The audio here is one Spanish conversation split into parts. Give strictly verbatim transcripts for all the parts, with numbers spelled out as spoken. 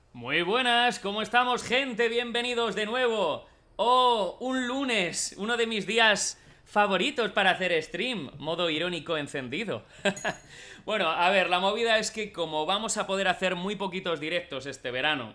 Muy buenas, ¿cómo estamos, gente? Bienvenidos de nuevo. Oh, un lunes, uno de mis días favoritos para hacer stream. Modo irónico encendido. Bueno, a ver, la movida es que como vamos a poder hacer muy poquitos directos este verano,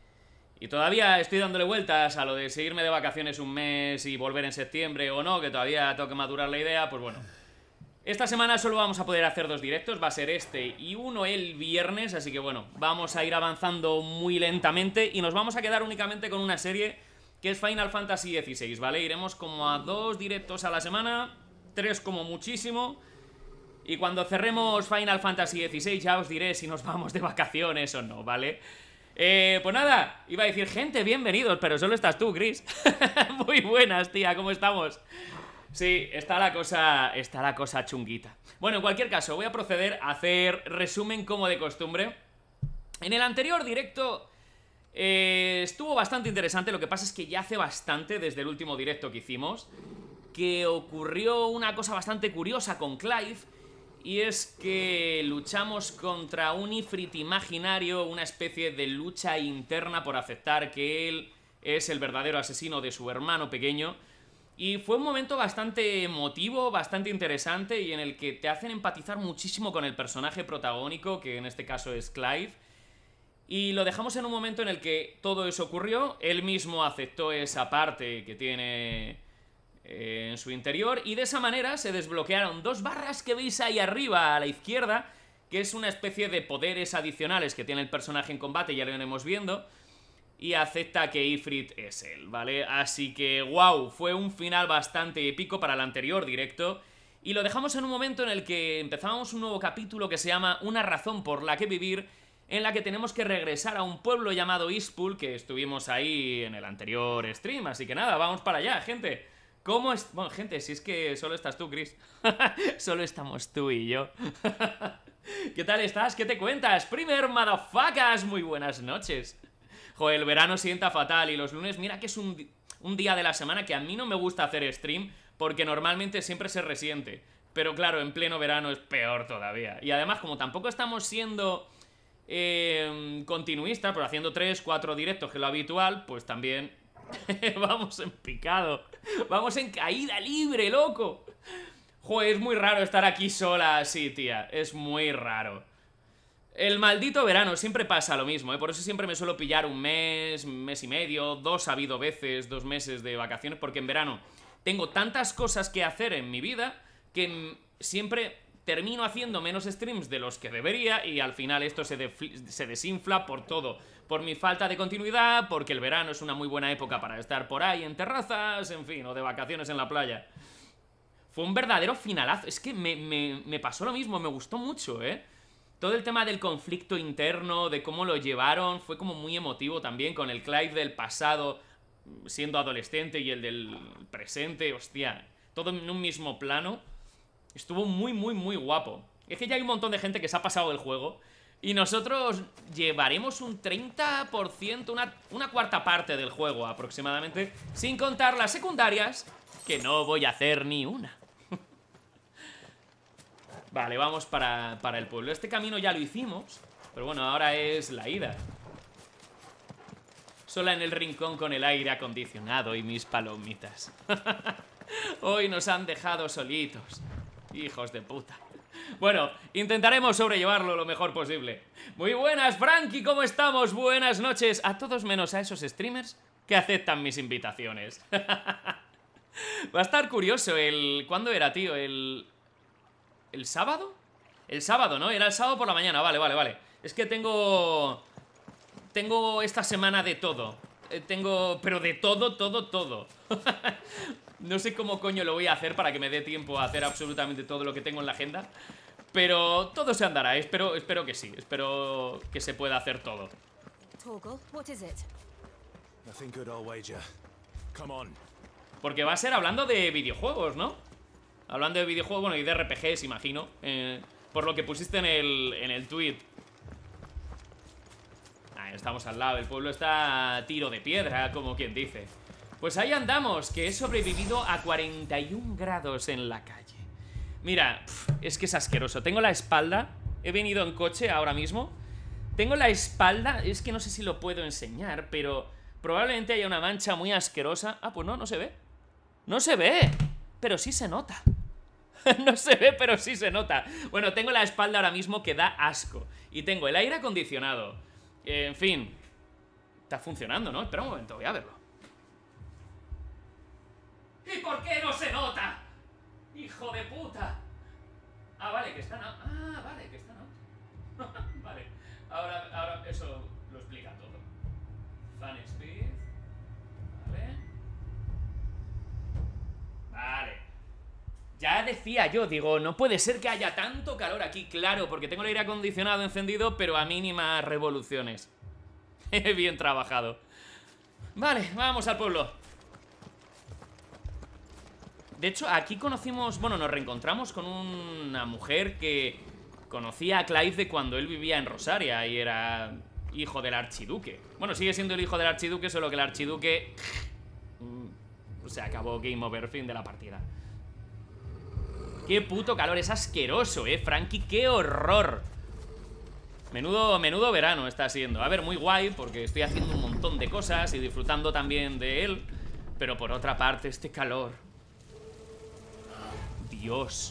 y todavía estoy dándole vueltas a lo de seguirme de vacaciones un mes y volver en septiembre o no, que todavía tengo que madurar la idea, pues bueno. Esta semana solo vamos a poder hacer dos directos, va a ser este y uno el viernes, así que bueno, vamos a ir avanzando muy lentamente y nos vamos a quedar únicamente con una serie que es Final Fantasy dieciséis, ¿vale? Iremos como a dos directos a la semana, tres como muchísimo, y cuando cerremos Final Fantasy dieciséis ya os diré si nos vamos de vacaciones o no, ¿vale? Eh, pues nada, iba a decir, gente, bienvenidos, pero solo estás tú, Chris. Muy buenas, tía, ¿cómo estamos? Sí, está la cosa, está la cosa chunguita. Bueno, en cualquier caso, voy a proceder a hacer resumen como de costumbre. En el anterior directo eh, estuvo bastante interesante. Lo que pasa es que ya hace bastante, desde el último directo que hicimos, que ocurrió una cosa bastante curiosa con Clive. Y es que luchamos contra un Ifrit imaginario, una especie de lucha interna por aceptar que él es el verdadero asesino de su hermano pequeño. Y fue un momento bastante emotivo, bastante interesante y en el que te hacen empatizar muchísimo con el personaje protagónico, que en este caso es Clive. Y lo dejamos en un momento en el que todo eso ocurrió, él mismo aceptó esa parte que tiene eh, en su interior y de esa manera se desbloquearon dos barras que veis ahí arriba a la izquierda, que es una especie de poderes adicionales que tiene el personaje en combate, ya lo iremos viendo. Y acepta que Ifrit es él, ¿vale? Así que, wow, fue un final bastante épico para el anterior directo. Y lo dejamos en un momento en el que empezábamos un nuevo capítulo que se llama Una razón por la que vivir, en la que tenemos que regresar a un pueblo llamado Eastpool, que estuvimos ahí en el anterior stream. Así que nada, vamos para allá, gente. ¿Cómo es? Bueno, gente, si es que solo estás tú, Chris. Solo estamos tú y yo. ¿Qué tal estás? ¿Qué te cuentas? Primer motherfuckers, muy buenas noches. Joder, el verano sienta fatal y los lunes, mira que es un, un día de la semana que a mí no me gusta hacer stream porque normalmente siempre se resiente. Pero claro, en pleno verano es peor todavía. Y además, como tampoco estamos siendo eh, continuistas, por haciendo tres, cuatro directos, que es lo habitual, pues también vamos en picado. Vamos en caída libre, loco. Joder, es muy raro estar aquí sola así, tía. Es muy raro. El maldito verano, siempre pasa lo mismo, ¿eh? Por eso siempre me suelo pillar un mes, mes y medio, dos ha habido veces, dos meses de vacaciones, porque en verano tengo tantas cosas que hacer en mi vida que siempre termino haciendo menos streams de los que debería y al final esto se, se desinfla por todo. Por mi falta de continuidad, porque el verano es una muy buena época para estar por ahí en terrazas, en fin, o de vacaciones en la playa. Fue un verdadero finalazo, es que me, me, me pasó lo mismo, me gustó mucho, ¿eh? Todo el tema del conflicto interno, de cómo lo llevaron, fue como muy emotivo también, con el Clive del pasado siendo adolescente y el del presente, hostia, todo en un mismo plano. Estuvo muy, muy, muy guapo. Es que ya hay un montón de gente que se ha pasado del juego y nosotros llevaremos un treinta por ciento, una, una cuarta parte del juego aproximadamente, sin contar las secundarias, que no voy a hacer ni una. Vale, vamos para, para el pueblo. Este camino ya lo hicimos, pero bueno, ahora es la ida. Sola en el rincón con el aire acondicionado y mis palomitas. Hoy nos han dejado solitos. Hijos de puta. Bueno, intentaremos sobrellevarlo lo mejor posible. Muy buenas, Frankie, ¿cómo estamos? Buenas noches. A todos menos a esos streamers que aceptan mis invitaciones. Va a estar curioso el... ¿Cuándo era, tío? El... ¿El sábado? El sábado, ¿no? Era el sábado por la mañana, vale, vale, vale. Es que tengo... Tengo esta semana de todo. eh, Tengo... Pero de todo, todo, todo. No sé cómo coño lo voy a hacer para que me dé tiempo a hacer absolutamente todo lo que tengo en la agenda. Pero todo se andará, espero, espero que sí. Espero que se pueda hacer todo. Torgal, what is it? Nothing good, I'll wager. Come on. Porque va a ser hablando de videojuegos, ¿no? Hablando de videojuegos, bueno, y de R P Gs, imagino, eh, por lo que pusiste en el, en el tweet. Ahí estamos al lado, el pueblo está a tiro de piedra, como quien dice. Pues ahí andamos, que he sobrevivido a cuarenta y un grados en la calle. Mira, pf, es que es asqueroso. Tengo la espalda, he venido en coche ahora mismo Tengo la espalda, es que no sé si lo puedo enseñar, pero probablemente haya una mancha muy asquerosa. Ah, pues no, no se ve. No se ve, pero sí se nota. No se ve, pero sí se nota. Bueno, tengo la espalda ahora mismo que da asco. Y tengo el aire acondicionado. En fin. Está funcionando, ¿no? Espera un momento, voy a verlo. ¿Y por qué no se nota? ¡Hijo de puta! Ah, vale, que está... Ah, vale, que está... Vale. Ahora, ahora eso lo explica todo. Fan speed. Vale. Vale. Ya decía yo, digo, no puede ser que haya tanto calor aquí, claro, porque tengo el aire acondicionado encendido, pero a mínimas revoluciones. Bien trabajado. Vale, vamos al pueblo. De hecho, aquí conocimos, bueno, nos reencontramos con una mujer que conocía a Clive de cuando él vivía en Rosaria y era hijo del archiduque. Bueno, sigue siendo el hijo del archiduque, solo que el archiduque... Se acabó, game over, fin de la partida. Qué puto calor, es asqueroso, eh, Frankie, qué horror. Menudo, menudo verano está siendo. A ver, muy guay, porque estoy haciendo un montón de cosas y disfrutando también de él. Pero por otra parte, este calor. Dios.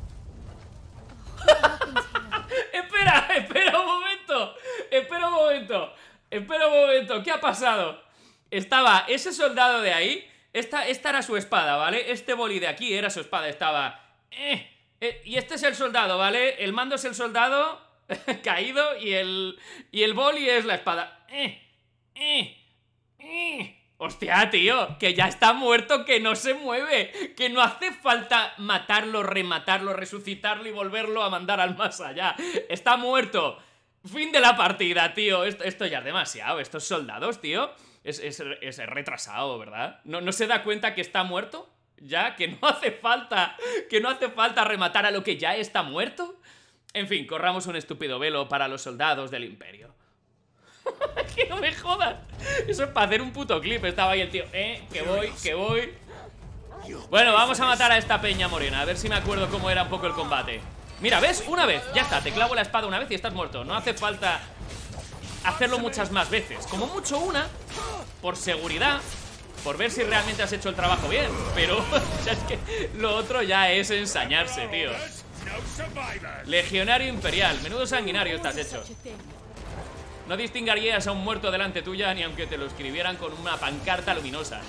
Espera, espera un momento. Espera un momento. Espera un momento, ¿qué ha pasado? Estaba ese soldado de ahí. Esta, esta era su espada, ¿vale? Este boli de aquí era su espada, estaba... Eh, eh, y este es el soldado, ¿vale? El mando es el soldado caído y el, y el boli es la espada. Eh, eh, eh. Hostia, tío, que ya está muerto, que no se mueve, que no hace falta matarlo, rematarlo, resucitarlo y volverlo a mandar al más allá. Está muerto. Fin de la partida, tío. Esto, esto ya es demasiado. Estos soldados, tío, es, es, es retrasado, ¿verdad? ¿No, ¿No se da cuenta que está muerto? Ya, que no hace falta, que no hace falta rematar a lo que ya está muerto. En fin, corramos un estúpido velo para los soldados del imperio. Que no me jodas. Eso es para hacer un puto clip. Estaba ahí el tío, eh, que voy, que voy. Bueno, vamos a matar a esta peña morena. A ver si me acuerdo cómo era un poco el combate. Mira, ¿ves? Una vez, ya está, te clavo la espada una vez y estás muerto. No hace falta hacerlo muchas más veces. Como mucho una, por seguridad, por ver si realmente has hecho el trabajo bien. Pero, o sea, es que lo otro ya es ensañarse, tío. Legionario imperial, menudo sanguinario estás hecho. No distinguirías a un muerto delante tuya ni aunque te lo escribieran con una pancarta luminosa.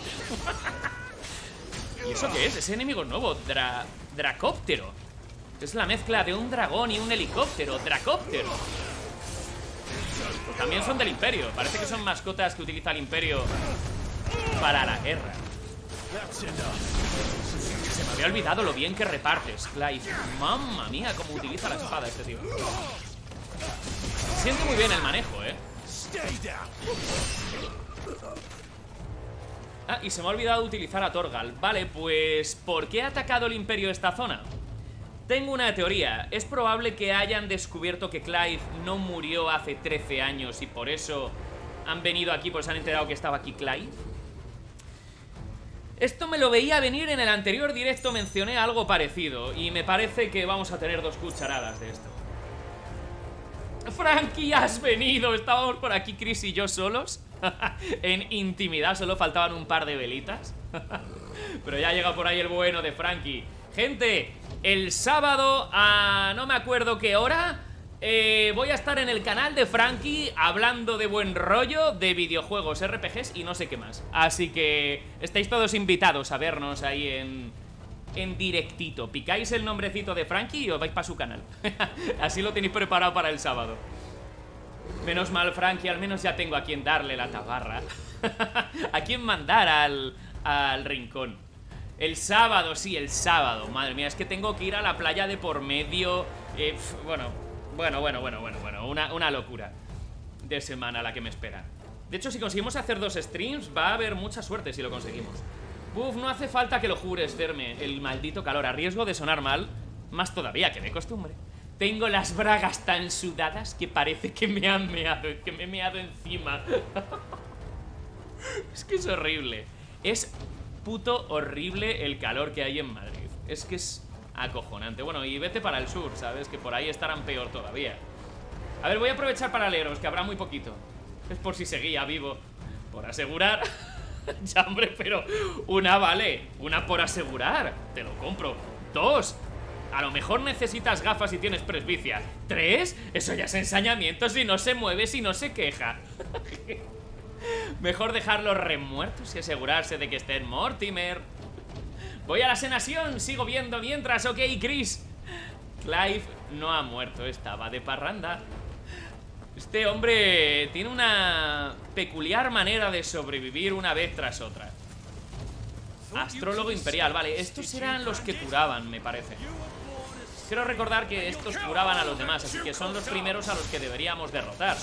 ¿Y eso qué es? Ese enemigo nuevo, Dra... Dracóptero. Es la mezcla de un dragón y un helicóptero, Dracóptero. Pues también son del imperio. Parece que son mascotas que utiliza el imperio para la guerra. Se me había olvidado lo bien que repartes, Clive. Mamma mía, cómo utiliza la espada este tío. Siente muy bien el manejo, eh. Ah, y se me ha olvidado utilizar a Torgal. Vale, pues ¿por qué ha atacado el imperio esta zona? Tengo una teoría. Es probable que hayan descubierto que Clive no murió hace trece años y por eso han venido aquí, pues han enterado que estaba aquí Clive. Esto me lo veía venir en el anterior directo, mencioné algo parecido y me parece que vamos a tener dos cucharadas de esto. Frankie, has venido. Estábamos por aquí Chris y yo solos en intimidad, solo faltaban un par de velitas. Pero ya llega por ahí el bueno de Frankie. Gente, el sábado a no me acuerdo qué hora eh, voy a estar en el canal de Frankie hablando de buen rollo, de videojuegos, R P Gs y no sé qué más. Así que estáis todos invitados a vernos ahí en... en directito, picáis el nombrecito de Frankie y os vais para su canal. Así lo tenéis preparado para el sábado. Menos mal, Frankie, al menos ya tengo a quien darle la tabarra. A quien mandar al, al rincón. El sábado, sí, el sábado. Madre mía, es que tengo que ir a la playa de por medio. eh, pf, Bueno, bueno, bueno, bueno, bueno, bueno una, una locura de semana la que me espera. De hecho, si conseguimos hacer dos streams va a haber mucha suerte si lo conseguimos. Uf, no hace falta que lo jures, Cerme. El maldito calor, a riesgo de sonar mal. Más todavía que de costumbre. Tengo las bragas tan sudadas que parece que me han meado, que me he meado encima. Es que es horrible. Es puto horrible el calor que hay en Madrid. Es que es acojonante. Bueno, y vete para el sur, ¿sabes? Que por ahí estarán peor todavía. A ver, voy a aprovechar para leeros, que habrá muy poquito. Es por si seguía vivo. Por asegurar. Ya, hombre, pero una vale. Una por asegurar. Te lo compro. Dos. A lo mejor necesitas gafas y tienes presbicia. Tres. Eso ya es ensañamiento si no se mueve, si no se queja. Mejor dejarlos remuertos y asegurarse de que estén Mortimer. Voy a la senación. Sigo viendo mientras. Ok, Chris. Clive no ha muerto. Estaba de parranda. Este hombre tiene una peculiar manera de sobrevivir una vez tras otra. Astrólogo imperial, vale, estos eran los que curaban, me parece. Quiero recordar que estos curaban a los demás, así que son los primeros a los que deberíamos derrotar.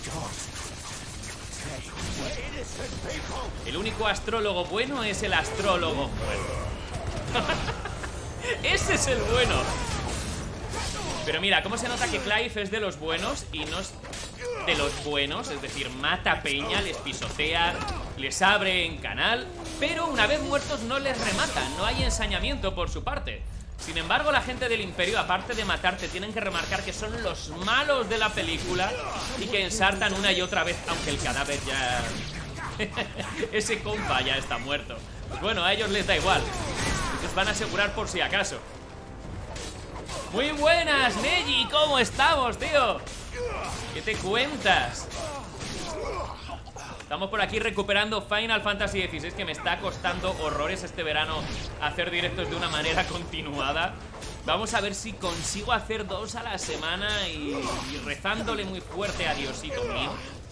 El único astrólogo bueno es el astrólogo muerto. Ese es el bueno. Pero mira, cómo se nota que Clive es de los buenos y no es de los buenos, es decir, mata peña, les pisotea, les abre en canal, pero una vez muertos no les rematan, no hay ensañamiento por su parte. Sin embargo, la gente del Imperio, aparte de matarte, tienen que remarcar que son los malos de la película y que ensartan una y otra vez, aunque el cadáver ya... ese compa ya está muerto. Pues bueno, a ellos les da igual, les van a asegurar por si acaso. Muy buenas, Neji, ¿cómo estamos, tío? ¿Qué te cuentas? Estamos por aquí recuperando Final Fantasy dieciséis, que me está costando horrores este verano hacer directos de una manera continuada. Vamos a ver si consigo hacer dos a la semana y, y rezándole muy fuerte a Diosito mío.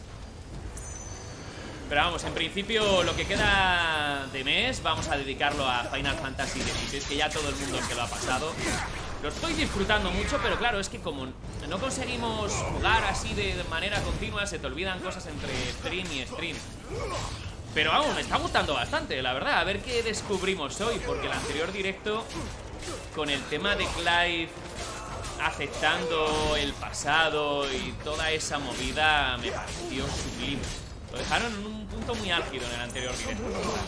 Pero vamos, en principio lo que queda de mes vamos a dedicarlo a Final Fantasy dieciséis, que ya todo el mundo se lo ha pasado. Lo estoy disfrutando mucho, pero claro, es que como no conseguimos jugar así de manera continua, se te olvidan cosas entre stream y stream. Pero vamos, me está gustando bastante, la verdad. A ver qué descubrimos hoy, porque el anterior directo, con el tema de Clive aceptando el pasado y toda esa movida, me pareció sublime. Lo dejaron en un punto muy álgido en el anterior directo.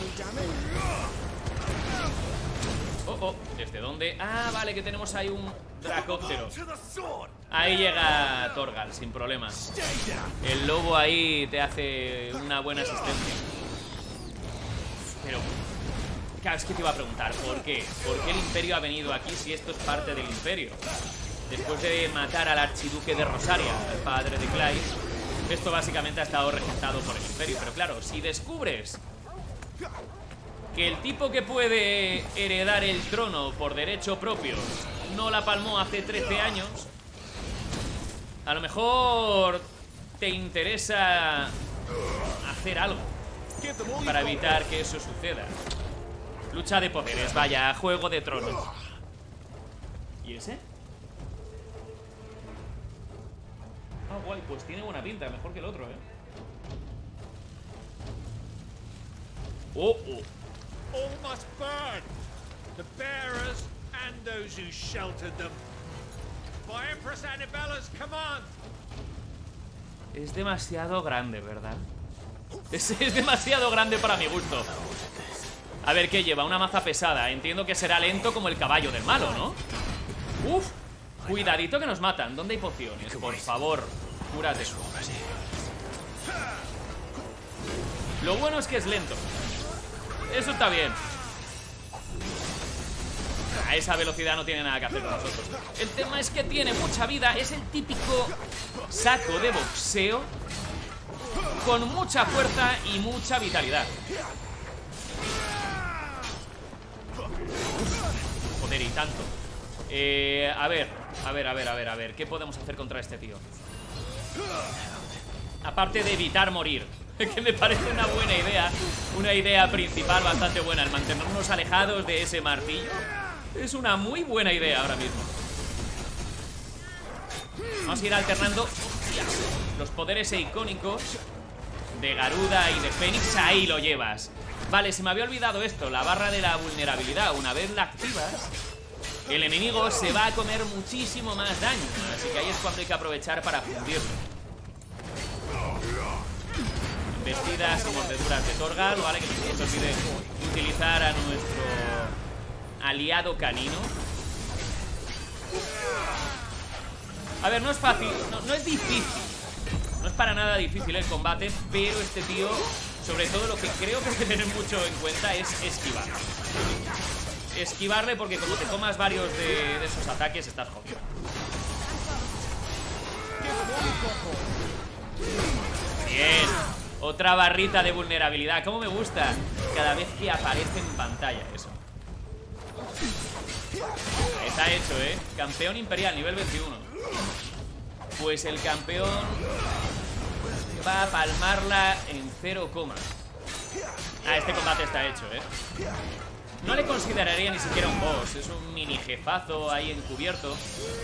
Oh, oh, ¿desde dónde? Ah, vale, que tenemos ahí un dracóptero. Ahí llega Torgal, sin problemas. El lobo ahí te hace una buena asistencia. Pero, claro, es que te iba a preguntar, ¿por qué? ¿Por qué el Imperio ha venido aquí si esto es parte del Imperio? Después de matar al archiduque de Rosaria, el padre de Clive, esto básicamente ha estado regentado por el Imperio. Pero claro, si descubres que el tipo que puede heredar el trono por derecho propio no la palmó hace trece años, a lo mejor te interesa hacer algo para evitar que eso suceda. Lucha de poderes, vaya, Juego de Tronos. ¿Y ese? Ah, guay, pues tiene buena pinta, mejor que el otro, ¿eh? Oh, oh. All must burn, the bearers and those who sheltered them. By Empress Annibella's command. Es demasiado grande, ¿verdad? Es, es demasiado grande para mi gusto. A ver, ¿qué lleva? Una maza pesada. Entiendo que será lento como el caballo del malo, ¿no? Uf, cuidadito que nos matan. ¿Dónde hay pociones? Por favor, cúrate. Lo bueno es que es lento. Eso está bien. A esa velocidad no tiene nada que hacer con nosotros. El tema es que tiene mucha vida. Es el típico saco de boxeo con mucha fuerza y mucha vitalidad. Joder, y tanto. Eh, a ver, a ver, a ver, a ver, a ver. ¿Qué podemos hacer contra este tío? Aparte de evitar morir, que me parece una buena idea. Una idea principal bastante buena. El mantenernos alejados de ese martillo es una muy buena idea ahora mismo. Vamos a ir alternando los poderes icónicos de Garuda y de Fénix. Ahí lo llevas. Vale, se me había olvidado esto. La barra de la vulnerabilidad. Una vez la activas, el enemigo se va a comer muchísimo más daño. Así que ahí es cuando hay que aprovechar para fundirlo. Vestidas y mordeduras de Torgal, ¿vale? Que no se nos olvide utilizar a nuestro aliado canino. A ver, no es fácil, no, no es difícil. No es para nada difícil el combate, pero este tío, sobre todo lo que creo que hay que tener mucho en cuenta es esquivar. Esquivarle porque como te comas varios de, de esos ataques estás jodido. Bien. Otra barrita de vulnerabilidad. Cómo me gusta cada vez que aparece en pantalla eso. Está hecho, ¿eh? Campeón imperial, nivel veintiuno. Pues el campeón va a palmarla en cero coma. Ah, este combate está hecho, ¿eh? No le consideraría ni siquiera un boss. Es un mini jefazo ahí encubierto.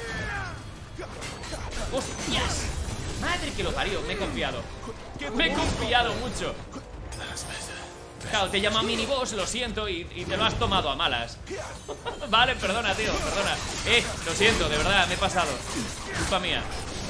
¡Hostias! ¡Madre que lo parió! Me he confiado. Me he confiado mucho. Claro, te llama mini boss, lo siento, y, y te lo has tomado a malas. Vale, perdona, tío, perdona. Eh, lo siento, de verdad, me he pasado. Culpa mía.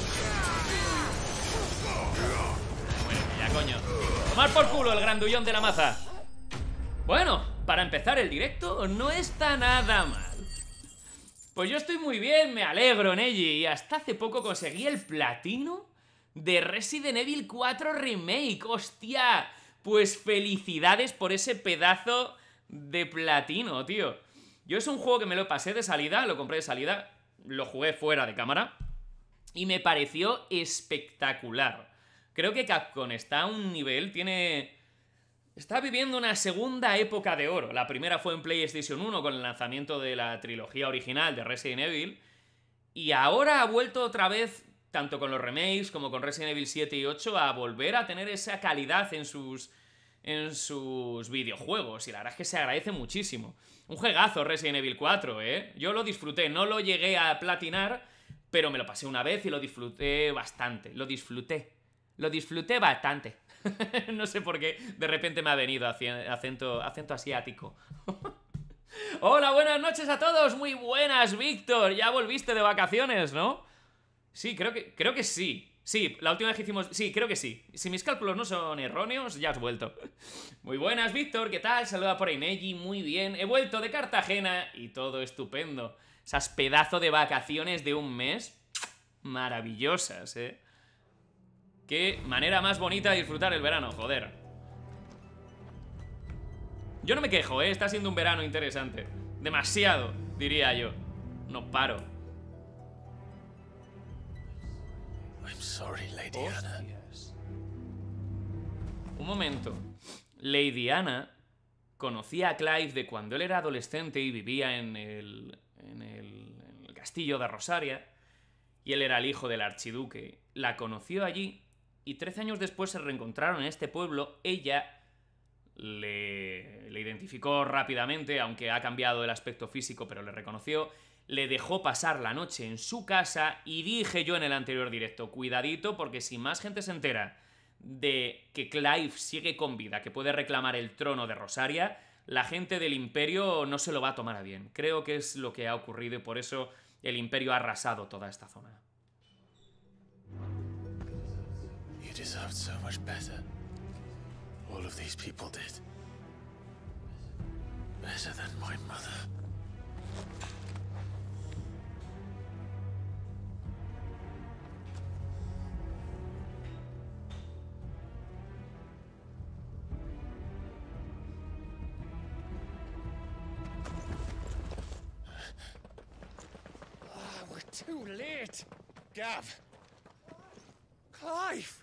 Bueno, ya coño. Tomar por culo el grandullón de la maza. Bueno, para empezar el directo no está nada mal. Pues yo estoy muy bien, me alegro, Neji. Y hasta hace poco conseguí el platino de Resident Evil cuatro Remake. ¡Hostia! Pues felicidades por ese pedazo de platino, tío. Yo es un juego que me lo pasé de salida, lo compré de salida, lo jugué fuera de cámara y me pareció espectacular. Creo que Capcom está a un nivel, tiene... Está viviendo una segunda época de oro. La primera fue en PlayStation uno con el lanzamiento de la trilogía original de Resident Evil. Y ahora ha vuelto otra vez, tanto con los remakes como con Resident Evil siete y ocho, a volver a tener esa calidad en sus, en sus videojuegos. Y la verdad es que se agradece muchísimo. Un juegazo Resident Evil cuatro, ¿eh? Yo lo disfruté, no lo llegué a platinar, pero me lo pasé una vez y lo disfruté bastante. Lo disfruté. Lo disfruté bastante. No sé por qué de repente me ha venido acento, acento asiático. Hola, buenas noches a todos. Muy buenas, Víctor. Ya volviste de vacaciones, ¿no? Sí, creo que, creo que sí. Sí, la última vez que hicimos... Sí, creo que sí. Si mis cálculos no son erróneos, ya has vuelto. Muy buenas, Víctor. ¿Qué tal? Saluda por ahí, Neji. Muy bien. He vuelto de Cartagena y todo estupendo. Esas pedazos de vacaciones de un mes. Maravillosas, ¿eh? Qué manera más bonita de disfrutar el verano, joder. Yo no me quejo, ¿eh? Está siendo un verano interesante. Demasiado, diría yo. No paro. I'm sorry, Lady Anna. Un momento. Lady Anna conocía a Clive de cuando él era adolescente y vivía en el, en el, en el castillo de Rosaria. Y él era el hijo del archiduque. La conoció allí. Y trece años después se reencontraron en este pueblo. Ella le, le identificó rápidamente, aunque ha cambiado el aspecto físico, pero le reconoció. Le dejó pasar la noche en su casa y dije yo en el anterior directo, cuidadito, porque si más gente se entera de que Clive sigue con vida, que puede reclamar el trono de Rosaria, la gente del Imperio no se lo va a tomar a bien. Creo que es lo que ha ocurrido y por eso el Imperio ha arrasado toda esta zona. You deserved so much better. All of these people did. Better than my mother. Ah, we're too late. Gav. Clive.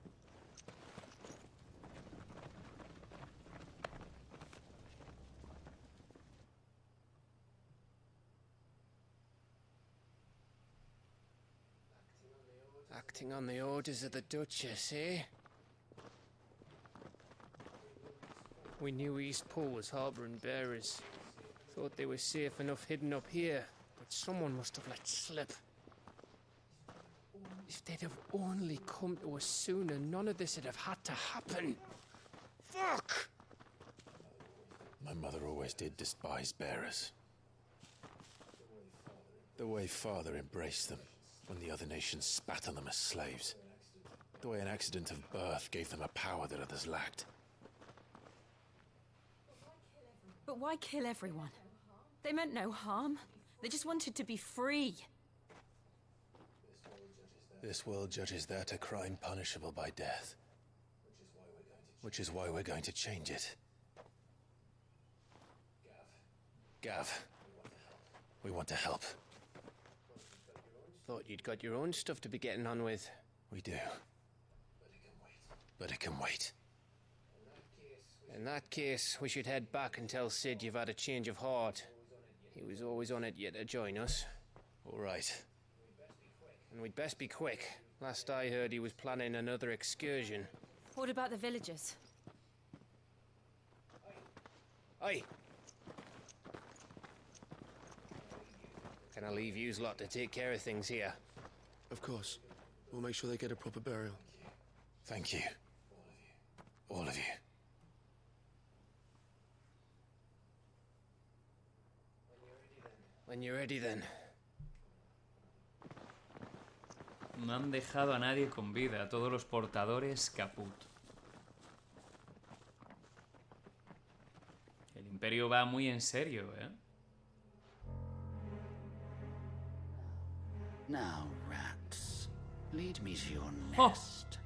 Acting on the orders of the Duchess, eh? We knew Eastport was harboring bearers. Thought they were safe enough hidden up here, but someone must have let slip. If they'd have only come to us sooner, none of this would have had to happen. Fuck! My mother always did despise bearers. The way Father embraced them when the other nations spat on them as slaves. The way an accident of birth gave them a power that others lacked. But why kill everyone? They meant no harm. They just wanted to be free. This world judges that a crime punishable by death. Which is why we're going to change it. Gav, we want to help. Thought you'd got your own stuff to be getting on with. We do. But it can wait. In that case, we should head back and tell Sid you've had a change of heart. He was always on it yet to join us. All right. And we'd best be quick. Last I heard, he was planning another excursion. What about the villagers? Aye. Can I leave yous lot to take care of things here? Of course. We'll make sure they get a proper burial. Thank you. All of you. When you're ready then. No han dejado a nadie con vida, a todos los portadores caput. El Imperio va muy en serio, ¿eh? Now, rats, lead me to your Oh. nest.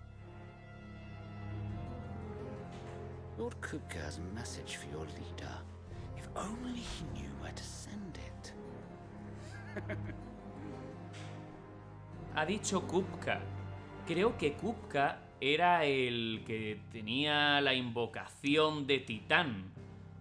Lord Kupka has a message for your leader. If only he knew where to send it. Ha dicho Kupka. Creo que Kupka era el que tenía la invocación de Titán.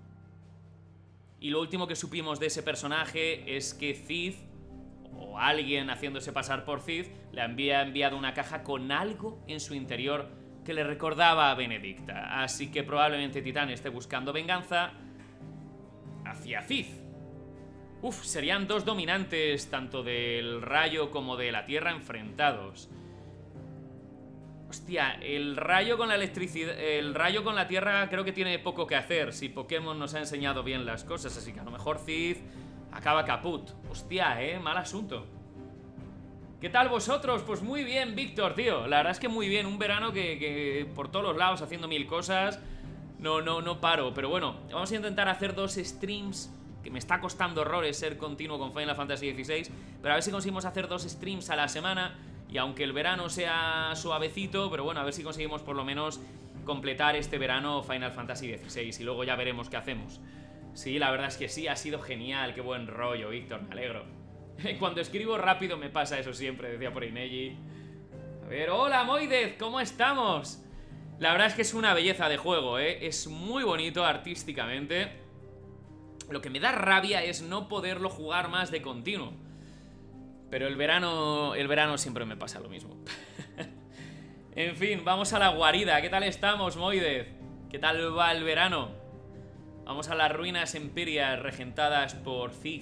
Y lo último que supimos de ese personaje es que Cid, o alguien haciéndose pasar por Cid, le había enviado una caja con algo en su interior que le recordaba a Benedicta. Así que probablemente Titán esté buscando venganza hacia Cid. Uf, serían dos dominantes tanto del rayo como de la tierra enfrentados. Hostia, el rayo con la electricidad, el rayo con la tierra creo que tiene poco que hacer si Pokémon nos ha enseñado bien las cosas, así que a lo mejor Cid acaba caput. Hostia, eh, mal asunto. ¿Qué tal vosotros? Pues muy bien, Víctor, tío. La verdad es que muy bien, un verano que, que por todos los lados haciendo mil cosas. No, no, no paro, pero bueno, vamos a intentar hacer dos streams, que me está costando horrores ser continuo con Final Fantasy dieciséis, pero a ver si conseguimos hacer dos streams a la semana. Y aunque el verano sea suavecito, pero bueno, a ver si conseguimos por lo menos completar este verano Final Fantasy dieciséis. Y luego ya veremos qué hacemos. Sí, la verdad es que sí, ha sido genial. Qué buen rollo, Víctor, me alegro. Cuando escribo rápido me pasa eso siempre, decía por Inegi. A ver, hola Moidez, ¿cómo estamos? La verdad es que es una belleza de juego, ¿eh? Es muy bonito artísticamente. Lo que me da rabia es no poderlo jugar más de continuo. Pero el verano, el verano siempre me pasa lo mismo. En fin, vamos a la guarida. ¿Qué tal estamos, Moidez? ¿Qué tal va el verano? Vamos a las ruinas empirias regentadas por Cid.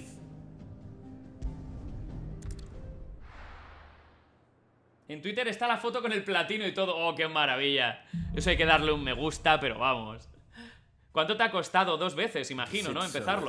En Twitter está la foto con el platino y todo. ¡Oh, qué maravilla! Eso hay que darle un me gusta, pero vamos. ¿Cuánto te ha costado? Dos veces, imagino, ¿no? Empezarlo.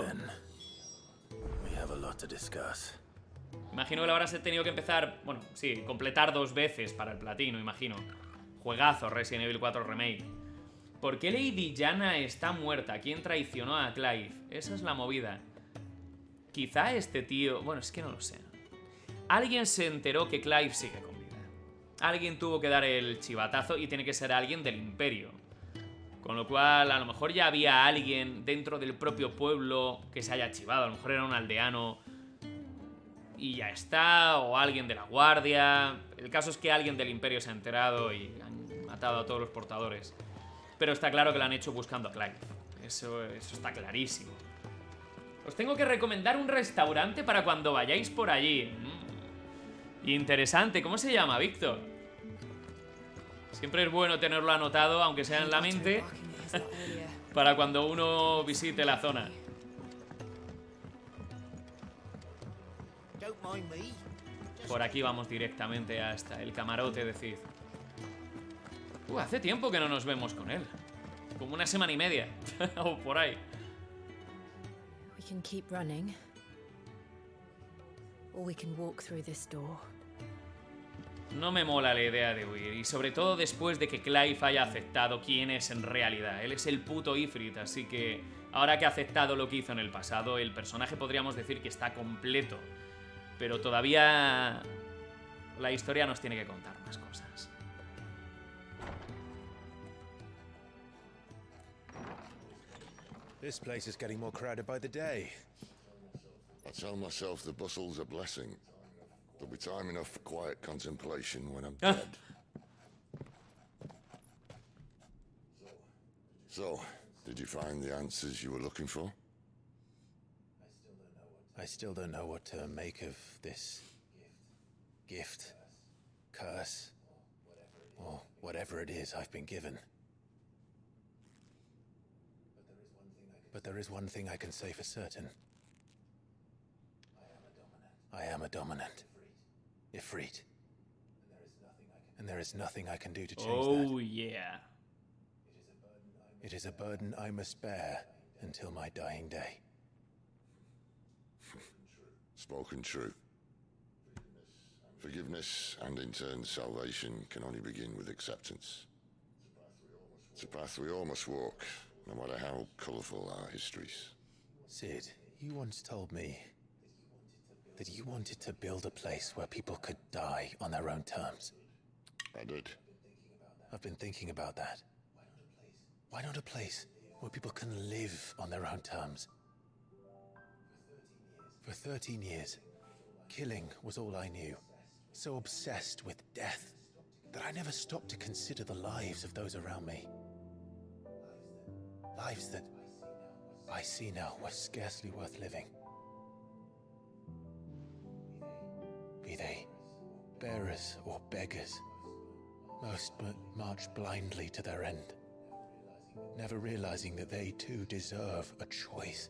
Imagino que lo habrás tenido que empezar, bueno, sí, completar dos veces para el platino, imagino. Juegazo, Resident Evil cuatro Remake. ¿Por qué Lady Diana está muerta? ¿Quién traicionó a Clive? Esa es la movida. Quizá este tío... Bueno, es que no lo sé. Alguien se enteró que Clive sigue con vida. Alguien tuvo que dar el chivatazo y tiene que ser alguien del Imperio. Con lo cual, a lo mejor ya había alguien dentro del propio pueblo que se haya chivado. A lo mejor era un aldeano... y ya está, o alguien de la guardia. El caso es que alguien del Imperio se ha enterado y han matado a todos los portadores. Pero está claro que lo han hecho buscando a Clive. Eso, eso está clarísimo. Os tengo que recomendar un restaurante para cuando vayáis por allí. Mm. Interesante, ¿cómo se llama, Víctor? Siempre es bueno tenerlo anotado, aunque sea en la mente, para cuando uno visite la zona. Por aquí vamos directamente hasta el camarote de Cid. Uh, hace tiempo que no nos vemos con él. Como una semana y media. O por ahí. We can keep running. Or we can walk through this door. No me mola la idea de huir. Y sobre todo después de que Clive haya aceptado quién es en realidad. Él es el puto Ifrit, así que... ahora que ha aceptado lo que hizo en el pasado, el personaje podríamos decir que está completo. Pero todavía... la historia nos tiene que contar más cosas. This place is getting more crowded by the day. I tell myself the bustle's a blessing. There'll be time enough for quiet contemplation when I'm dead. So, did you find the answers you were looking for? I still don't know what to make of this gift, curse, or whatever it is I've been given. But there is one thing I can say for certain. I am a dominant. Ifrit. And there is nothing I can do to change that. Oh, yeah. It is a burden I must bear until my dying day. Spoken true. Forgiveness and in turn salvation can only begin with acceptance. It's a path we all must walk, no matter how colourful our histories. Cid, you once told me that you wanted to build a place where people could die on their own terms. I did. I've been thinking about that. Why not a place where people can live on their own terms? For thirteen years, killing was all I knew. So obsessed with death that I never stopped to consider the lives of those around me. Lives that I see now were scarcely worth living. Be they bearers or beggars, most march blindly to their end, never realizing that they too deserve a choice.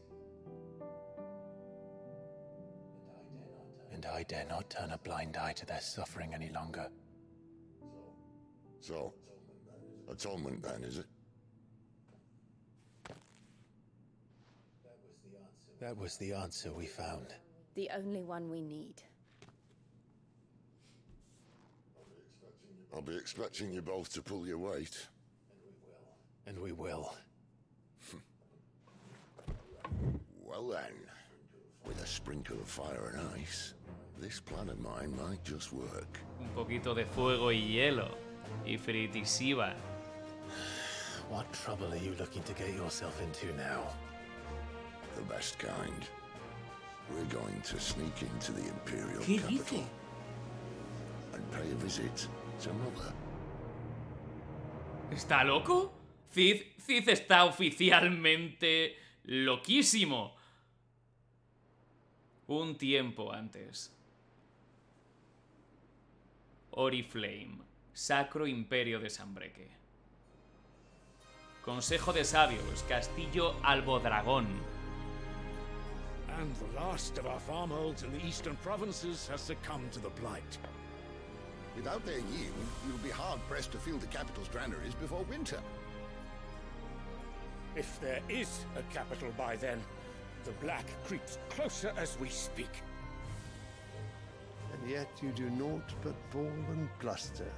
And I dare not turn a blind eye to their suffering any longer. So, atonement then, is it? That was the answer we found. The only one we need. I'll be expecting you both to pull your weight. And we will. Well then, with a sprinkle of fire and ice, this plan of mine might just work. Un poquito de fuego y hielo. Ifrit y Siva. What trouble are you looking to get yourself into now? The best kind. We're going to sneak into the Imperial ¿Qué capital dice? and pay a visit to Mother. ¿Está loco? Cid, Cid está oficialmente loquísimo. Un tiempo antes. Oriflame, Sacro Imperio de Sanbreque. Consejo de Sabios, Castillo Albodragón. And the last of our farmholds in the eastern provinces has succumbed to the blight. Without their yield, you'll be hard-pressed to fill the capital's granaries before winter. If there is a capital by then, the black creeps closer as we speak. And yet you do naught but bawl and bluster.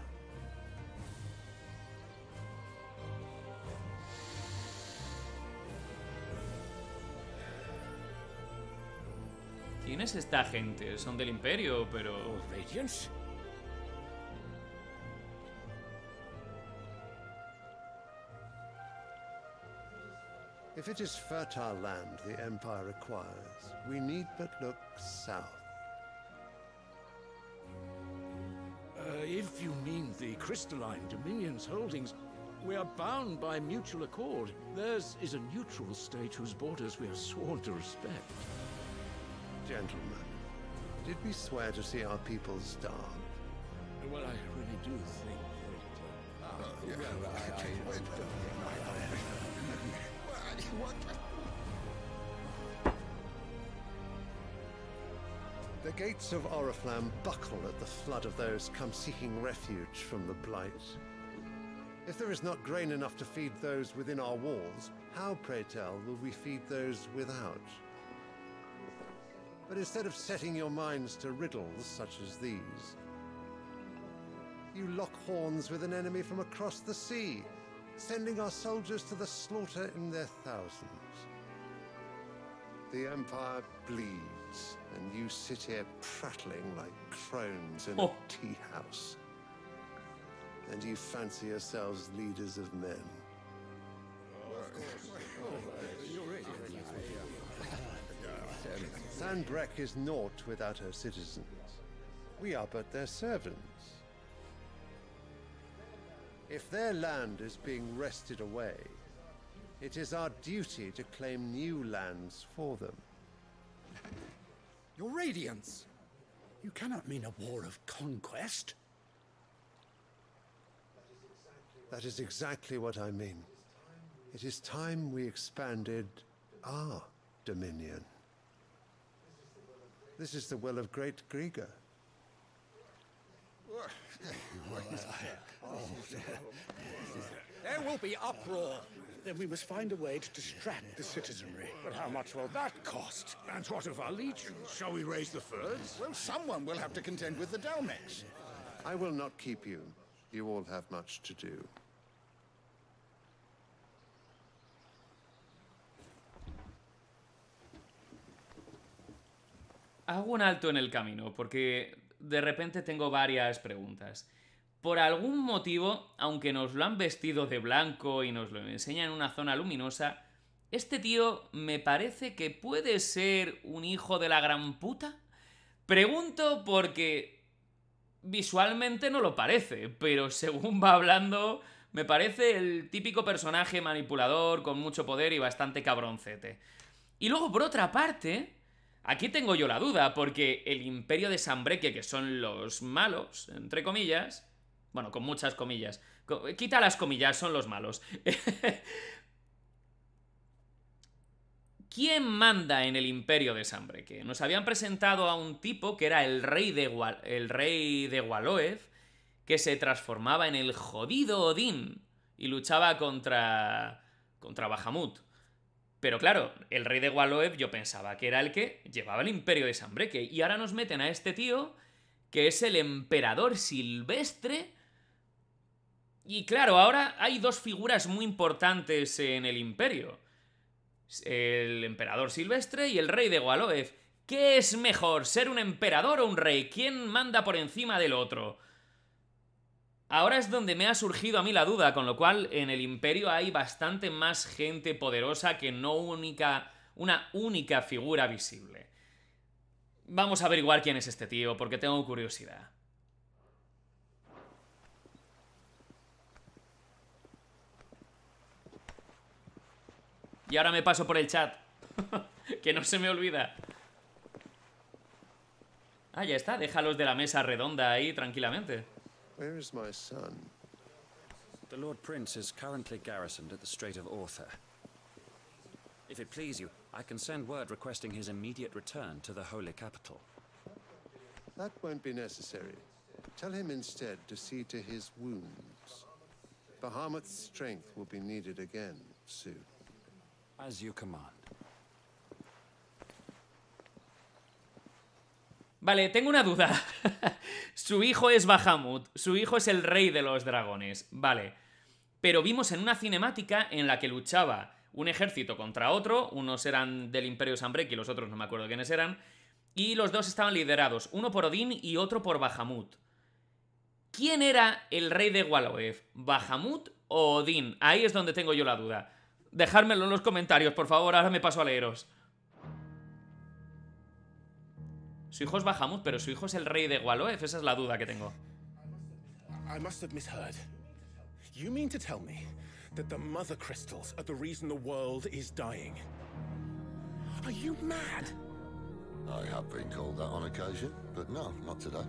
¿Quién es esta gente? Son del Imperio, pero... Old Radiance? If it is fertile land the Empire requires, we need but look south. Uh, if you mean the Crystalline Dominion's holdings, we are bound by mutual accord. Theirs is a neutral state whose borders we are sworn to respect. Gentlemen, did we swear to see our people starve? Well, I really do think that... Uh, Oh, yeah. well, I, I, What? The gates of Oriflamme buckle at the flood of those come seeking refuge from the blight. If there is not grain enough to feed those within our walls, how, pray tell, will we feed those without? But instead of setting your minds to riddles such as these, you lock horns with an enemy from across the sea, sending our soldiers to the slaughter in their thousands. The Empire bleeds, and you sit here prattling like crones in Oh. a tea house. And you fancy yourselves leaders of men. Sanbreque is naught without her citizens. We are but their servants. If their land is being wrested away, it is our duty to claim new lands for them. Your Radiance! You cannot mean a war of conquest. That is exactly what I mean. It is time we expanded our dominion. This is the will of great Grieger. There will be uproar. Then we must find a way to distract the citizenry. But how much will that cost? And what of our legions? Shall we raise the furs? Well, someone will have to contend with the Dalmex. I will not keep you. You all have much to do. Hago un alto en el camino porque de repente tengo varias preguntas. Por algún motivo, aunque nos lo han vestido de blanco y nos lo enseñan en una zona luminosa, este tío me parece que puede ser un hijo de la gran puta. Pregunto porque visualmente no lo parece, pero según va hablando me parece el típico personaje manipulador con mucho poder y bastante cabroncete. Y luego, por otra parte, aquí tengo yo la duda, porque el Imperio de Sanbreque, que son los malos, entre comillas... Bueno, con muchas comillas. Quita las comillas, son los malos. ¿Quién manda en el Imperio de Sanbreque? Nos habían presentado a un tipo que era el rey de, Wal el rey de Waloed, que se transformaba en el jodido Odín y luchaba contra... contra Bahamut. Pero claro, el rey de Waloed yo pensaba que era el que llevaba el Imperio de Sanbreque. Y ahora nos meten a este tío, que es el emperador silvestre. Y claro, ahora hay dos figuras muy importantes en el Imperio. El emperador silvestre y el rey de Waloed. ¿Qué es mejor, ser un emperador o un rey? ¿Quién manda por encima del otro? Ahora es donde me ha surgido a mí la duda, con lo cual en el Imperio hay bastante más gente poderosa que no única, una única figura visible. Vamos a averiguar quién es este tío, porque tengo curiosidad. Y ahora me paso por el chat. Que no se me olvida. Ah, ya está, déjalos de la mesa redonda ahí tranquilamente. Where is my son? The Lord Prince is currently garrisoned at the Strait of Arthur. If it please you, I can send word requesting his immediate return to the Holy Capital. That won't be necessary. Tell him instead to see to his wounds. Bahamut's strength will be needed again soon. As you command. Vale, tengo una duda. Su hijo es Bahamut. Su hijo es el rey de los dragones. Vale. Pero vimos en una cinemática en la que luchaba un ejército contra otro. Unos eran del Imperio Sanbreque y los otros no me acuerdo quiénes eran. Y los dos estaban liderados. Uno por Odín y otro por Bahamut. ¿Quién era el rey de Waloed? ¿Bahamut o Odín? Ahí es donde tengo yo la duda. Dejármelo en los comentarios, por favor. Ahora me paso a leeros. Su hijo es Bahamut, pero su hijo es el rey de Waloed. Esa es la duda que tengo. I must have misheard. You mean to tell me that the mother crystals are the reason the world is dying? Are you mad? I have been called that on occasion, but no, not today.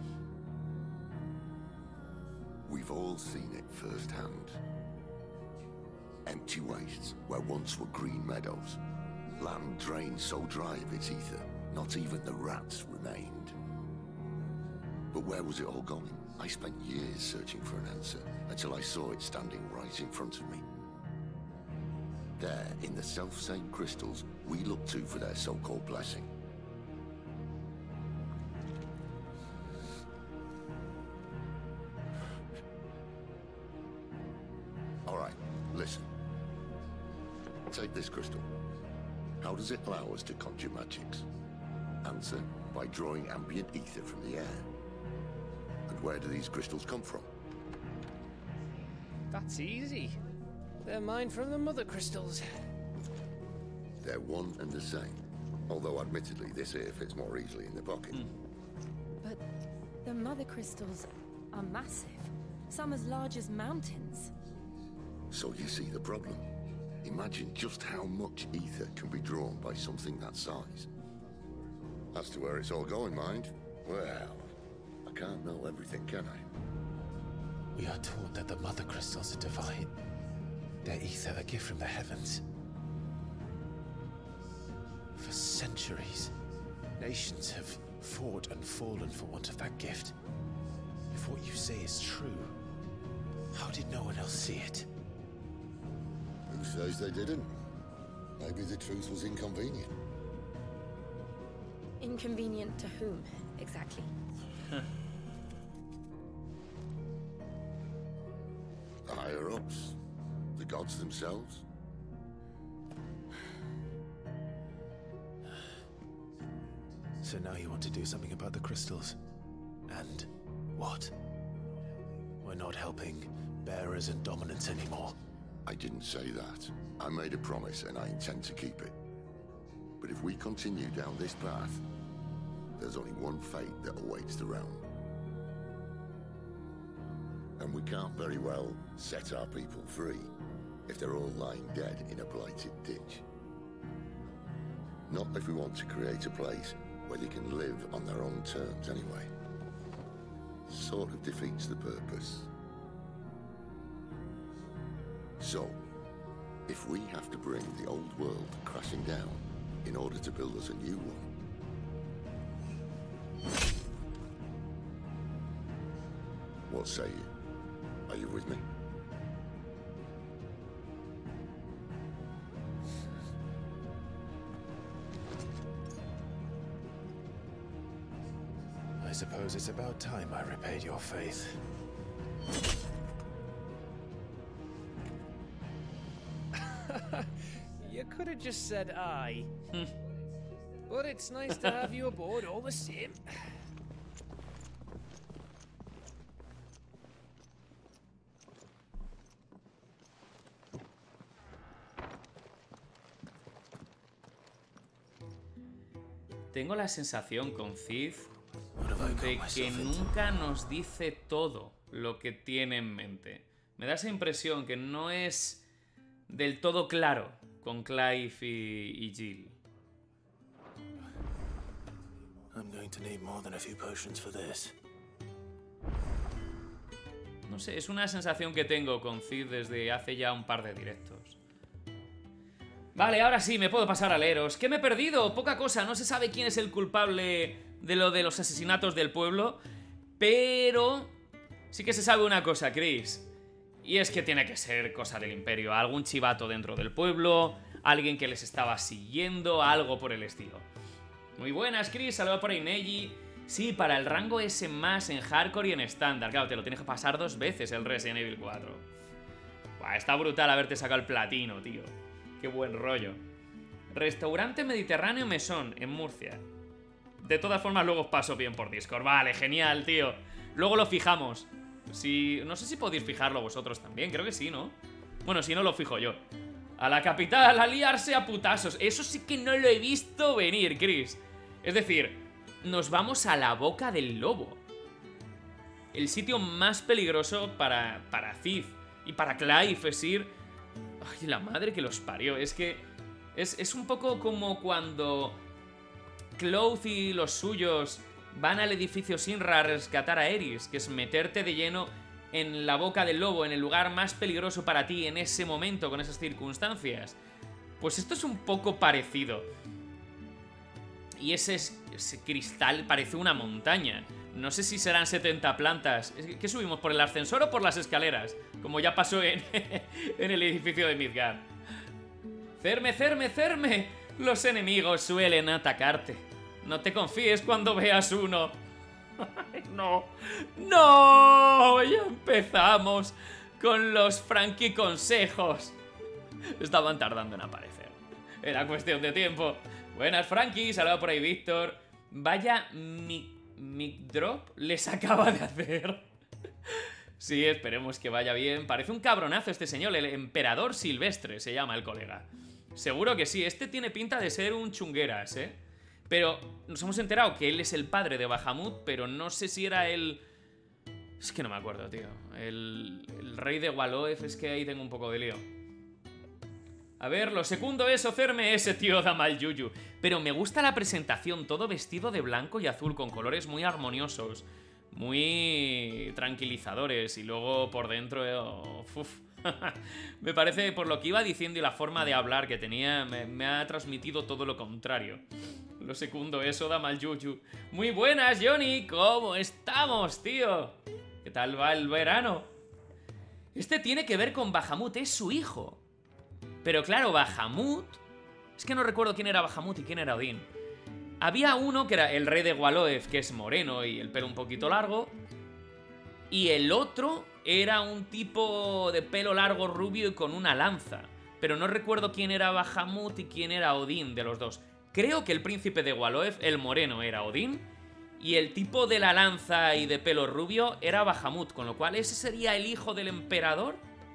We've all seen it firsthand. Empty wastes where once were green meadows. Land drained so dry of its ether, not even the rats remained. But where was it all going? I spent years searching for an answer, until I saw it standing right in front of me. There, in the self-same crystals, we look to for their so-called blessing. All right, listen. Take this crystal. How does it allow us to conjure magics? Answer, by drawing ambient ether from the air. And where do these crystals come from? That's easy. They're mined from the mother crystals. They're one and the same. Although, admittedly, this here fits more easily in the pocket. Mm. But the mother crystals are massive. Some as large as mountains. So you see the problem. Imagine just how much ether can be drawn by something that size. As to where it's all going, mind? Well, I can't know everything, can I? We are taught that the mother crystals are divine. Their ether a gift from the heavens. For centuries, nations have fought and fallen for want of that gift. If what you say is true, how did no one else see it? Who says they didn't? Maybe the truth was inconvenient. Inconvenient to whom, exactly? The higher-ups? The gods themselves? So now you want to do something about the crystals? And what? We're not helping bearers and dominants anymore. I didn't say that. I made a promise and I intend to keep it. But if we continue down this path, there's only one fate that awaits the realm. And we can't very well set our people free if they're all lying dead in a blighted ditch. Not if we want to create a place where they can live on their own terms anyway. Sort of defeats the purpose. So, if we have to bring the old world crashing down in order to build us a new one, what say you? Are you with me? I suppose it's about time I repaid your faith. You could have just said aye. But it's nice to have you aboard all the same. Tengo la sensación con Cid de que nunca nos dice todo lo que tiene en mente. Me da esa impresión que no es del todo claro con Clive y, y Jill. No sé, es una sensación que tengo con Cid desde hace ya un par de directos. Vale, ahora sí, me puedo pasar a leeros. ¿Qué me he perdido? Poca cosa, no se sabe quién es el culpable de lo de los asesinatos del pueblo, pero sí que se sabe una cosa, Chris. Y es que tiene que ser cosa del Imperio. Algún chivato dentro del pueblo, alguien que les estaba siguiendo, algo por el estilo. Muy buenas, Chris, saludos por ahí, Neji. Sí, para el rango S más en hardcore y en estándar. Claro, te lo tienes que pasar dos veces el Resident Evil cuatro. Buah, está brutal haberte sacado el platino, tío. Qué buen rollo. Restaurante Mediterráneo Mesón, en Murcia. De todas formas, luego os paso bien por Discord. Vale, genial, tío. Luego lo fijamos. Si... No sé si podéis fijarlo vosotros también. Creo que sí, ¿no? Bueno, si no, lo fijo yo. A la capital, a liarse a putazos. Eso sí que no lo he visto venir, Chris. Es decir, nos vamos a la boca del lobo. El sitio más peligroso para, para Cid. Y para Clive, es ir... Ay, la madre que los parió. Es que es, es un poco como cuando Cloud y los suyos van al edificio Sinra a rescatar a Eris, que es meterte de lleno en la boca del lobo, en el lugar más peligroso para ti en ese momento, con esas circunstancias. Pues esto es un poco parecido. Y ese, ese cristal parece una montaña. No sé si serán setenta plantas. ¿Qué subimos? ¿Por el ascensor o por las escaleras? Como ya pasó en, en el edificio de Midgard. Cerme, cerme, cerme. Los enemigos suelen atacarte. No te confíes cuando veas uno. No. No. Ya empezamos con los Frankie consejos. Estaban tardando en aparecer. Era cuestión de tiempo. Buenas, Frankie. Saluda por ahí, Víctor. Vaya mic, mic drop les acaba de hacer. Sí, esperemos que vaya bien. Parece un cabronazo este señor. El emperador silvestre se llama el colega. Seguro que sí. Este tiene pinta de ser un chungueras, ¿eh? Pero nos hemos enterado que él es el padre de Bahamut, pero no sé si era el... Es que no me acuerdo, tío. El, el rey de Waloef, es que ahí tengo un poco de lío. A ver, lo segundo es hacerme ese tío da mal yuyu. Pero me gusta la presentación, todo vestido de blanco y azul, con colores muy armoniosos, muy tranquilizadores. Y luego por dentro... Oh, uf. Me parece, por lo que iba diciendo y la forma de hablar que tenía, me, me ha transmitido todo lo contrario. Lo segundo, eso da mal yuyu. Muy buenas, Johnny. ¿Cómo estamos, tío? ¿Qué tal va el verano? Este tiene que ver con Bahamut, es su hijo. Pero claro, Bahamut... Es que no recuerdo quién era Bahamut y quién era Odín. Había uno que era el rey de Waloef, que es moreno y el pelo un poquito largo. Y el otro era un tipo de pelo largo, rubio y con una lanza. Pero no recuerdo quién era Bahamut y quién era Odín de los dos. Creo que el príncipe de Waloef, el moreno, era Odín. Y el tipo de la lanza y de pelo rubio era Bahamut. Con lo cual, ¿ese sería el hijo del emperador?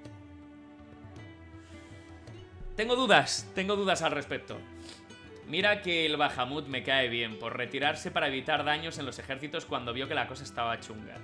Tengo dudas, tengo dudas al respecto. Mira que el Bahamut me cae bien, por retirarse para evitar daños en los ejércitos cuando vio que la cosa estaba chunga.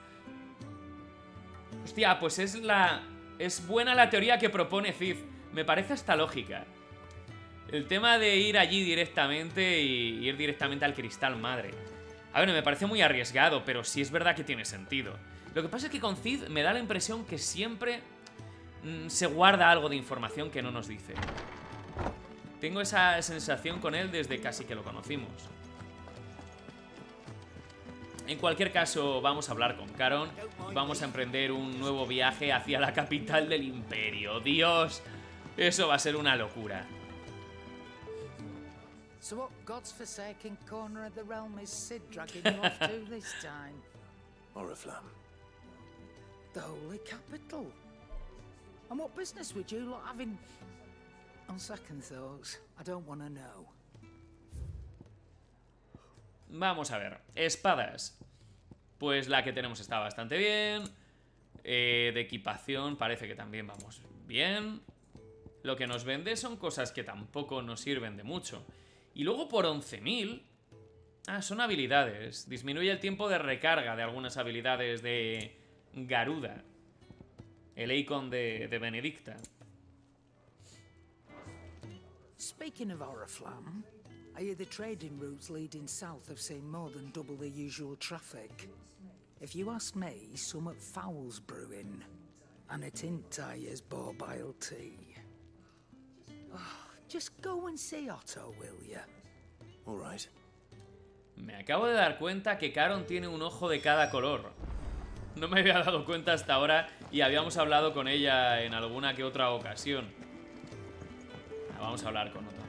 Hostia, pues es la... Es buena la teoría que propone Cid. Me parece hasta lógica. El tema de ir allí directamente y ir directamente al Cristal Madre. A ver, me parece muy arriesgado, pero sí es verdad que tiene sentido. Lo que pasa es que con Cid me da la impresión que siempre mmm, se guarda algo de información que no nos dice. Tengo esa sensación con él desde casi que lo conocimos. En cualquier caso, vamos a hablar con Caron. Vamos a emprender un nuevo viaje hacia la capital del Imperio. ¡Dios! Eso va a ser una locura. So what God's forsaken corner of the realm is Cid dragging you off to this time? Oriflamme. The holy capital. And what business would you lot have in... On second thoughts, I don't want to know. Vamos a ver. Espadas. Pues la que tenemos está bastante bien. Eh, de equipación parece que también vamos bien. Lo que nos vende son cosas que tampoco nos sirven de mucho. Y luego por once mil... Ah, son habilidades. Disminuye el tiempo de recarga de algunas habilidades de Garuda. El icon de, de Benedicta. Speaking of Oriflamme, I hear the trading routes leading south have seen more than double the usual traffic. If you ask me, some at foul's brewing. And it ain't Tyre's borbile tea. Oh, just go and see Otto, will ya? All right. Me acabo de dar cuenta que Caron tiene un ojo de cada color. No me había dado cuenta hasta ahora y habíamos hablado con ella en alguna que otra ocasión. Vamos a hablar con Otto.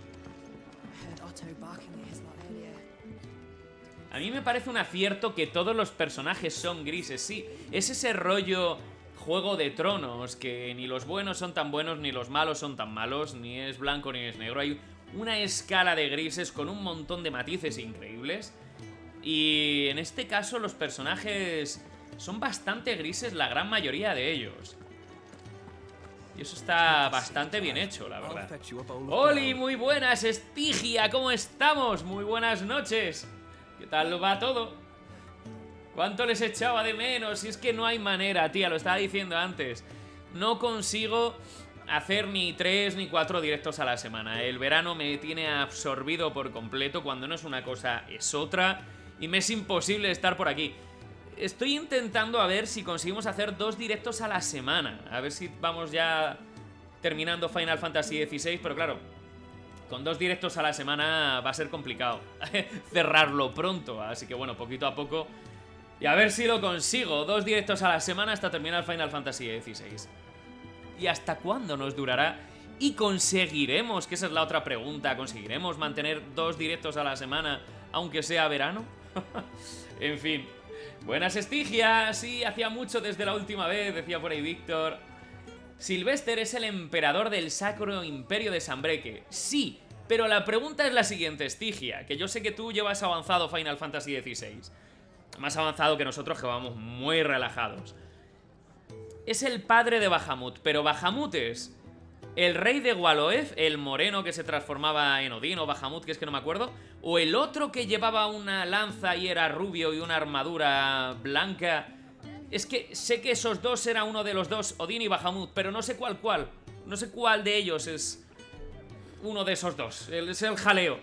A mí me parece un acierto que todos los personajes son grises, sí. Es ese rollo Juego de Tronos, que ni los buenos son tan buenos, ni los malos son tan malos, ni es blanco ni es negro. Hay una escala de grises con un montón de matices increíbles. Y en este caso los personajes son bastante grises, la gran mayoría de ellos. Y eso está bastante bien hecho, la verdad. ¡Oli! Muy buenas, Estigia, ¿cómo estamos? Muy buenas noches. ¿Qué tal va todo? ¿Cuánto les echaba de menos? Si es que no hay manera, tía, lo estaba diciendo antes. No consigo hacer ni tres ni cuatro directos a la semana. El verano me tiene absorbido por completo. Cuando no es una cosa, es otra. Y me es imposible estar por aquí. Estoy intentando a ver si conseguimos hacer dos directos a la semana. A ver si vamos ya terminando Final Fantasy dieciséis. Pero claro, con dos directos a la semana va a ser complicado cerrarlo pronto. Así que bueno, poquito a poco. Y a ver si lo consigo. Dos directos a la semana hasta terminar Final Fantasy dieciséis. ¿Y hasta cuándo nos durará? ¿Y conseguiremos? Que esa es la otra pregunta. ¿Conseguiremos mantener dos directos a la semana aunque sea verano? En fin. Buenas, Estigia. Sí, hacía mucho desde la última vez, decía por ahí Víctor. Sylvester es el emperador del Sacro Imperio de Sanbreque. Sí, pero la pregunta es la siguiente, Stygia, que yo sé que tú llevas avanzado Final Fantasy dieciséis. Más avanzado que nosotros, que vamos muy relajados. Es el padre de Bahamut, pero Bahamut es el rey de Waloef, el moreno que se transformaba en Odín, o Bahamut, que es que no me acuerdo, o el otro que llevaba una lanza y era rubio y una armadura blanca. Es que sé que esos dos era uno de los dos, Odín y Bahamut, pero no sé cuál cuál. No sé cuál de ellos es uno de esos dos. Es el jaleo.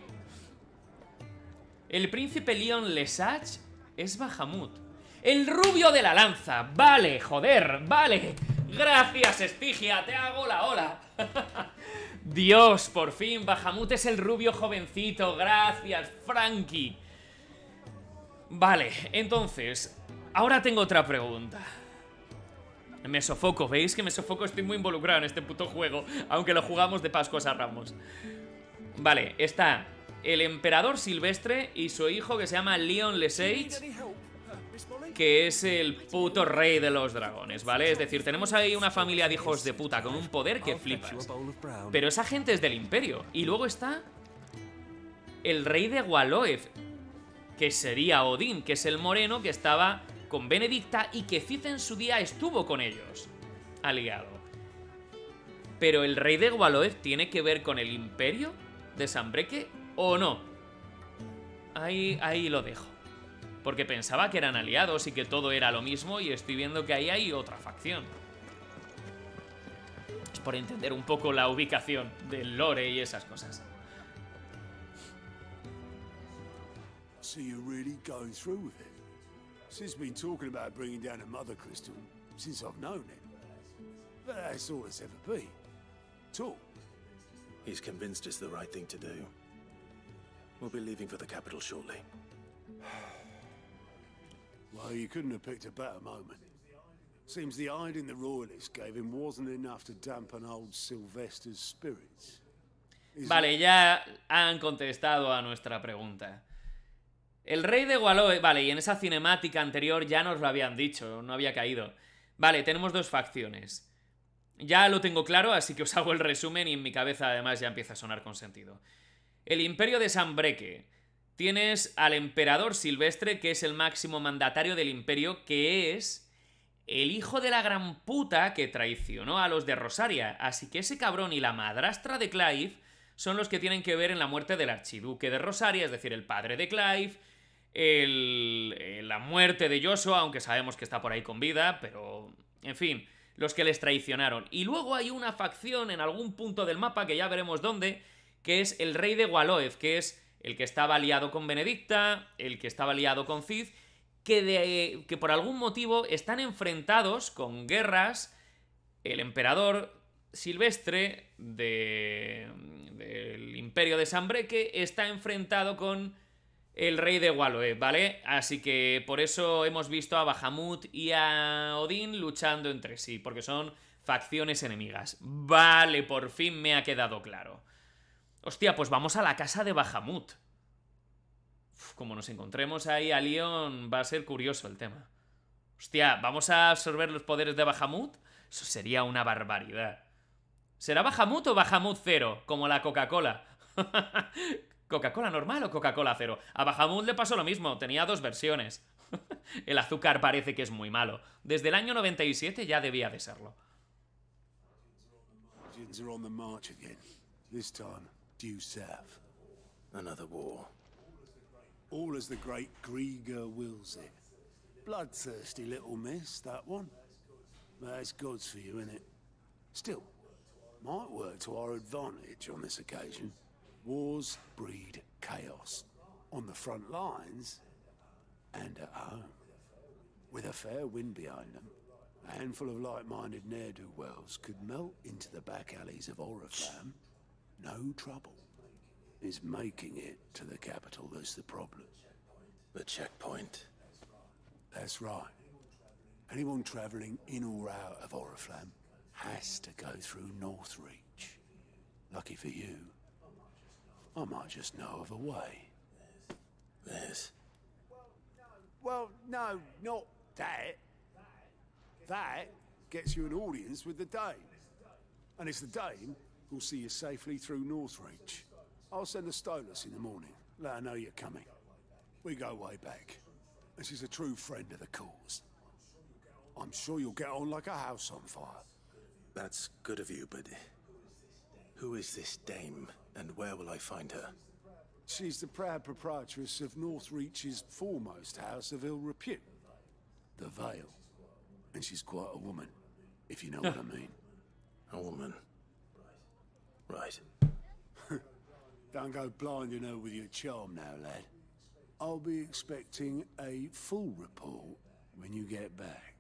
El príncipe Leon Lesage es Bahamut. El rubio de la lanza. Vale, joder, vale. Gracias, Stygia, te hago la ola. Dios, por fin, Bahamut es el rubio jovencito. Gracias, Frankie. Vale, entonces, ahora tengo otra pregunta. Me sofoco, ¿veis que me sofoco? Estoy muy involucrado en este puto juego, aunque lo jugamos de Pascuas a Ramos. Vale, está el emperador Silvestre y su hijo que se llama Leon Lesage, que es el puto rey de los dragones, ¿vale? Es decir, tenemos ahí una familia de hijos de puta con un poder que flipas. Pero esa gente es del imperio. Y luego está el rey de Waloef, que sería Odín, que es el moreno que estaba con Benedicta y que Cid en su día estuvo con ellos, aliado. Pero el rey de Waloef tiene que ver con el imperio de Sanbreque o no. Ahí, ahí lo dejo. Porque pensaba que eran aliados y que todo era lo mismo, y estoy viendo que ahí hay otra facción. Es por entender un poco la ubicación del lore y esas cosas. So you're really going through with it? Sid's been talking about bringing down a mother crystal since I've known him. But that's all it's ever been. Talk. He's convinced it's the right thing to do. We'll be leaving for the capital shortly. Well, you couldn't have picked a better moment. Seems the hiding the royalists gave him wasn't enough to dampen old Sylvester's spirits. Vale, ya han contestado a nuestra pregunta. El rey de Waloef... Vale, y en esa cinemática anterior ya nos lo habían dicho, no había caído. Vale, tenemos dos facciones. Ya lo tengo claro, así que os hago el resumen y en mi cabeza además ya empieza a sonar con sentido. El imperio de Sanbreque. Tienes al emperador Silvestre, que es el máximo mandatario del imperio, que es el hijo de la gran puta que traicionó a los de Rosaria. Así que ese cabrón y la madrastra de Clive son los que tienen que ver en la muerte del archiduque de Rosaria, es decir, el padre de Clive, el, el, la muerte de Joshua, aunque sabemos que está por ahí con vida, pero en fin, los que les traicionaron. Y luego hay una facción en algún punto del mapa, que ya veremos dónde, que es el rey de Waloef, que es el que estaba aliado con Benedicta, el que estaba aliado con Cid, que, de, que por algún motivo están enfrentados con guerras. El emperador Silvestre de, del imperio de Sanbreque está enfrentado con el rey de Waloef, ¿vale? Así que por eso hemos visto a Bahamut y a Odín luchando entre sí, porque son facciones enemigas. Vale, por fin me ha quedado claro. Hostia, pues vamos a la casa de Bahamut. Uf, como nos encontremos ahí a Leon, va a ser curioso el tema. Hostia, ¿vamos a absorber los poderes de Bahamut? Eso sería una barbaridad. ¿Será Bahamut o Bahamut cero? Como la Coca-Cola. ¿Coca-Cola normal o Coca-Cola cero? A Bahamut le pasó lo mismo, tenía dos versiones. El azúcar parece que es muy malo. Desde el año noventa y siete ya debía de serlo. Due south. Another war. All as the great Grieger wills it. Bloodthirsty little miss, that one. That's God's for you, innit? Still, might work to our advantage on this occasion. Wars breed chaos. On the front lines, and at home. With a fair wind behind them, a handful of like-minded ne'er-do-wells could melt into the back alleys of Oriflamme. No trouble. It's making it to the capital that's the problem. The checkpoint. That's right. Anyone travelling in or out of Oriflamme has to go through Northreach. Lucky for you, I might just know of a way. This? Well, no, not that. That gets you an audience with the Dane. And it's the Dame who'll see you safely through Northreach. I'll send the Stolas in the morning. Let her know you're coming. We go way back. And she's a true friend of the cause. I'm sure you'll get on like a house on fire. That's good of you, but who is this Dame, and where will I find her? She's the proud proprietress of Northreach's foremost house of ill repute, the Vale. And she's quite a woman, if you know what I mean. A woman. Right. Don't go blinding her with your charm now, lad. I'll be expecting a full report when you get back.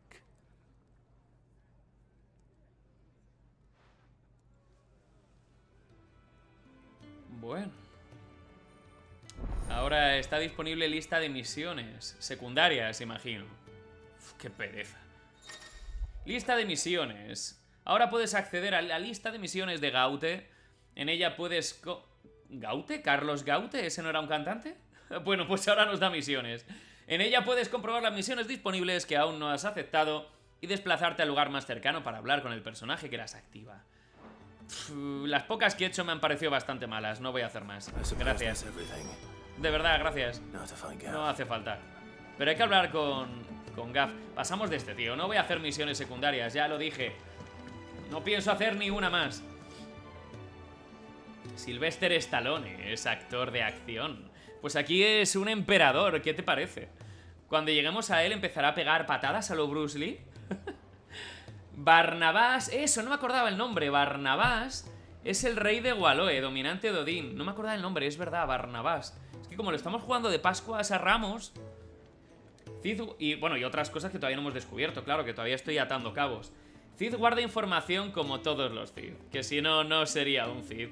Bueno. Ahora está disponible lista de misiones secundarias, imagino. Uf, qué pereza. Lista de misiones. Ahora puedes acceder a la lista de misiones de Gaute. En ella puedes... Co ¿Gaute? ¿Carlos Gaute? ¿Ese no era un cantante? Bueno, pues ahora nos da misiones. En ella puedes comprobar las misiones disponibles que aún no has aceptado y desplazarte al lugar más cercano para hablar con el personaje que las activa. Uf, las pocas que he hecho me han parecido bastante malas. No voy a hacer más. Gracias. De verdad, gracias. No hace falta. Pero hay que hablar con, con Gaff. Pasamos de este tío. No voy a hacer misiones secundarias, ya lo dije. No pienso hacer ni una más. Sylvester Stallone es actor de acción. Pues aquí es un emperador, ¿qué te parece? Cuando lleguemos a él empezará a pegar patadas a lo Bruce Lee. Barnabás, eso, no me acordaba el nombre. Barnabás es el rey de Waloe, dominante de Odín. No me acordaba el nombre, es verdad, Barnabás. Es que como lo estamos jugando de Pascuas a Ramos, Cid, y bueno, y otras cosas que todavía no hemos descubierto, claro, que todavía estoy atando cabos. Cid guarda información como todos los Cid, que si no, no sería un Cid.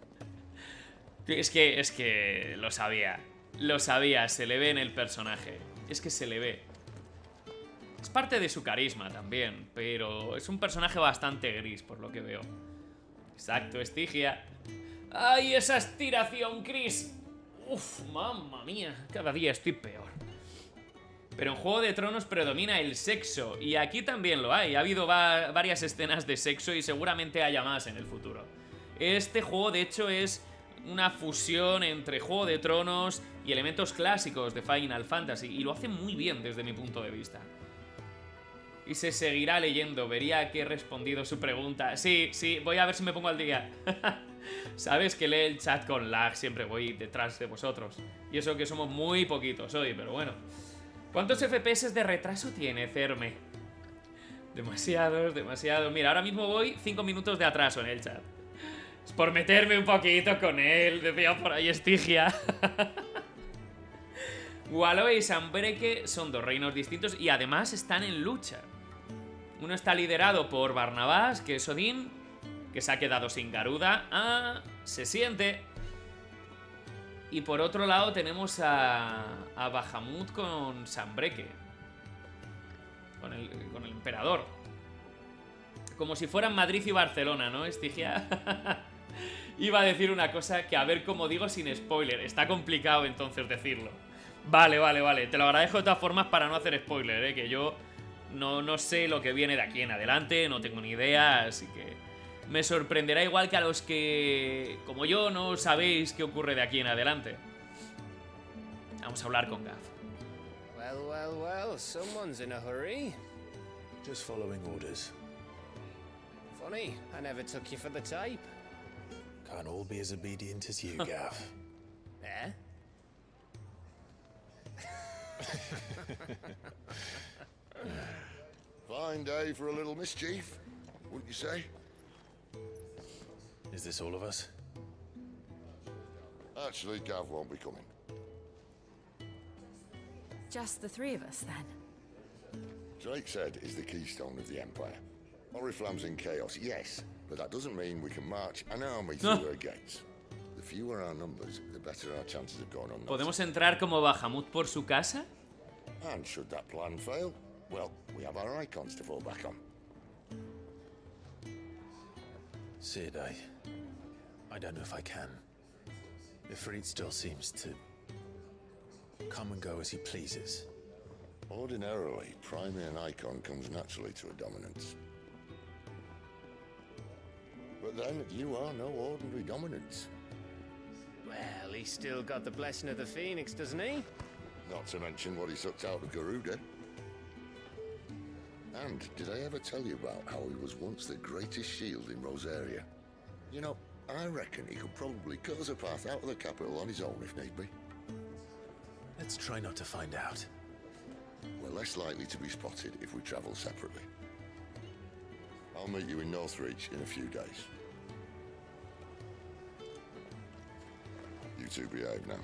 Es que, es que lo sabía, lo sabía, se le ve en el personaje, es que se le ve. Es parte de su carisma también, pero es un personaje bastante gris, por lo que veo. Exacto, Estigia. ¡Ay, esa estiración, Chris! Uf, mamma mía, cada día estoy peor. Pero en Juego de Tronos predomina el sexo, y aquí también lo hay. Ha habido va varias escenas de sexo y seguramente haya más en el futuro. Este juego, de hecho, es una fusión entre Juego de Tronos y elementos clásicos de Final Fantasy, y lo hace muy bien desde mi punto de vista. Y se seguirá leyendo, vería que he respondido su pregunta. Sí, sí, voy a ver si me pongo al día. Sabes que lee el chat con lag, siempre voy detrás de vosotros. Y eso que somos muy poquitos hoy, pero bueno. ¿Cuántos F P S de retraso tiene Cerme? Demasiados, demasiados. Mira, ahora mismo voy cinco minutos de atraso en el chat. Es por meterme un poquito con él, decía por ahí Estigia. Waloe y Sanbreque son dos reinos distintos y además están en lucha. Uno está liderado por Barnabás, que es Odín, que se ha quedado sin Garuda. Ah, se siente. Y por otro lado tenemos a, a Bahamut con Sanbreque. Con el, con el emperador. Como si fueran Madrid y Barcelona, ¿no, Estigia? Iba a decir una cosa que a ver cómo digo sin spoiler. Está complicado entonces decirlo. Vale, vale, vale. Te lo agradezco de todas formas para no hacer spoiler, ¿eh? Que yo no, no sé lo que viene de aquí en adelante, no tengo ni idea, así que me sorprenderá igual que a los que, como yo, no sabéis qué ocurre de aquí en adelante. Vamos a hablar con Gaff. Well, well, well, someone's in a hurry. Just following orders. Funny, I never took you for the type. Can't all be as obedient as you, Gaff. Eh? Fine day for a little mischief, wouldn't you say? Is this all of us? Actually, Gav won't be coming. Just the three of us, then? Drake said is the keystone of the Empire. Oriflamme's in chaos, yes, but that doesn't mean we can march an army through her gates. The fewer our numbers, the better our chances of going on. ¿Podemos entrar como Bahamut por su casa? And should that plan fail, well, we have our icons to fall back on. Sid, I... I don't know if I can. Ifrit still seems to... come and go as he pleases. Ordinarily, priming an icon comes naturally to a dominance. But then, you are no ordinary dominance. Well, he's still got the blessing of the Phoenix, doesn't he? Not to mention what he sucked out of Garuda. And did I ever tell you about how he was once the greatest shield in Rosaria? You know, I reckon he could probably cut us a path out of the capital on his own if need be. Let's try not to find out. We're less likely to be spotted if we travel separately. I'll meet you in Northreach in a few days. You two behave now.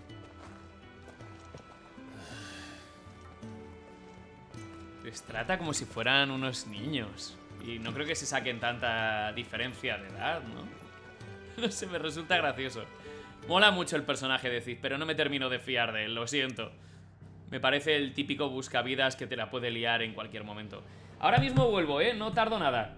Les trata como si fueran unos niños. Y no creo que se saquen tanta diferencia de edad, ¿no? No sé, me resulta gracioso. Mola mucho el personaje de Cid, pero no me termino de fiar de él, lo siento. Me parece el típico buscavidas que te la puede liar en cualquier momento. Ahora mismo vuelvo, ¿eh? No tardo nada.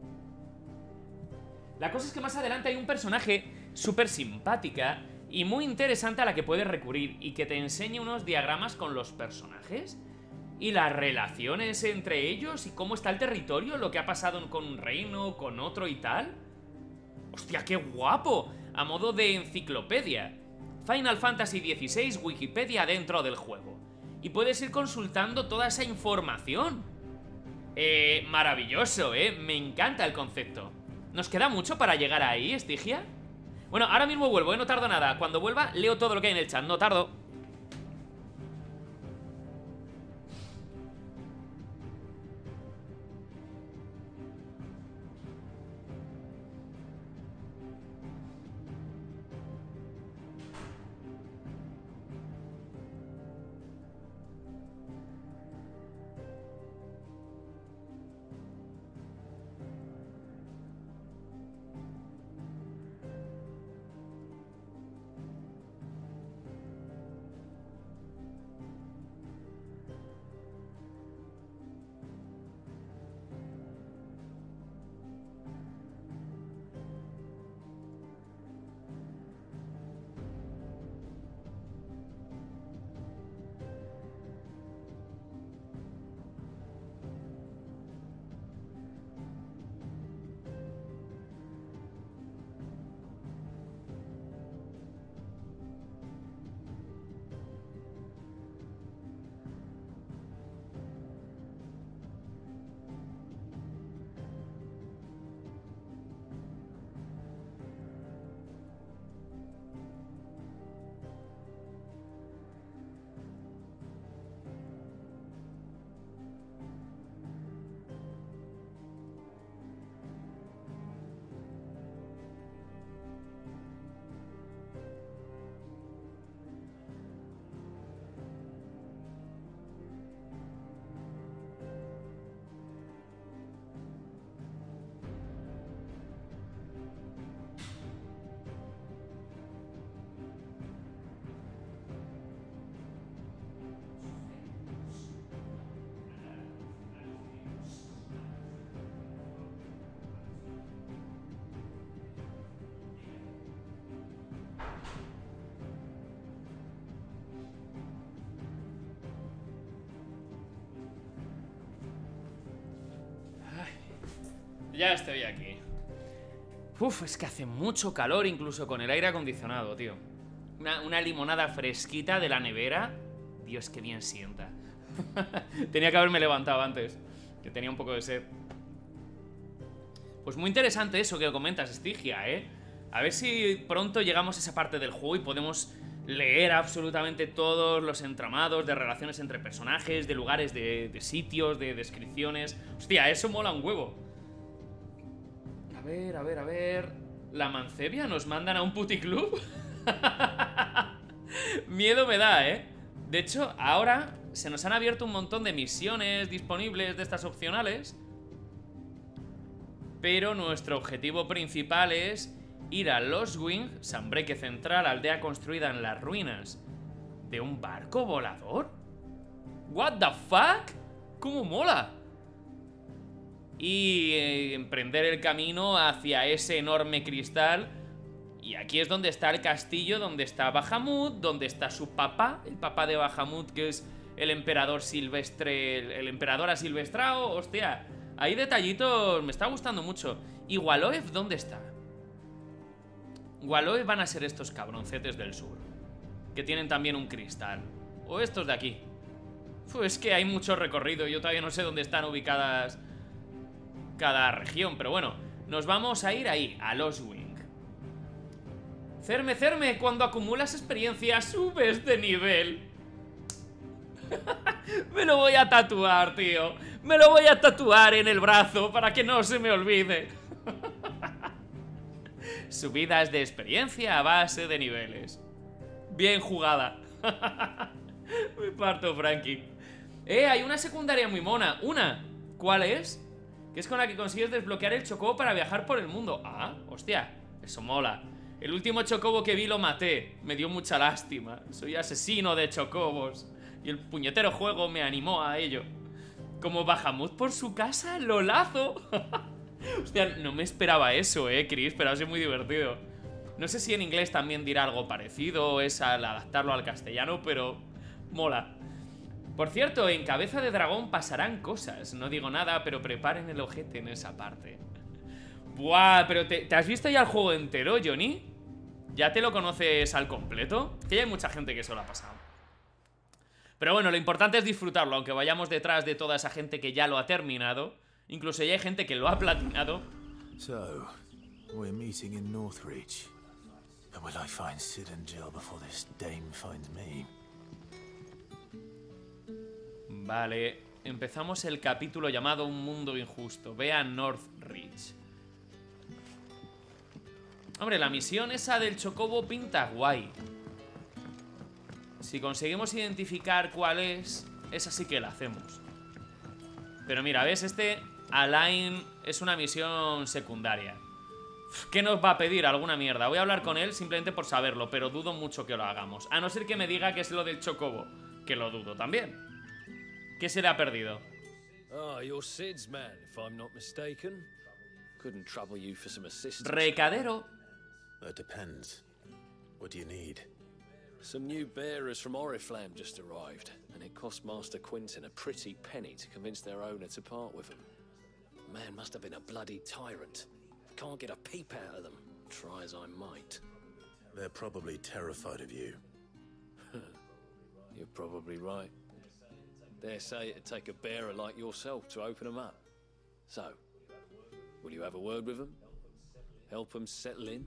La cosa es que más adelante hay un personaje súper simpática y muy interesante a la que puedes recurrir y que te enseña unos diagramas con los personajes y las relaciones entre ellos y cómo está el territorio, lo que ha pasado con un reino, con otro y tal. ¡Hostia, qué guapo! A modo de enciclopedia. Final Fantasy dieciséis Wikipedia dentro del juego. Y puedes ir consultando toda esa información. Eh, maravilloso, ¿eh? Me encanta el concepto. ¿Nos queda mucho para llegar ahí, Estigia? Bueno, ahora mismo vuelvo, ¿eh? No tardo nada. Cuando vuelva, leo todo lo que hay en el chat. No tardo. Ya estoy aquí. Uf, es que hace mucho calor incluso con el aire acondicionado, tío. Una, una limonada fresquita de la nevera. Dios, qué bien sienta. Tenía que haberme levantado antes, que tenía un poco de sed. Pues muy interesante eso que comentas, Estigia, ¿eh? A ver si pronto llegamos a esa parte del juego y podemos leer absolutamente todos los entramados de relaciones entre personajes, de lugares, de, de sitios, de descripciones. Hostia, eso mola un huevo. A ver, a ver, a ver... ¿La Mancebia nos mandan a un puticlub? Miedo me da, ¿eh? De hecho, ahora se nos han abierto un montón de misiones disponibles de estas opcionales. Pero nuestro objetivo principal es ir a Lostwing, Sanbreque Central, aldea construida en las ruinas de un barco volador. ¿What the fuck? ¿Cómo mola? Y eh, emprender el camino hacia ese enorme cristal. Y aquí es donde está el castillo, donde está Bahamut, donde está su papá, el papá de Bahamut, que es el emperador silvestre, el, el emperador asilvestrado. Hostia, hay detallitos, me está gustando mucho. ¿Y Waloef dónde está? Walloe van a ser estos cabroncetes del sur, que tienen también un cristal. O estos de aquí. Pues que hay mucho recorrido. Yo todavía no sé dónde están ubicadas cada región, pero bueno, nos vamos a ir ahí, a Lostwing. Cerme, Cerme, cuando acumulas experiencia subes de nivel. Me lo voy a tatuar, tío. Me lo voy a tatuar en el brazo para que no se me olvide. Subidas de experiencia a base de niveles. Bien jugada. Me parto, Frankie. Eh, hay una secundaria muy mona. Una. ¿Cuál es? Que es con la que consigues desbloquear el chocobo para viajar por el mundo. Ah, hostia, eso mola. El último chocobo que vi lo maté. Me dio mucha lástima. Soy asesino de chocobos. Y el puñetero juego me animó a ello. Como Bahamut por su casa, lo lazo. Hostia, no me esperaba eso, eh, Chris, pero ha sido muy divertido. No sé si en inglés también dirá algo parecido o es al adaptarlo al castellano, pero mola. Por cierto, en Cabeza de Dragón pasarán cosas. No digo nada, pero preparen el ojete en esa parte. Buah, pero te, ¿te has visto ya el juego entero, Johnny? ¿Ya te lo conoces al completo? Que ya hay mucha gente que se lo ha pasado. Pero bueno, lo importante es disfrutarlo, aunque vayamos detrás de toda esa gente que ya lo ha terminado. Incluso ya hay gente que lo ha platinado. So, we're meeting in Northreach. But will I find Sid and Jill before this dame finds me? Vale, empezamos el capítulo llamado Un mundo injusto. Ve a Northreach. Hombre, la misión esa del chocobo pinta guay. Si conseguimos identificar cuál es, esa sí que la hacemos. Pero mira, ¿ves? Este Alain es una misión secundaria. ¿Qué nos va a pedir? Alguna mierda. Voy a hablar con él simplemente por saberlo, pero dudo mucho que lo hagamos. A no ser que me diga que es lo del chocobo, que lo dudo también. ¿Qué se le ha perdido? Ah, you're Sid's man, if I'm not mistaken. Couldn't trouble you for some assistance. Recadero. It depends. What do you need? Some new bearers from Oriflamme just arrived, and it cost Master Quinton a pretty penny to convince their owner to part with them. Man must have been a bloody tyrant. Can't get a peep out of them, try as I might. They're probably terrified of you. You're probably right. Dare say it'd take a bearer like yourself to open them up. So, will you have a word with them? Help them settle in?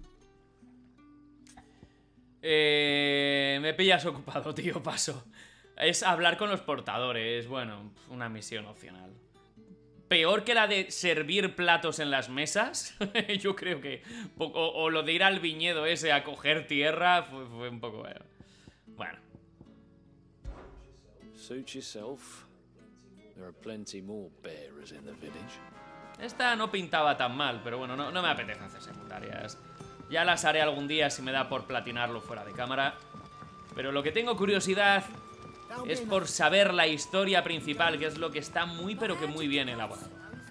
Eh, me pillas ocupado, tío, paso. Es hablar con los portadores. Bueno, una misión opcional. Peor que la de servir platos en las mesas. Yo creo que... O, o lo de ir al viñedo ese a coger tierra fue, fue un poco... Bueno. bueno. Suit yourself. There are plenty more bearers in the village. Esta no pintaba tan mal, pero bueno, no, no me apetece hacer secundarias. Ya las haré algún día si me da por platinarlo fuera de cámara. Pero lo que tengo curiosidad es por saber la historia principal, que es lo que está muy pero que muy bien elaborado.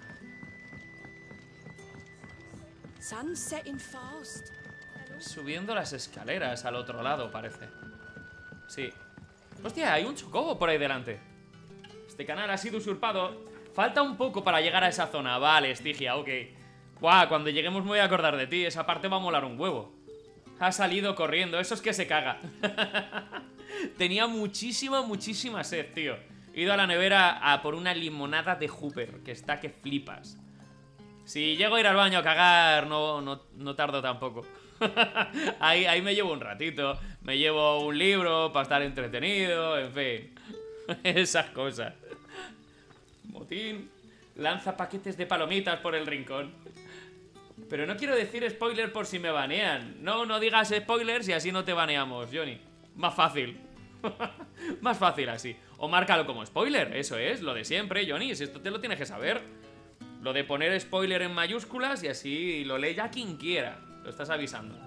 Subiendo las escaleras al otro lado, parece. Sí. Hostia, hay un chocobo por ahí delante. Este canal ha sido usurpado. Falta un poco para llegar a esa zona. Vale, Estigia, ok. Guau, cuando lleguemos me voy a acordar de ti. Esa parte va a molar un huevo. Ha salido corriendo, eso es que se caga. Tenía muchísima, muchísima sed, tío. He ido a la nevera a por una limonada de Hooper, que está que flipas. Si llego a ir al baño a cagar, no, no, no tardo tampoco. ahí, ahí me llevo un ratito. Me llevo un libro para estar entretenido, en fin. Esas cosas. Motín lanza paquetes de palomitas por el rincón. Pero no quiero decir spoiler por si me banean. No, no digas spoilers y así no te baneamos, Johnny. Más fácil. Más fácil así. O márcalo como spoiler, eso es, lo de siempre, Johnny. Si esto te lo tienes que saber. Lo de poner spoiler en mayúsculas y así lo lee ya quien quiera. Lo estás avisando.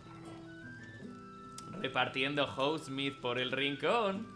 Repartiendo Hogsmeade por el rincón.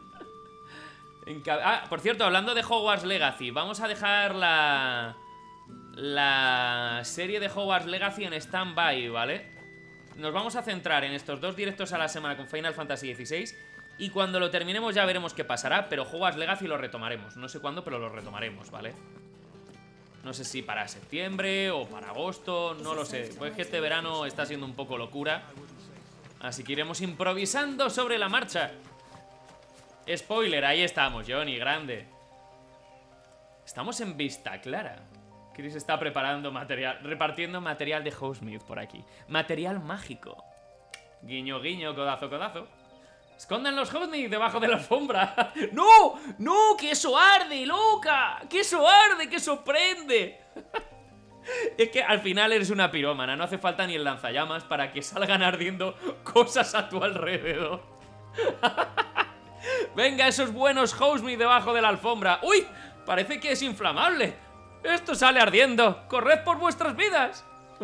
Ah, por cierto, hablando de Hogwarts Legacy, vamos a dejar la... La serie de Hogwarts Legacy en stand-by, ¿vale? Nos vamos a centrar en estos dos directos a la semana con Final Fantasy dieciséis. Y cuando lo terminemos ya veremos qué pasará. Pero Hogwarts Legacy lo retomaremos. No sé cuándo, pero lo retomaremos, ¿vale? No sé si para septiembre o para agosto, no lo sé. Pues que este verano está siendo un poco locura. Así que iremos improvisando sobre la marcha. Spoiler, ahí estamos, Johnny, grande. Estamos en Vista Clara. Chris está preparando material, repartiendo material de Hogsmeade por aquí. Material mágico. Guiño, guiño, codazo, codazo. Escondan los Hogsmeade debajo de la alfombra. ¡No! ¡No! ¡Que eso arde, loca! ¡Que eso arde! ¡Que eso prende! Es que al final eres una pirómana. No hace falta ni el lanzallamas para que salgan ardiendo cosas a tu alrededor. Venga, esos buenos Hogsmeade debajo de la alfombra. ¡Uy! Parece que es inflamable. Esto sale ardiendo. ¡Corred por vuestras vidas!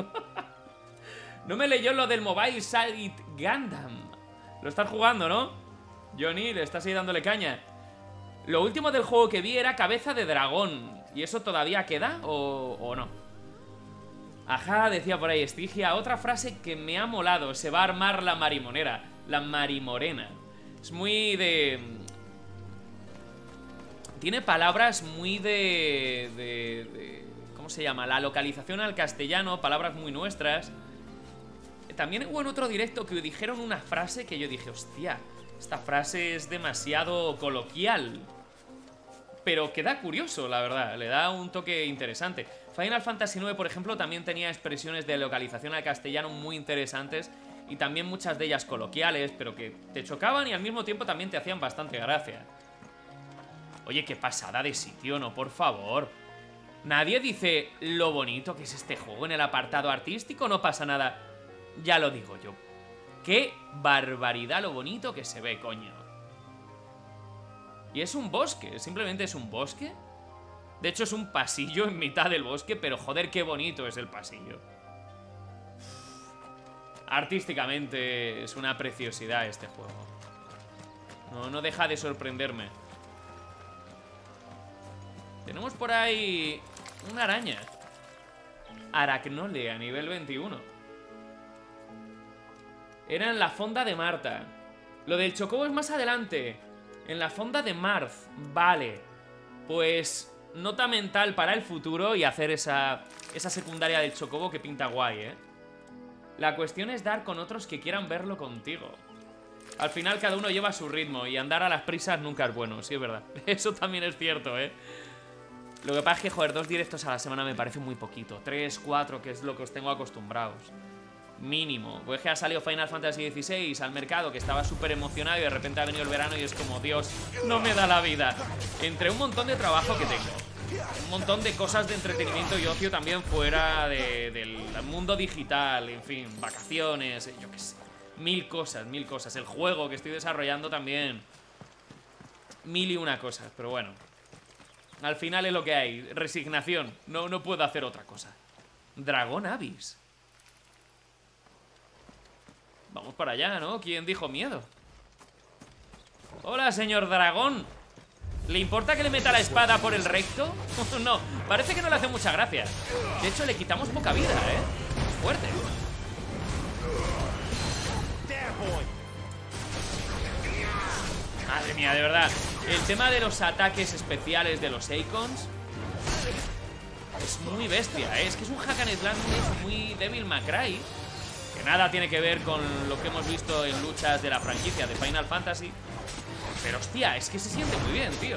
No me leyó lo del Mobile Suit Gundam. Lo estás jugando, ¿no? Johnny, le estás ahí dándole caña. Lo último del juego que vi era Cabeza de Dragón. ¿Y eso todavía queda o, o no? Ajá, decía por ahí Estigia. Otra frase que me ha molado. Se va a armar la marimonera. La marimorena. Es muy de... Tiene palabras muy de, de, de... ¿Cómo se llama? La localización al castellano. Palabras muy nuestras. También hubo en otro directo que dijeron una frase que yo dije, hostia, esta frase es demasiado coloquial. Pero queda curioso, la verdad. Le da un toque interesante. Final Fantasy nueve, por ejemplo, también tenía expresiones de localización al castellano muy interesantes. Y también muchas de ellas coloquiales, pero que te chocaban y al mismo tiempo también te hacían bastante gracia. Oye, qué pasada de sitio, ¿no? Por favor. Nadie dice lo bonito que es este juego en el apartado artístico, no pasa nada. Ya lo digo yo. Qué barbaridad lo bonito que se ve, coño. Y es un bosque, simplemente es un bosque. De hecho es un pasillo en mitad del bosque, pero joder, qué bonito es el pasillo. Artísticamente es una preciosidad este juego. No, no deja de sorprenderme. Tenemos por ahí una araña. Aracnole a nivel veintiuno. Era en la fonda de Marta. Lo del chocobo es más adelante. En la fonda de Marth. Vale. Pues nota mental para el futuro y hacer esa, esa secundaria del chocobo que pinta guay, ¿eh? La cuestión es dar con otros que quieran verlo contigo. Al final cada uno lleva su ritmo y andar a las prisas nunca es bueno, sí es verdad. Eso también es cierto, ¿eh? Lo que pasa es que, joder, dos directos a la semana me parece muy poquito. Tres, cuatro, que es lo que os tengo acostumbrados. Mínimo. Pues que ha salido Final Fantasy dieciséis al mercado, que estaba súper emocionado, y de repente ha venido el verano y es como, Dios, no me da la vida. Entre un montón de trabajo que tengo, un montón de cosas de entretenimiento y ocio también fuera de, del mundo digital, en fin, vacaciones, yo qué sé. Mil cosas, mil cosas. El juego que estoy desarrollando también. Mil y una cosas, pero bueno. Al final es lo que hay. Resignación. No, no puedo hacer otra cosa. Dragón Abyss. Vamos para allá, ¿no? ¿Quién dijo miedo? Hola, señor dragón. ¿Le importa que le meta la espada por el recto? No, parece que no le hace mucha gracia. De hecho, le quitamos poca vida, ¿eh? Fuerte. Madre mía, de verdad. El tema de los ataques especiales de los Icons es muy bestia, ¿eh? Es que es un hack and slash muy, muy Devil May Cry, que nada tiene que ver con lo que hemos visto en luchas de la franquicia de Final Fantasy. Pero hostia, es que se siente muy bien, tío.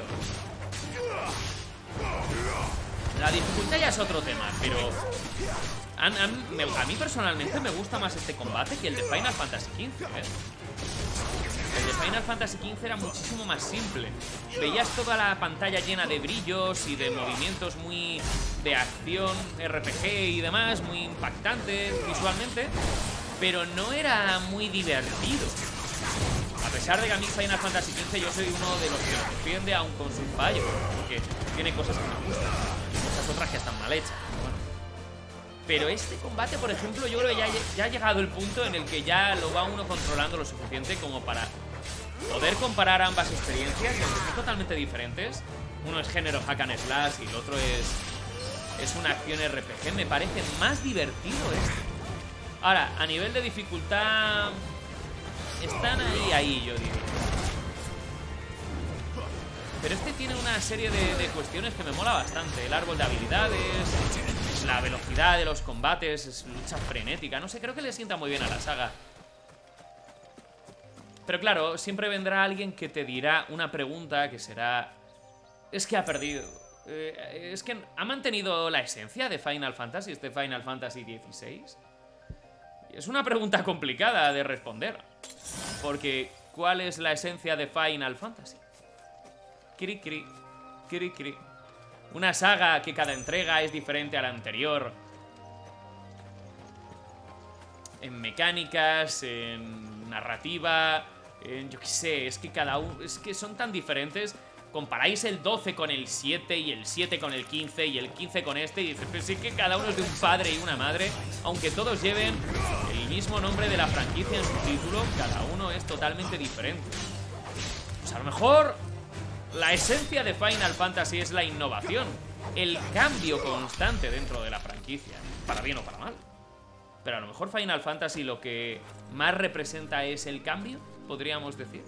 La dificultad ya es otro tema, pero a, a, me, a mí personalmente me gusta más este combate que el de Final Fantasy quince, ¿eh? El de Final Fantasy quince era muchísimo más simple. Veías toda la pantalla llena de brillos y de movimientos muy de acción, R P G y demás, muy impactantes visualmente, pero no era muy divertido. A pesar de que a mí Final Fantasy quince yo soy uno de los que lo defiende aún con sus fallos, porque tiene cosas que me gustan y muchas otras que están mal hechas. Bueno. Pero este combate, por ejemplo, yo creo que ya, ya ha llegado el punto en el que ya lo va uno controlando lo suficiente como para poder comparar ambas experiencias, que son totalmente diferentes. Uno es género hack and slash y el otro es, es una acción R P G. Me parece más divertido este. Ahora, a nivel de dificultad, están ahí, ahí, yo diría. Pero este tiene una serie de, de cuestiones que me mola bastante. El árbol de habilidades, la velocidad de los combates, es lucha frenética. No sé, creo que le sienta muy bien a la saga. Pero claro, siempre vendrá alguien que te dirá una pregunta que será... Es que ha perdido... Eh, es que ha mantenido la esencia de Final Fantasy, este Final Fantasy dieciséis. Es una pregunta complicada de responder. Porque, ¿cuál es la esencia de Final Fantasy? Cri cri, cri cri. Una saga que cada entrega es diferente a la anterior. En mecánicas, en narrativa, en yo qué sé, es que cada uno, es que son tan diferentes. Comparáis el doce con el siete y el siete con el quince y el quince con este y dices, pues sí que cada uno es de un padre y una madre, aunque todos lleven el mismo nombre de la franquicia en su título, cada uno es totalmente diferente. Pues a lo mejor la esencia de Final Fantasy es la innovación, el cambio constante dentro de la franquicia, para bien o para mal. Pero a lo mejor Final Fantasy lo que más representa es el cambio, podríamos decir.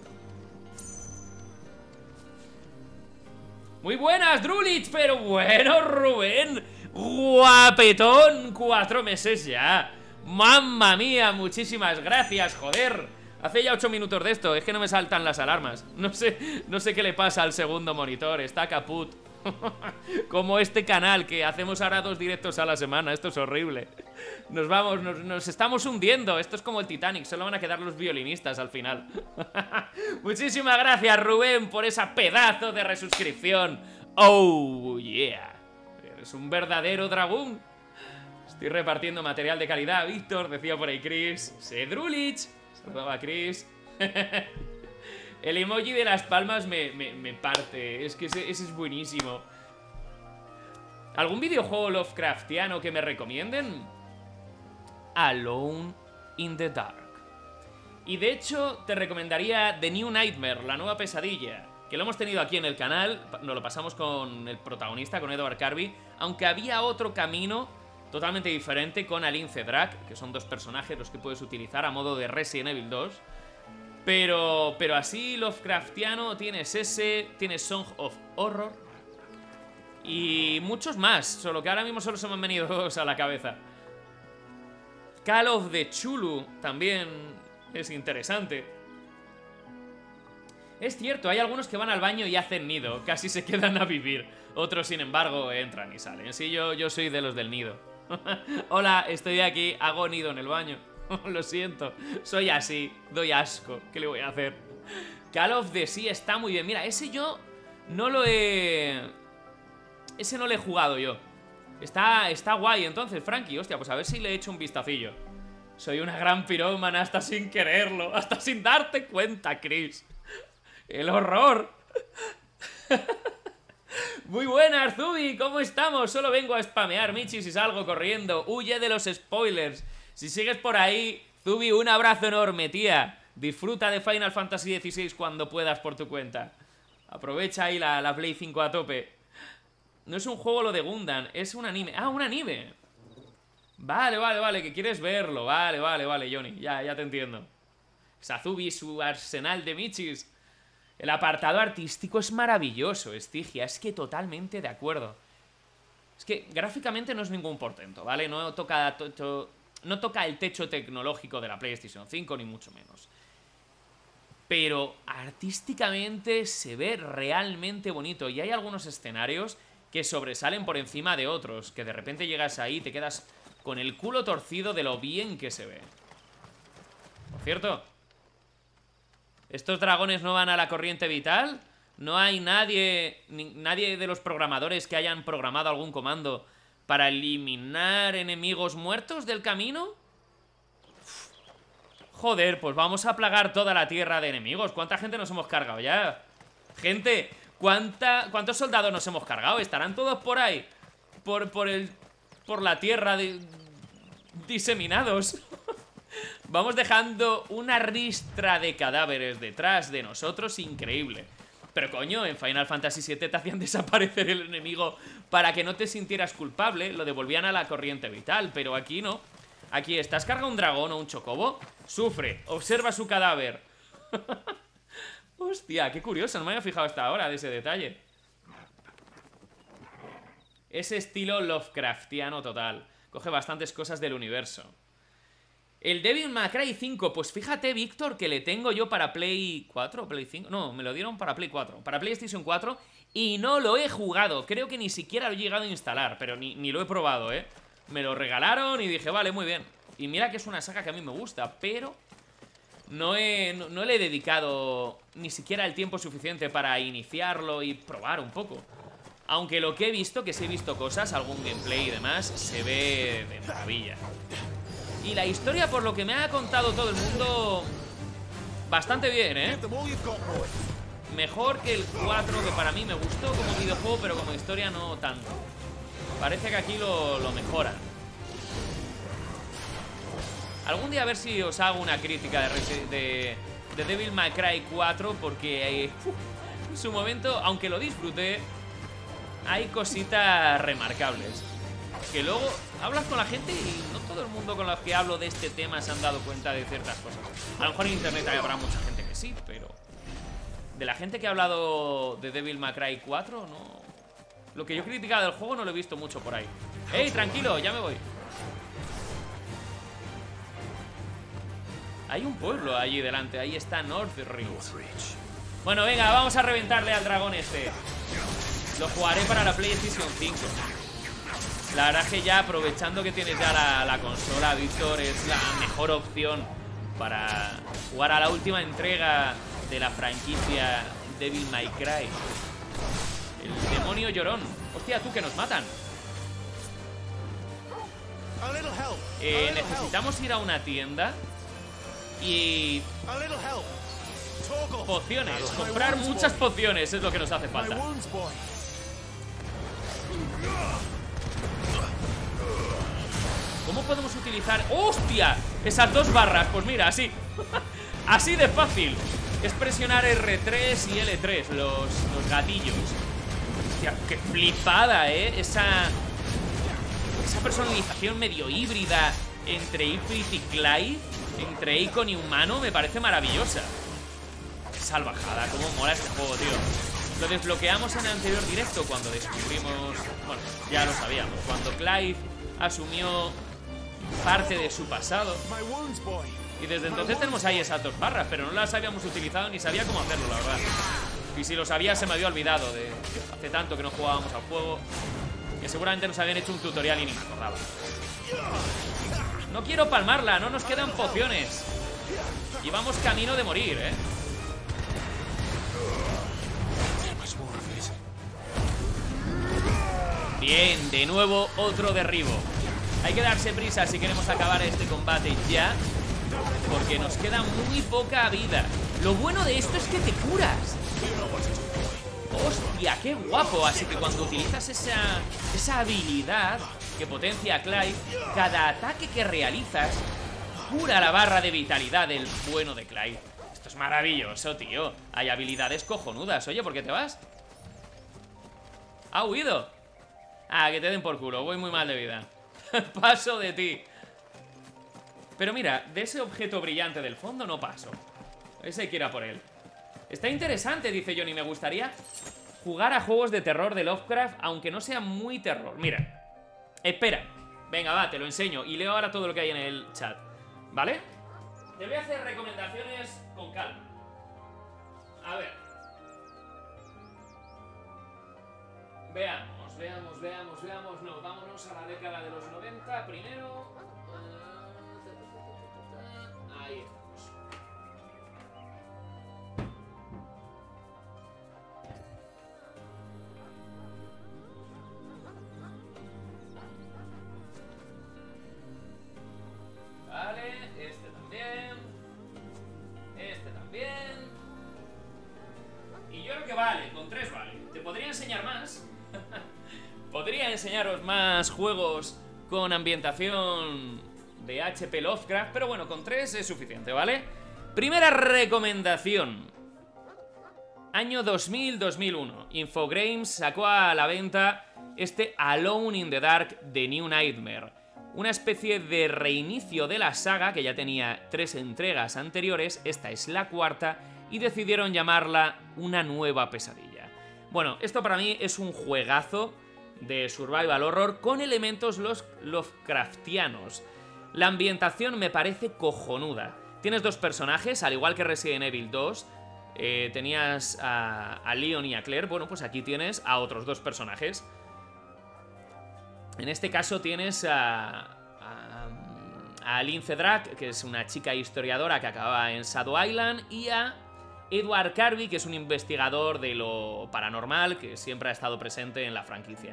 Muy buenas, Drulich, pero bueno, Rubén, guapetón, cuatro meses ya. Mamma mía, muchísimas gracias, joder. Hace ya ocho minutos de esto, es que no me saltan las alarmas. No sé, no sé qué le pasa al segundo monitor, está caput. Como este canal, que hacemos ahora dos directos a la semana, esto es horrible. Nos vamos, nos, nos estamos hundiendo, esto es como el Titanic, solo van a quedar los violinistas al final. Muchísimas gracias, Rubén, por esa pedazo de resuscripción. Oh, yeah. Eres un verdadero dragón. Estoy repartiendo material de calidad, Víctor, decía por ahí Chris. Sedrulich. Saludaba a Chris. El emoji de las palmas me, me, me parte. Es que ese, ese es buenísimo. ¿Algún videojuego Lovecraftiano que me recomienden? Alone in the Dark. Y de hecho te recomendaría The New Nightmare, la nueva pesadilla, que lo hemos tenido aquí en el canal. Nos lo pasamos con el protagonista, con Edward Carby. Aunque había otro camino totalmente diferente con Aline Cedrak, que son dos personajes los que puedes utilizar a modo de Resident Evil dos. Pero, pero así Lovecraftiano tienes ese, tienes Song of Horror y muchos más, solo que ahora mismo solo se me han venido dos a la cabeza. Call of the Chulu también es interesante. Es cierto, hay algunos que van al baño y hacen nido, casi se quedan a vivir. Otros, sin embargo, entran y salen. Sí, yo, yo soy de los del nido. Hola, estoy aquí, hago nido en el baño. Lo siento, soy así, doy asco, ¿qué le voy a hacer? Call of the Sea está muy bien. Mira, ese yo no lo he... Ese no lo he jugado yo. Está, está guay, entonces, Frankie. Hostia, pues a ver si le he hecho un vistacillo. Soy una gran pirómana hasta sin quererlo, hasta sin darte cuenta, Chris. ¡El horror! Muy buenas, Zubi, ¿cómo estamos? Solo vengo a spamear, Michi, si salgo corriendo. Huye de los spoilers. Si sigues por ahí, Zubi, un abrazo enorme, tía. Disfruta de Final Fantasy dieciséis cuando puedas por tu cuenta. Aprovecha ahí la, la Play cinco a tope. No es un juego lo de Gundam, es un anime. Ah, un anime. Vale, vale, vale, que quieres verlo. Vale, vale, vale, Johnny, ya, ya te entiendo. Sazubi, su arsenal de michis. El apartado artístico es maravilloso, Estigia, es que totalmente de acuerdo. Es que gráficamente no es ningún portento, ¿vale? No toca... To, to, No toca el techo tecnológico de la PlayStation cinco, ni mucho menos. Pero artísticamente se ve realmente bonito. Y hay algunos escenarios que sobresalen por encima de otros, que de repente llegas ahí y te quedas con el culo torcido de lo bien que se ve. Por cierto, ¿estos dragones no van a la corriente vital? ¿No hay nadie, ni, nadie de los programadores que hayan programado algún comando para eliminar enemigos muertos del camino? Joder, pues vamos a plagar toda la tierra de enemigos. ¿Cuánta gente nos hemos cargado ya? Gente, ¿cuánta, ¿cuántos soldados nos hemos cargado? ¿Estarán todos por ahí? Por, por, el, por la tierra de, diseminados. Vamos dejando una ristra de cadáveres detrás de nosotros increíble. Pero coño, en Final Fantasy siete te hacían desaparecer el enemigo para que no te sintieras culpable, lo devolvían a la corriente vital, pero aquí no. Aquí estás carga un dragón o un chocobo, sufre, observa su cadáver. Hostia, qué curioso, no me había fijado hasta ahora de ese detalle. Ese estilo Lovecraftiano total. Coge bastantes cosas del universo. El Devil May Cry cinco, pues fíjate, Víctor, que le tengo yo para Play cuatro o Play cinco. No, me lo dieron para Play cuatro, para PlayStation cuatro, y no lo he jugado. Creo que ni siquiera lo he llegado a instalar, pero ni, ni lo he probado, ¿eh? Me lo regalaron y dije, vale, muy bien. Y mira que es una saga que a mí me gusta, pero no, he, no, no le he dedicado ni siquiera el tiempo suficiente para iniciarlo y probar un poco. Aunque lo que he visto, que sí he visto cosas, algún gameplay y demás, se ve de maravilla. Y la historia, por lo que me ha contado todo el mundo, bastante bien, ¿eh? Mejor que el cuatro, que para mí me gustó como videojuego, pero como historia no tanto. Parece que aquí lo, lo mejoran. Algún día a ver si os hago una crítica de, de, de Devil May Cry cuatro, porque eh, en su momento, aunque lo disfruté, hay cositas remarcables. Que luego hablas con la gente y no todo el mundo con los que hablo de este tema se han dado cuenta de ciertas cosas. A lo mejor en internet habrá mucha gente que sí, pero de la gente que ha hablado de Devil May Cry cuatro, no. Lo que yo he criticado del juego no lo he visto mucho por ahí. ¡Ey, tranquilo! Ya me voy. Hay un pueblo allí delante. Ahí está Northridge. Bueno, venga, vamos a reventarle al dragón este. Lo jugaré para la PlayStation cinco. La verdad es que ya aprovechando que tienes ya la, la consola, Víctor, es la mejor opción para jugar a la última entrega de la franquicia Devil May Cry. El demonio llorón. Hostia, tú, que nos matan. Eh, necesitamos ir a una tienda y pociones, comprar muchas pociones es lo que nos hace falta. ¿Cómo podemos utilizar? ¡Hostia! Esas dos barras, pues mira, así. Así de fácil. Es presionar erre tres y ele tres, los, los gatillos. Hostia, qué flipada, ¿eh? Esa Esa personalización medio híbrida entre Ifrit y Clive, entre Icon y humano, me parece maravillosa. Salvajada, cómo mola este juego, tío. Lo desbloqueamos en el anterior directo cuando descubrimos... Bueno, ya lo sabíamos. Cuando Clive asumió parte de su pasado. Y desde entonces tenemos ahí esas dos barras, pero no las habíamos utilizado ni sabía cómo hacerlo, la verdad. Y si lo sabía se me había olvidado de... Hace tanto que no jugábamos al juego, que seguramente nos habían hecho un tutorial y ni me acordaba. No quiero palmarla, no nos quedan pociones. Y vamos camino de morir, ¿eh? Bien, de nuevo otro derribo. Hay que darse prisa si queremos acabar este combate ya, porque nos queda muy poca vida. Lo bueno de esto es que te curas. Hostia, qué guapo. Así que cuando utilizas esa, esa habilidad que potencia a Clive, cada ataque que realizas cura la barra de vitalidad del bueno de Clive. Esto es maravilloso, tío. Hay habilidades cojonudas. Oye, ¿por qué te vas? ¿Ha huido? Ah, que te den por culo. Voy muy mal de vida. Paso de ti. Pero mira, de ese objeto brillante del fondo no paso. Ese hay que ir a por él. Está interesante, dice Johnny. Me gustaría jugar a juegos de terror de Lovecraft, aunque no sea muy terror. Mira, espera. Venga, va, te lo enseño. Y leo ahora todo lo que hay en el chat, ¿vale? Te voy a hacer recomendaciones con calma. A ver. Veamos, veamos, veamos, veamos. No, vámonos a la década de los noventa primero. Ahí estamos. Vale, este también. Este también. Y yo creo que vale, con tres vale. Te podría enseñar más. Podría enseñaros más juegos con ambientación de hache pe Lovecraft, pero bueno, con tres es suficiente, ¿vale? Primera recomendación. Año dos mil a dos mil uno. Infogrames sacó a la venta este Alone in the Dark de New Nightmare. Una especie de reinicio de la saga, que ya tenía tres entregas anteriores. Esta es la cuarta y decidieron llamarla Una nueva pesadilla. Bueno, esto para mí es un juegazo de survival horror con elementos los Lovecraftianos. La ambientación me parece cojonuda. Tienes dos personajes, al igual que Resident Evil dos. Eh, tenías a, a Leon y a Claire. Bueno, pues aquí tienes a otros dos personajes. En este caso tienes a, a, a Lindsay Drake, que es una chica historiadora que acaba en Shadow Island, y a Edward Carby, que es un investigador de lo paranormal que siempre ha estado presente en la franquicia.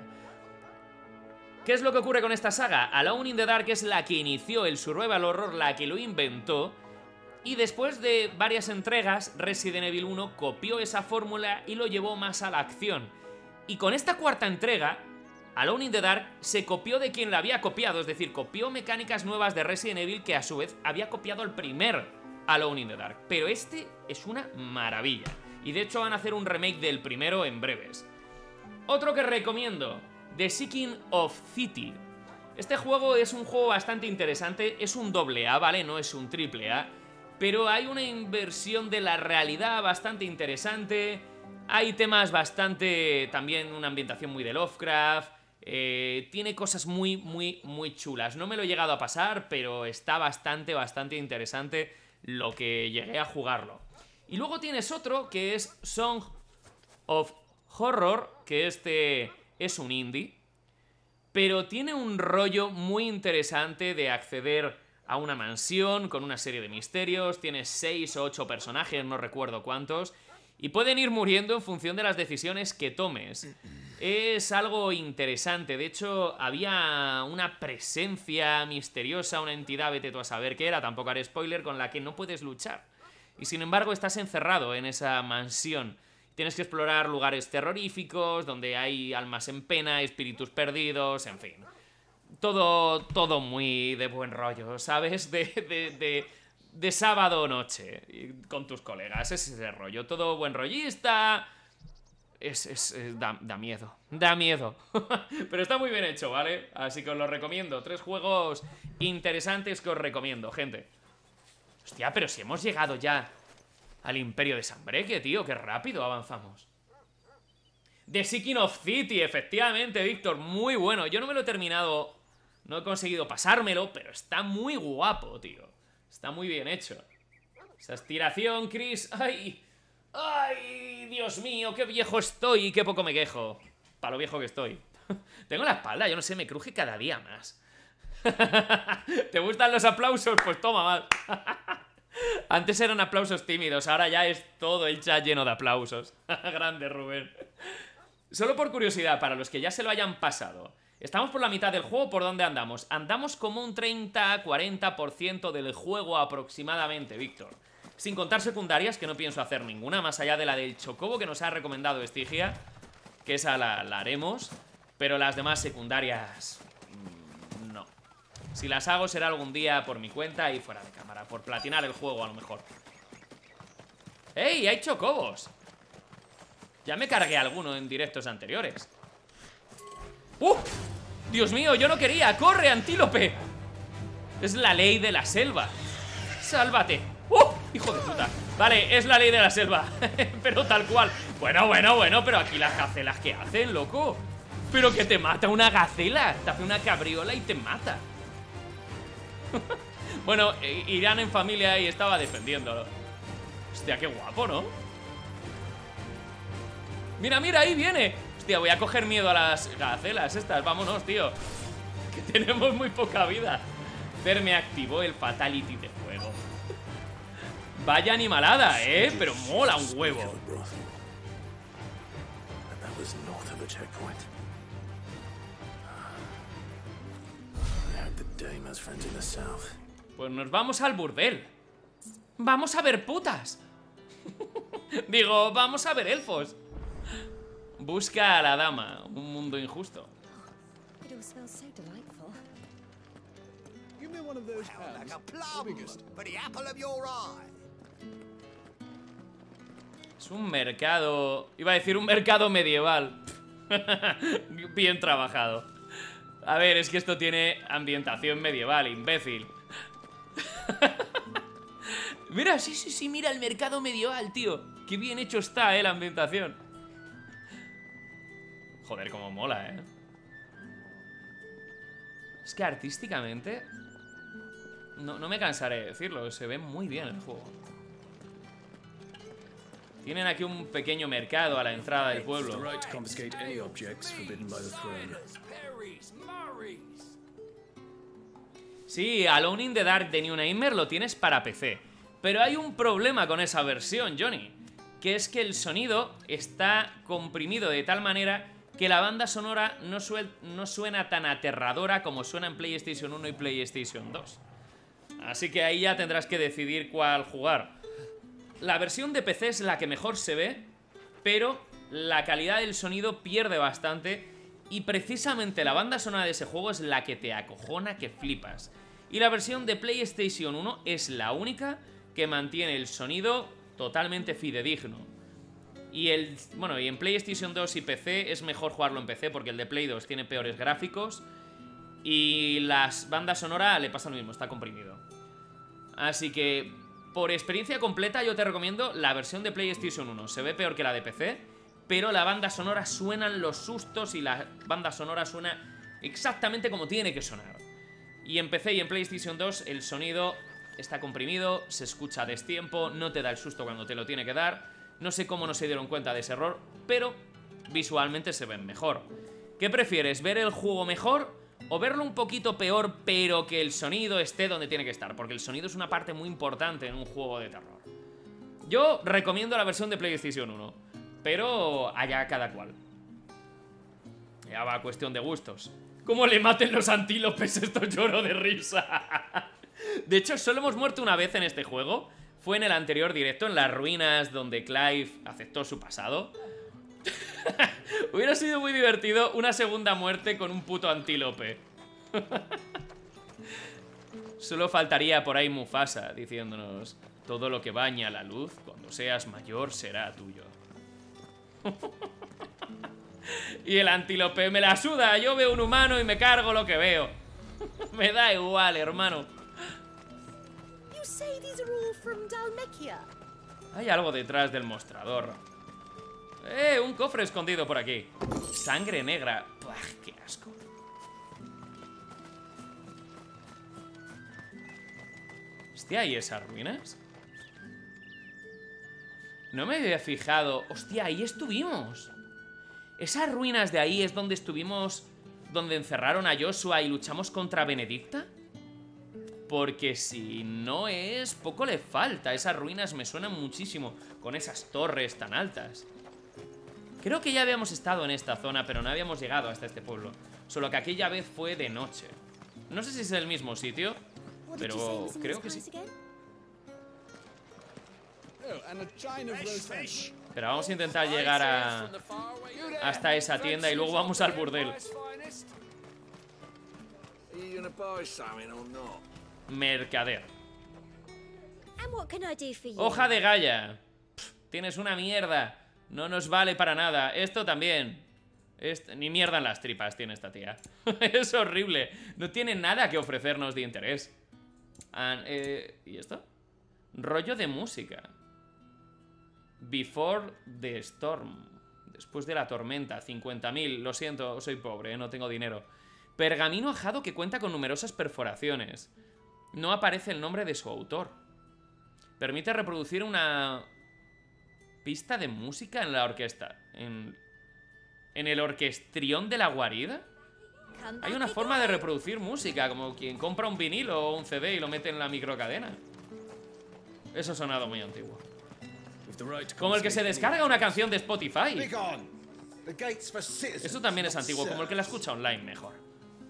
¿Qué es lo que ocurre con esta saga? Alone in the Dark es la que inició el survival horror, la que lo inventó, y después de varias entregas, Resident Evil uno copió esa fórmula y lo llevó más a la acción. Y con esta cuarta entrega, Alone in the Dark se copió de quien la había copiado, es decir, copió mecánicas nuevas de Resident Evil que a su vez había copiado el primer Alone in the Dark. Pero este es una maravilla, y de hecho van a hacer un remake del primero en breves. Otro que recomiendo, The Seeking of City. Este juego es un juego bastante interesante, es un doble A, ¿vale? No es un triple A, pero hay una inversión de la realidad bastante interesante, hay temas bastante... también una ambientación muy de Lovecraft, eh, tiene cosas muy, muy, muy chulas. No me lo he llegado a pasar, pero está bastante, bastante interesante lo que llegué a jugarlo. Y luego tienes otro que es Song of Horror, que este es un indie, pero tiene un rollo muy interesante de acceder a una mansión con una serie de misterios. Tienes seis o ocho personajes, no recuerdo cuántos, y pueden ir muriendo en función de las decisiones que tomes. Es algo interesante. De hecho, había una presencia misteriosa, una entidad, vete tú a saber qué era, tampoco haré spoiler, con la que no puedes luchar. Y sin embargo estás encerrado en esa mansión. Tienes que explorar lugares terroríficos, donde hay almas en pena, espíritus perdidos, en fin. Todo, todo muy de buen rollo, ¿sabes? De, de, de, de sábado noche con tus colegas, es ese rollo. Todo buen rollista. Es, es, es da, da miedo, da miedo. Pero está muy bien hecho, ¿vale? Así que os lo recomiendo. Tres juegos interesantes que os recomiendo, gente. Hostia, pero si hemos llegado ya al Imperio de Sanbreque, tío. Qué rápido avanzamos. The Seeking of City, efectivamente, Víctor. Muy bueno. Yo no me lo he terminado, no he conseguido pasármelo, pero está muy guapo, tío. Está muy bien hecho. Esa estiración, Chris. ¡Ay! ¡Ay! Dios mío, qué viejo estoy y qué poco me quejo. Para lo viejo que estoy. Tengo la espalda, yo no sé, me cruje cada día más. ¿Te gustan los aplausos? Pues toma más. Antes eran aplausos tímidos, ahora ya es todo el chat lleno de aplausos. Grande, Rubén. Solo por curiosidad, para los que ya se lo hayan pasado, ¿estamos por la mitad del juego? ¿Por dónde andamos? Andamos como un treinta a cuarenta por ciento del juego aproximadamente, Víctor. Sin contar secundarias, que no pienso hacer ninguna, más allá de la del Chocobo que nos ha recomendado Estigia, que esa la, la haremos. Pero las demás secundarias... Mmm, no. Si las hago será algún día por mi cuenta y fuera de cámara, por platinar el juego a lo mejor. ¡Ey! ¡Hay chocobos! Ya me cargué alguno en directos anteriores. ¡Uh! ¡Dios mío! ¡Yo no quería! ¡Corre, antílope! Es la ley de la selva. ¡Sálvate! ¡Uh! ¡Hijo de puta! Vale, es la ley de la selva. Pero tal cual. Bueno, bueno, bueno, pero aquí las gacelas, ¿qué hacen, loco? Pero que te mata una gacela. Te hace una cabriola y te mata. Bueno, Irán en familia y estaba defendiéndolo. Hostia, qué guapo, ¿no? Mira, mira, ahí viene. Hostia, voy a coger miedo a las gacelas estas. Vámonos, tío. Que tenemos muy poca vida. Fer me activó el Fatality de fuego. Vaya animalada, ¿eh? Pero mola un huevo. Pues nos vamos al burdel. Vamos a ver putas. Digo, vamos a ver elfos. Busca a la dama. Un mundo injusto. Es un mercado... Iba a decir un mercado medieval. Bien trabajado. A ver, es que esto tiene ambientación medieval, imbécil. Mira, sí, sí, sí, mira el mercado medieval, tío. Qué bien hecho está, eh, la ambientación. Joder, cómo mola, eh. Es que artísticamente no, no me cansaré de decirlo, se ve muy bien el juego. Tienen aquí un pequeño mercado a la entrada del pueblo. Sí, Alone in the Dark de New Nightmare lo tienes para P C. Pero hay un problema con esa versión, Johnny. Que es que el sonido está comprimido de tal manera que la banda sonora no, no suena tan aterradora como suena en PlayStation uno y PlayStation dos. Así que ahí ya tendrás que decidir cuál jugar. La versión de P C es la que mejor se ve, pero la calidad del sonido pierde bastante. Y precisamente la banda sonora de ese juego es la que te acojona, que flipas. Y la versión de PlayStation uno es la única que mantiene el sonido totalmente fidedigno. Y el bueno, y en PlayStation dos y P C es mejor jugarlo en P C porque el de Play dos tiene peores gráficos. Y las bandas sonoras le pasa lo mismo, está comprimido. Así que, por experiencia completa, yo te recomiendo la versión de PlayStation uno. Se ve peor que la de P C, pero la banda sonora suenan los sustos y la banda sonora suena exactamente como tiene que sonar. Y en P C y en PlayStation dos el sonido está comprimido, se escucha a destiempo, no te da el susto cuando te lo tiene que dar. No sé cómo no se dieron cuenta de ese error, pero visualmente se ven mejor. ¿Qué prefieres? ¿Ver el juego mejor o verlo un poquito peor, pero que el sonido esté donde tiene que estar? Porque el sonido es una parte muy importante en un juego de terror. Yo recomiendo la versión de PlayStation uno, pero allá cada cual. Ya va cuestión de gustos. ¿Cómo le maten los antílopes? Esto lloro de risa. De hecho, solo hemos muerto una vez en este juego. Fue en el anterior directo, en las ruinas donde Clive aceptó su pasado. Hubiera sido muy divertido una segunda muerte con un puto antílope. Solo faltaría por ahí Mufasa diciéndonos: todo lo que baña la luz, cuando seas mayor será tuyo. Y el antílope: me la suda, yo veo un humano y me cargo lo que veo. Me da igual, hermano. Hay algo detrás del mostrador. ¡Eh! Un cofre escondido por aquí. Sangre negra. ¡Puah, qué asco! Hostia, ¿y esas ruinas? No me había fijado. Hostia, ahí estuvimos. ¿Esas ruinas de ahí es donde estuvimos, donde encerraron a Joshua y luchamos contra Benedicta? Porque si no es, poco le falta. Esas ruinas me suenan muchísimo, con esas torres tan altas. Creo que ya habíamos estado en esta zona, pero no habíamos llegado hasta este pueblo. Solo que aquella vez fue de noche. No sé si es el mismo sitio, pero creo que sí. Pero vamos a intentar llegar a hasta esa tienda y luego vamos al burdel. Mercader. Hoja de Gaia. Pff, tienes una mierda. No nos vale para nada. Esto también. Est Ni mierda en las tripas tiene esta tía. Es horrible. No tiene nada que ofrecernos de interés. And, eh, ¿Y esto? Rollo de música. Before the Storm. Después de la tormenta. cincuenta mil. Lo siento, soy pobre, ¿eh? No tengo dinero. Pergamino ajado que cuenta con numerosas perforaciones. No aparece el nombre de su autor. Permite reproducir una pista de música en la orquesta. En, en el orquestrión de la guarida. Hay una forma de reproducir música, como quien compra un vinilo o un C D y lo mete en la microcadena. Eso ha sonado muy antiguo. Como el que se descarga una canción de Spotify. Eso también es antiguo, como el que la escucha online mejor.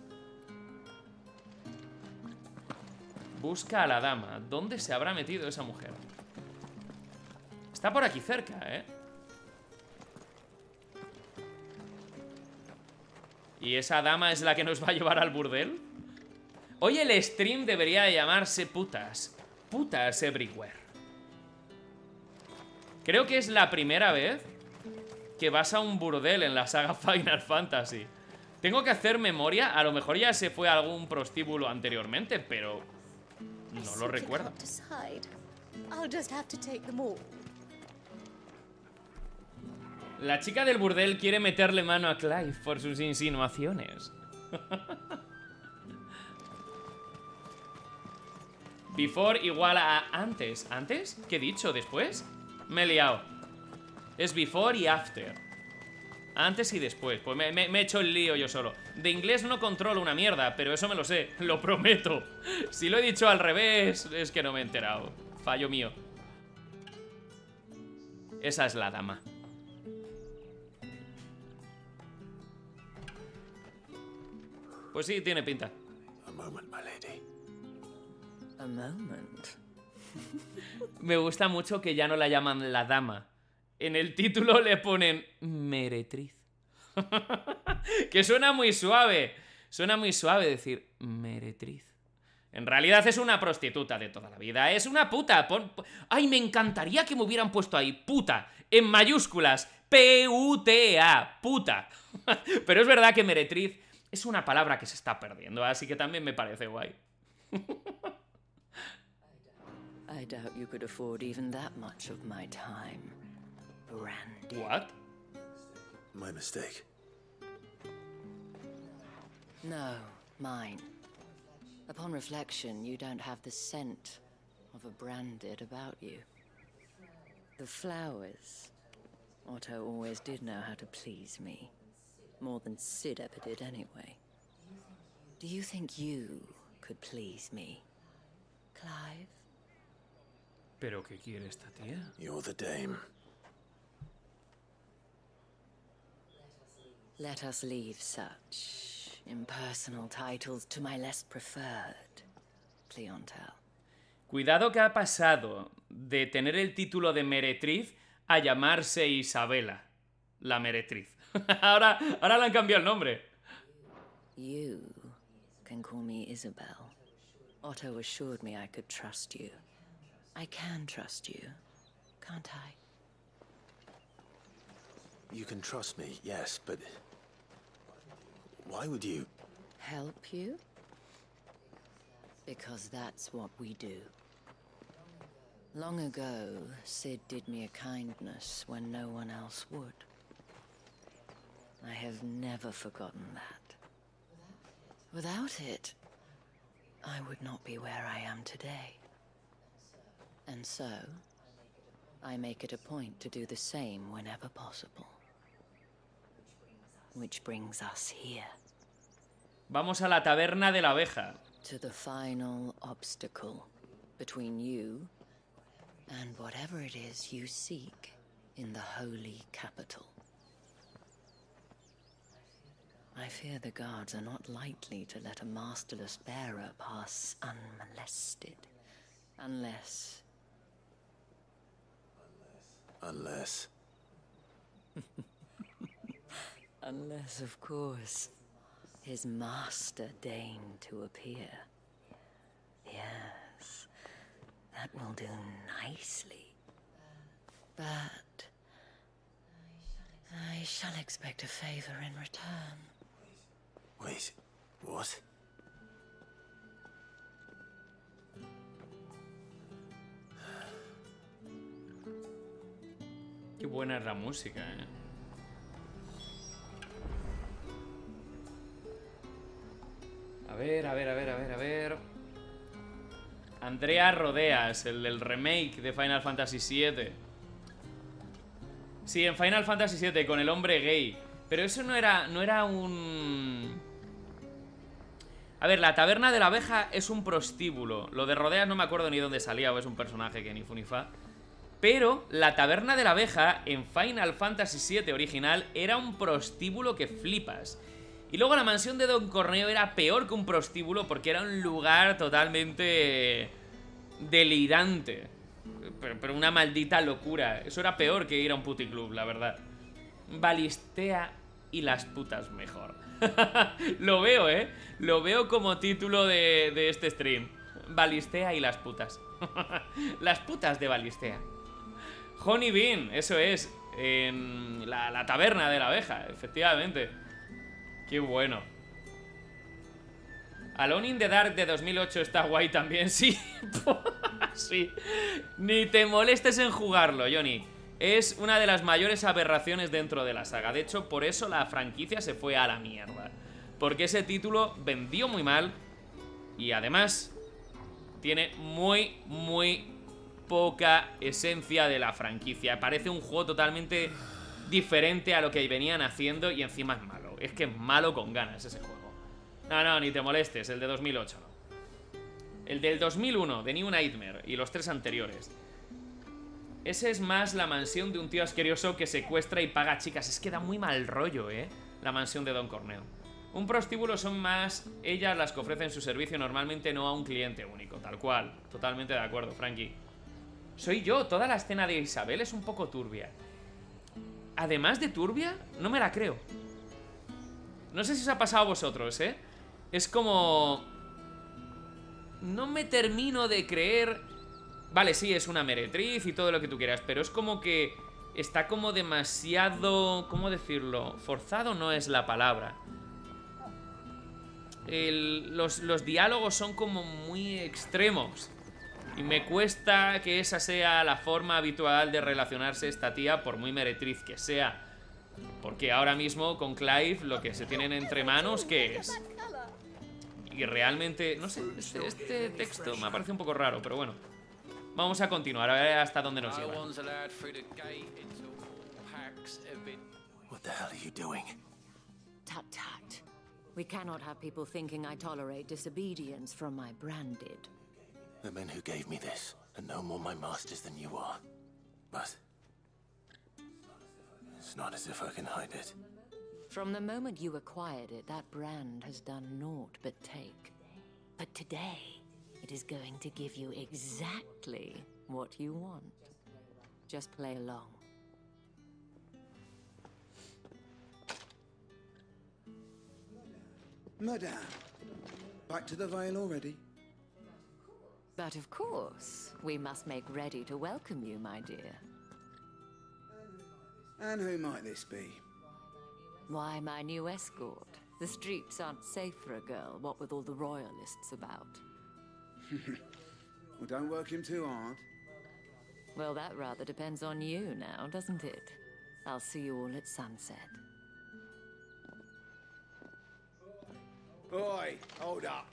Busca a la dama. ¿Dónde se habrá metido esa mujer? Está por aquí cerca, ¿eh? ¿Y esa dama es la que nos va a llevar al burdel? Hoy el stream debería llamarse putas. Putas everywhere. Creo que es la primera vez que vas a un burdel en la saga Final Fantasy. Tengo que hacer memoria. A lo mejor ya se fue a algún prostíbulo anteriormente, pero no lo recuerdo. I'll just have to take them all. La chica del burdel quiere meterle mano a Clive por sus insinuaciones. Before igual a antes. ¿Antes? ¿Qué he dicho? ¿Después? Me he liado. Es before y after. Antes y después. Pues me, me, me he hecho el lío yo solo. De inglés no controlo una mierda, pero eso me lo sé. Lo prometo. Si lo he dicho al revés, es que no me he enterado. Fallo mío. Esa es la dama. Pues sí, tiene pinta. A moment, my lady. A moment. Me gusta mucho que ya no la llaman la dama. En el título le ponen meretriz. Que suena muy suave. Suena muy suave decir meretriz. En realidad es una prostituta de toda la vida. Es una puta. Pon... Ay, me encantaría que me hubieran puesto ahí puta. En mayúsculas. P U T A. Puta. Pero es verdad que meretriz es una palabra que se está perdiendo. Así que también me parece guay. I doubt you could afford even that much of my time, Brandy. What? My mistake. No, mine. Upon reflection, you don't have the scent of a branded about you. The flowers. Otto always did know how to please me. More than Sid ever did anyway. Do you think you could please me, Clive? ¿Pero qué quiere esta tía? You're the dame. Let us leave such impersonal titles to my less preferred clientele. Cuidado que ha pasado de tener el título de meretriz a llamarse Isabela, la meretriz. ahora, ahora le han cambiado el nombre. You can call me Isabel. Otto assured me I could trust you. I can trust you, can't I? You can trust me, yes, but why would you? Help you? Because that's what we do. Long ago, Sid did me a kindness when no one else would. I have never forgotten that. Without it, I would not be where I am today. And so, I make it a point to do the same whenever possible. Which brings us here. Vamos a la taberna de la abeja. To the final obstacle between you and whatever it is you seek in the holy capital. I fear the guards are not likely to let a masterless bearer pass unmolested. Unless... Unless... Unless, of course, his master deigned to appear. Yes, that will do nicely. But I shall expect a favor in return. Wait, what? Qué buena es la música, eh. A ver, a ver, a ver, a ver, a ver. Andrea Rodeas, el del remake de Final Fantasy siete. Sí, en Final Fantasy siete, con el hombre gay. Pero eso no era, no era un... A ver, la taberna de la abeja es un prostíbulo. Lo de Rodeas no me acuerdo ni dónde salía, o es un personaje que ni fu ni fa. Pero la taberna de la abeja en Final Fantasy siete original era un prostíbulo que flipas. Y luego la mansión de Don Corneo era peor que un prostíbulo porque era un lugar totalmente delirante. Pero, pero una maldita locura. Eso era peor que ir a un puticlub, la verdad. Balistea y las putas mejor. Lo veo, ¿eh? Lo veo como título de, de este stream. Balistea y las putas. Las putas de Balistea. Honey Bean, eso es. En la, la taberna de la abeja, efectivamente. Qué bueno. Alone in the Dark de dos mil ocho está guay también, sí. Sí. Ni te molestes en jugarlo, Johnny. Es una de las mayores aberraciones dentro de la saga. De hecho, por eso la franquicia se fue a la mierda. Porque ese título vendió muy mal. Y además tiene muy, muy poca esencia de la franquicia. Parece un juego totalmente diferente a lo que venían haciendo. Y encima es malo. Es que es malo con ganas ese juego. No, no, ni te molestes. El de dos mil ocho no. El del dos mil uno, de New Nightmare, y los tres anteriores. Ese es más la mansión de un tío asqueroso que secuestra y paga chicas. Es que da muy mal rollo, ¿eh? La mansión de Don Corneo. Un prostíbulo son más ellas las que ofrecen su servicio, normalmente no a un cliente único. Tal cual. Totalmente de acuerdo, Frankie. Soy yo. Toda la escena de Isabel es un poco turbia. Además de turbia, no me la creo. No sé si os ha pasado a vosotros, ¿eh? Es como... no me termino de creer... Vale, sí, es una meretriz y todo lo que tú quieras, pero es como que está como demasiado... ¿cómo decirlo? Forzado no es la palabra. El, los, los diálogos son como muy extremos. Y me cuesta que esa sea la forma habitual de relacionarse esta tía, por muy meretriz que sea. Porque ahora mismo con Clive lo que se tienen entre manos, ¿qué es? Y realmente, no sé, este, este texto me parece un poco raro, pero bueno. Vamos a continuar, a ver hasta dónde nos lleva. What the hell are you doing? Tut tut. We cannot have people thinking I tolerate disobedience from my branded. The men who gave me this are no more my masters than you are. But it's not as if I can hide it. From the moment you acquired it, that brand has done naught but take. But today, it is going to give you exactly what you want. Just play along. Madame, back to the Vale already? But of course, we must make ready to welcome you, my dear. And who might this be? Why, my new escort. The streets aren't safe for a girl, what with all the royalists about. Well, don't work him too hard. Well, that rather depends on you now, doesn't it? I'll see you all at sunset. Boy, hold up.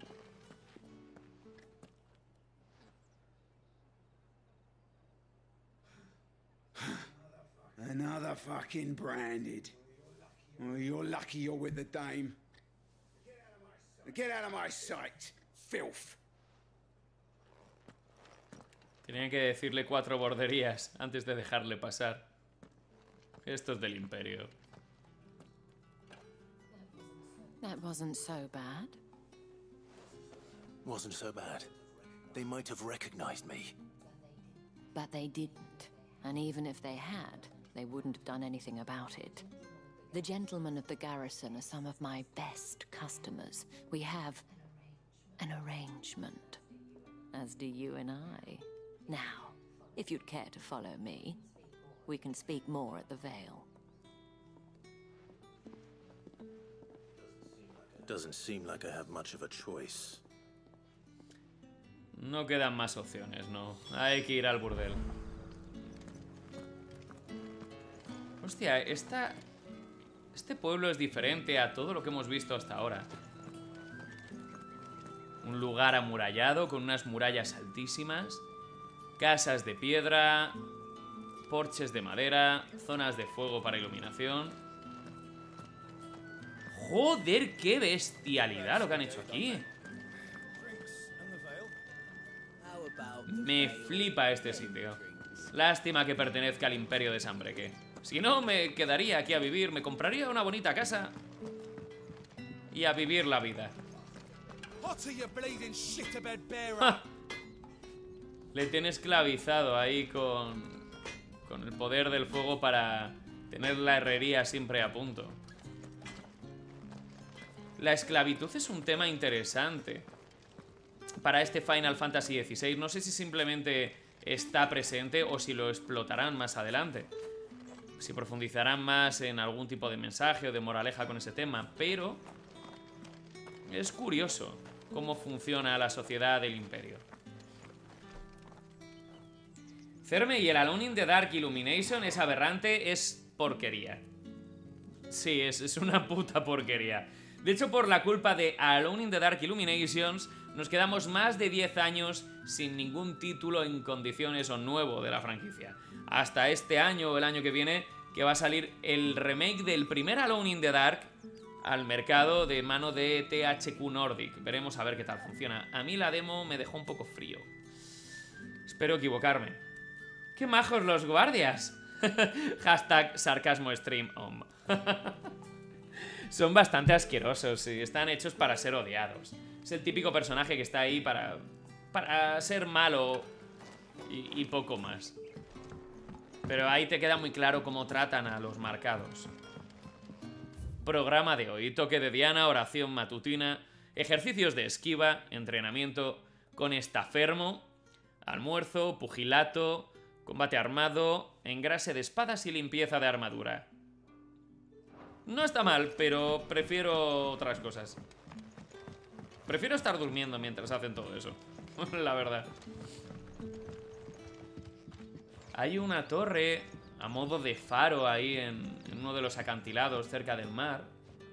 Another fucking branded. Oh, you're lucky you're with the dame. Get out of my sight, filth. Tenían que decirle cuatro borderías antes de dejarle pasar. Esto es del Imperio. That wasn't so bad. Wasn't so bad. They might have recognized me. But they didn't. And even if they had, they wouldn't have done anything about it. The gentlemen of the garrison are some of my best customers. We have an arrangement, as do you and I. Now, if you'd care to follow me, we can speak more at the Vale. Doesn't seem like I have much of a choice. No quedan más opciones, no. Hay que ir al burdel. Hostia, esta... este pueblo es diferente a todo lo que hemos visto hasta ahora. Un lugar amurallado con unas murallas altísimas, casas de piedra, porches de madera, zonas de fuego para iluminación. ¡Joder, qué bestialidad lo que han hecho aquí! Me flipa este sitio. Lástima que pertenezca al Imperio de Sanbreque. Si no, me quedaría aquí a vivir, me compraría una bonita casa y a vivir la vida. ¡Ja! Le tiene esclavizado ahí con, con el poder del fuego para tener la herrería siempre a punto. La esclavitud es un tema interesante para este Final Fantasy dieciséis. No sé si simplemente está presente o si lo explotarán más adelante. Si profundizarán más en algún tipo de mensaje o de moraleja con ese tema, pero es curioso cómo funciona la sociedad del Imperio. Cerme y el Alone in the Dark Illumination es aberrante, es porquería. Sí, es, es una puta porquería. De hecho, por la culpa de Alone in the Dark Illuminations, nos quedamos más de diez años sin ningún título en condiciones o nuevo de la franquicia. Hasta este año o el año que viene, que va a salir el remake del primer Alone in the Dark al mercado de mano de T H Q Nordic. Veremos a ver qué tal funciona. A mí la demo me dejó un poco frío. Espero equivocarme. ¡Qué majos los guardias! Hashtag sarcasmo stream om. Son bastante asquerosos y están hechos para ser odiados. Es el típico personaje que está ahí para, para ser malo y, y poco más. Pero ahí te queda muy claro cómo tratan a los marcados. Programa de hoy: toque de Diana, oración matutina, ejercicios de esquiva, entrenamiento con estafermo, almuerzo, pugilato, combate armado, engrase de espadas y limpieza de armadura. No está mal, pero prefiero otras cosas. Prefiero estar durmiendo mientras hacen todo eso. La verdad. Hay una torre a modo de faro ahí en, en uno de los acantilados cerca del mar.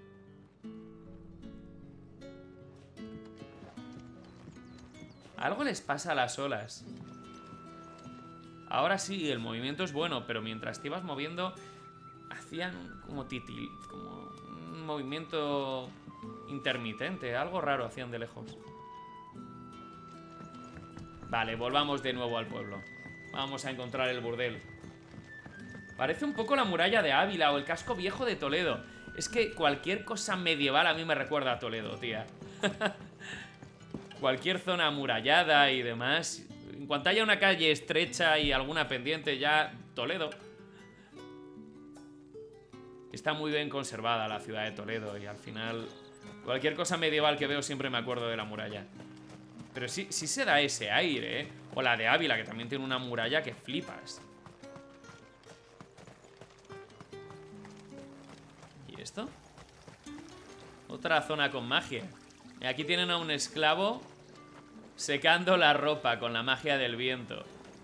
Algo les pasa a las olas. Ahora sí, el movimiento es bueno, pero mientras te ibas moviendo hacían como titil, como un movimiento intermitente, algo raro hacían de lejos. Vale, volvamos de nuevo al pueblo. Vamos a encontrar el burdel. Parece un poco la muralla de Ávila o el casco viejo de Toledo. Es que cualquier cosa medieval a mí me recuerda a Toledo, tía. Cualquier zona amurallada y demás. En cuanto haya una calle estrecha y alguna pendiente, ya Toledo. Está muy bien conservada la ciudad de Toledo y al final cualquier cosa medieval que veo siempre me acuerdo de la muralla. Pero sí, sí se da ese aire, ¿eh? O la de Ávila, que también tiene una muralla que flipas. ¿Y esto? Otra zona con magia. Y aquí tienen a un esclavo secando la ropa con la magia del viento.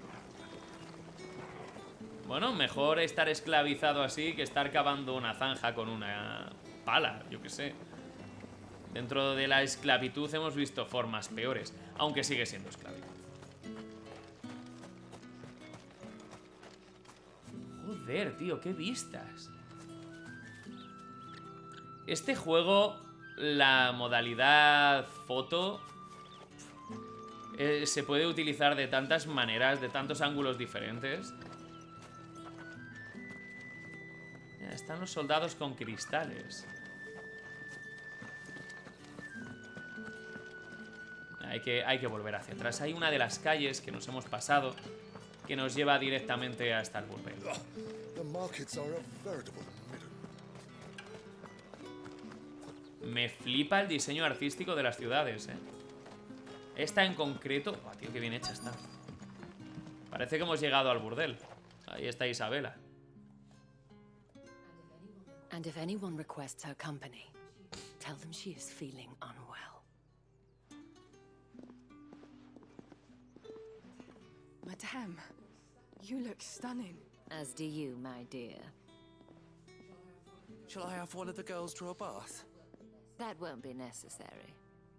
Bueno, mejor estar esclavizado así que estar cavando una zanja con una pala, yo qué sé. Dentro de la esclavitud hemos visto formas peores, aunque sigue siendo esclavitud. Joder, tío, qué vistas. Este juego, la modalidad foto, eh, se puede utilizar de tantas maneras, de tantos ángulos diferentes. Ya, están los soldados con cristales. Hay que, hay que volver hacia atrás. Hay una de las calles que nos hemos pasado que nos lleva directamente hasta el burdel. Me flipa el diseño artístico de las ciudades, ¿eh? Esta en concreto... Oh, tío, qué bien hecha está. Parece que hemos llegado al burdel. Ahí está Isabela. And if anyone requests her company, tell them she is feeling unwell. Madame, you look stunning. As do you, my dear. Shall I have one of the girls draw a bath? That won't be necessary.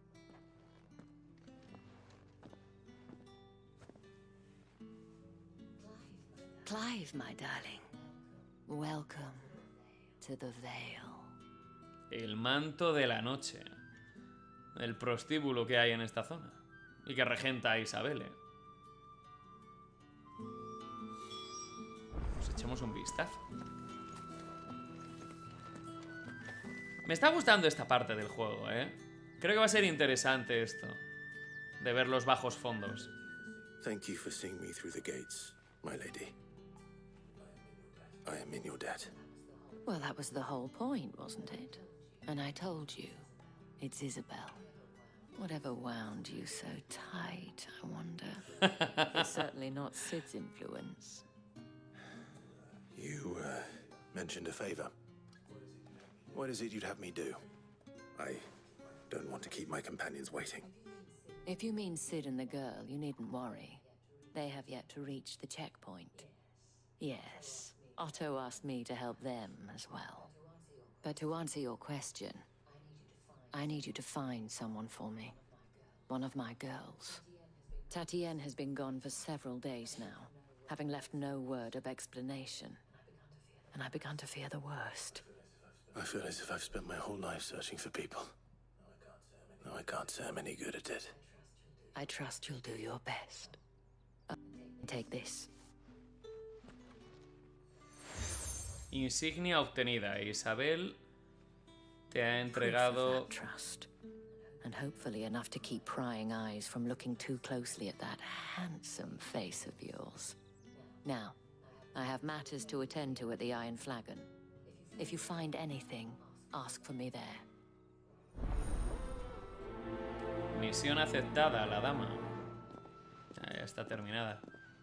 Clive, my darling. Welcome to the Vale. El manto de la noche. El prostíbulo que hay en esta zona. Y que regenta a Isabelle. Pues echemos un vistazo. Me está gustando esta parte del juego, ¿eh? Creo que va a ser interesante esto. De ver los bajos fondos. Thank you for seeing me through the gates, my lady. I am in your debt. Well, that was the whole point, wasn't it? And I told you, it's Isabel. Whatever wound you so tight, I wonder. It's certainly not Sid's influence. You, uh, mentioned a favor. What is it you'd have me do? I don't want to keep my companions waiting. If you mean Sid and the girl, you needn't worry. They have yet to reach the checkpoint. Yes, Otto asked me to help them as well. But to answer your question, I need you to find someone for me. One of my girls. Tatienne has been gone for several days now, having left no word of explanation. And I've begun to fear the worst. I feel as if I've spent my whole life searching for people. No, I can't say I'm any good at it. I trust you'll do your best. Uh, take this. Insignia obtenida. Isabel te ha entregado... Trust. And hopefully enough to keep prying eyes from looking too closely at that handsome face of yours. Now, I have matters to attend to at the Iron Flagon. If you find anything, ask for me there. Misión aceptada, la dama. Ah, ya está terminada.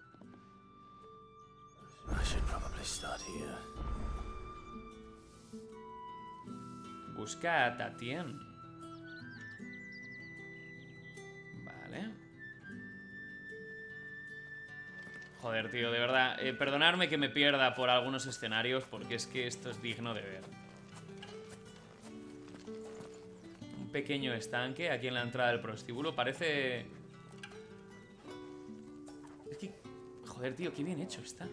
I should probably start here. Busca a Tatienne. Vale. Joder, tío, de verdad. Eh, perdonadme que me pierda por algunos escenarios, porque es que esto es digno de ver. Un pequeño estanque aquí en la entrada del prostíbulo. Parece... Es que... Joder, tío, qué bien hecho está.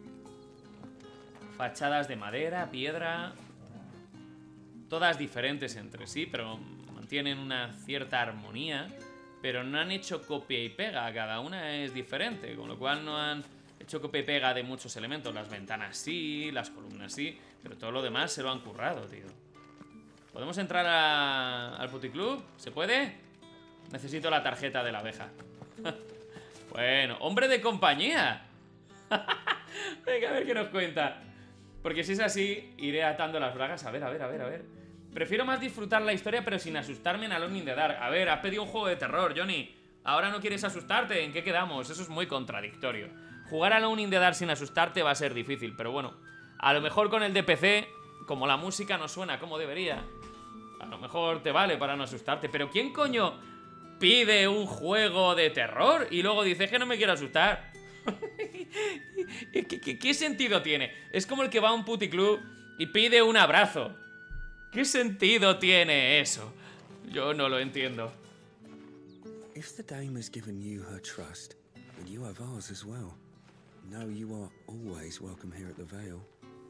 Fachadas de madera, piedra... Todas diferentes entre sí, pero mantienen una cierta armonía. Pero no han hecho copia y pega, cada una es diferente. Con lo cual no han hecho copia y pega de muchos elementos. Las ventanas sí, las columnas sí, pero todo lo demás se lo han currado, tío. ¿Podemos entrar a, al puticlub? ¿Se puede? Necesito la tarjeta de la abeja. Bueno, hombre de compañía. Venga, a ver qué nos cuenta. Porque si es así, iré atando las bragas. A ver, a ver, a ver, a ver. Prefiero más disfrutar la historia, pero sin asustarme en Alone in the Dark. A ver, has pedido un juego de terror, Johnny. Ahora no quieres asustarte. ¿En qué quedamos? Eso es muy contradictorio. Jugar a Alone in the Dark sin asustarte va a ser difícil, pero bueno. A lo mejor con el de P C, como la música no suena como debería, a lo mejor te vale para no asustarte. Pero ¿quién coño pide un juego de terror y luego dice que no me quiero asustar? ¿Qué, qué, ¿Qué sentido tiene? Es como el que va a un puticlub y pide un abrazo. ¿Qué sentido tiene eso? Yo no lo entiendo. If the dame has given you her trust, then you have ours as well. Know you are always welcome here at the Vale.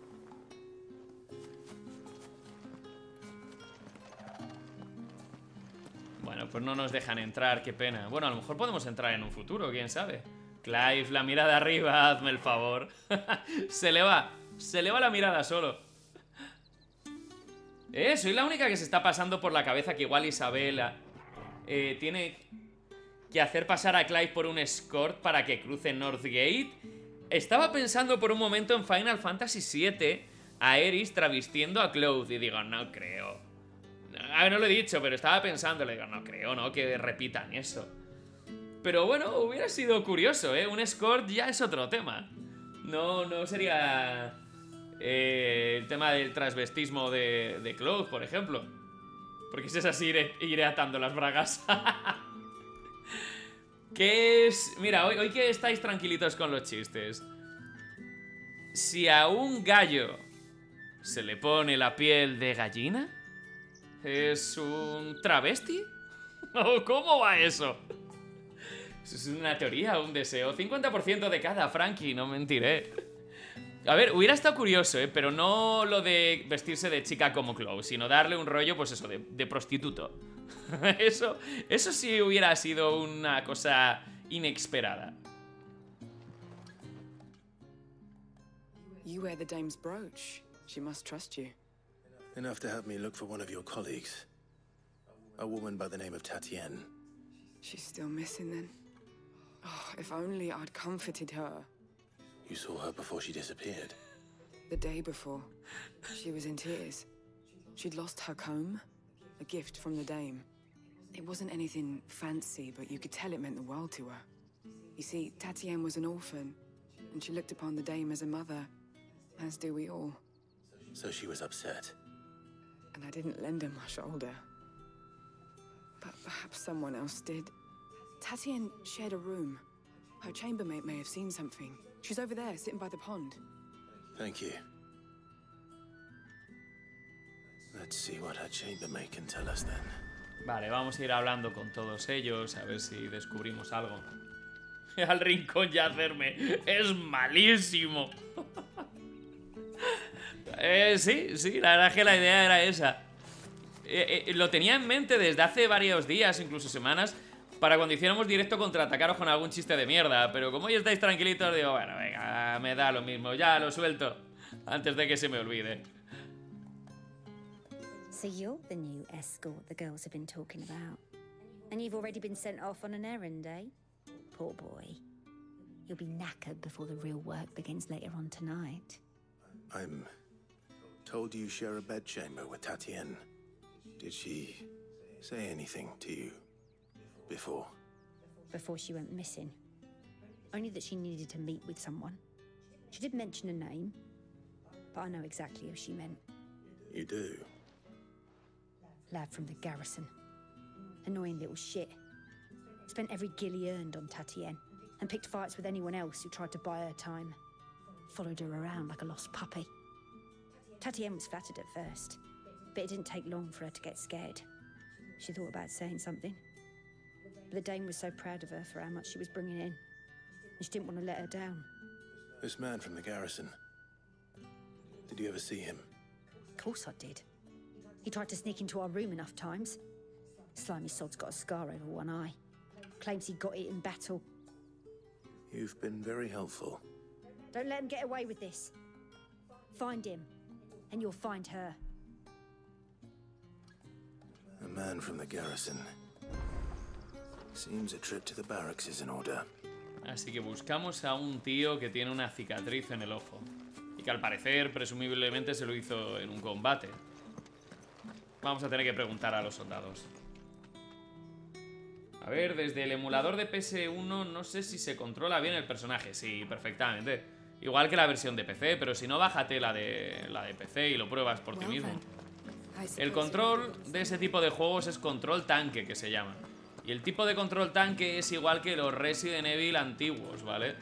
Bueno, pues no nos dejan entrar, qué pena. Bueno, a lo mejor podemos entrar en un futuro, quién sabe. Clive, la mirada arriba, hazme el favor. Se le va, se le va la mirada solo. Eh, soy la única que se está pasando por la cabeza que igual Isabela eh, tiene que hacer pasar a Clive por un escort para que cruce Northgate. Estaba pensando por un momento en Final Fantasy siete a Eris travestiendo a Cloud y digo, no creo. A ver, no lo he dicho, pero estaba pensando, le digo, no creo, no, que repitan eso. Pero bueno, hubiera sido curioso, ¿eh? Un escort ya es otro tema. No, no sería... Eh, el tema del transvestismo de, de Cloud, por ejemplo. Porque si es así, iré, iré atando las bragas. ¿Qué es? Mira, hoy, hoy que estáis tranquilitos con los chistes. Si a un gallo se le pone la piel de gallina, ¿es un travesti? ¿O cómo va eso? Es una teoría, un deseo. cincuenta por ciento de cada, Frankie, no mentiré. A ver, hubiera estado curioso, ¿eh? Pero no lo de vestirse de chica como Cloud, sino darle un rollo, pues eso, de, de prostituto. Eso, eso sí hubiera sido una cosa inesperada. You wear the dame's brooch. She must trust you. Enough to help me look for one of your colleagues. A woman by the name of Tatienne. She's still missing then. Oh, if only I'd comforted her. You saw her before she disappeared? The day before. She was in tears. She'd lost her comb. A gift from the dame. It wasn't anything fancy, but you could tell it meant the world to her. You see, Tatienne was an orphan, and she looked upon the dame as a mother, as do we all. So she was upset. And I didn't lend her my shoulder. But perhaps someone else did. Tatienne shared a room. Her chambermaid may have seen something. She's over there, sitting by the pond. Thank you. Let's see what her chambermaid can tell us then. Vale, vamos a ir hablando con todos ellos a ver si descubrimos algo. Al rincón ya hacerme. Es malísimo. eh, sí, sí, la verdad es que la idea era esa. Eh, eh, lo tenía en mente desde hace varios días, incluso semanas, para cuando hiciéramos directo contraatacaros con algún chiste de mierda. Pero como hoy estáis tranquilitos, digo, bueno, venga, me da lo mismo. Ya lo suelto antes de que se me olvide. So you're the new escort the girls have been talking about. And you've already been sent off on an errand, eh? Poor boy. You'll be knackered before the real work begins later on tonight. I'm told you share a bedchamber with Tatienne. Did she say anything to you before? Before she went missing. Only that she needed to meet with someone. She did mention a name, but I know exactly who she meant. You do? Lad from the garrison. Annoying little shit. Spent every guil he earned on Tatienne, and picked fights with anyone else who tried to buy her time. Followed her around like a lost puppy. Tatienne was flattered at first, but it didn't take long for her to get scared. She thought about saying something. But the Dame was so proud of her for how much she was bringing in, and she didn't want to let her down. This man from the garrison. Did you ever see him? Of course I did. He tried to sneak into our room enough times. Slimy sod's got a scar over one eye. Claims he got it in battle. You've been very helpful. Don't let him get away with this. Find him, and you'll find her. A man from the garrison. Seems a trip to the barracks is in order. Así que buscamos a un tío que tiene una cicatriz en el ojo. Y que al parecer, presumiblemente, se lo hizo en un combate. Vamos a tener que preguntar a los soldados. A ver, desde el emulador de P S uno no sé si se controla bien el personaje. Sí, perfectamente. Igual que la versión de P C, pero si no, bájate la de, la de P C y lo pruebas por ti mismo. El control de ese tipo de juegos es control tanque, que se llama. Y el tipo de control tanque es igual que los Resident Evil antiguos, ¿vale?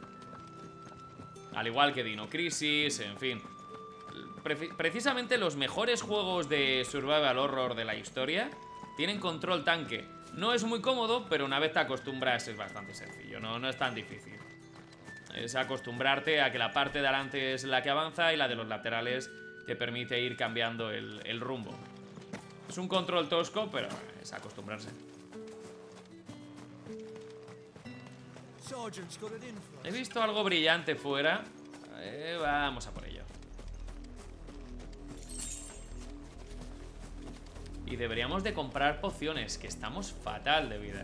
Al igual que Dino Crisis, en fin. Pre- precisamente los mejores juegos de survival horror de la historia tienen control tanque. No es muy cómodo, pero una vez te acostumbras es bastante sencillo, no, no es tan difícil. Es acostumbrarte a que la parte de adelante es la que avanza y la de los laterales te permite ir cambiando el, el rumbo. Es un control tosco, pero es acostumbrarse. He visto algo brillante fuera. Eh, vamos a por ello. Y deberíamos de comprar pociones, que estamos fatal de vida.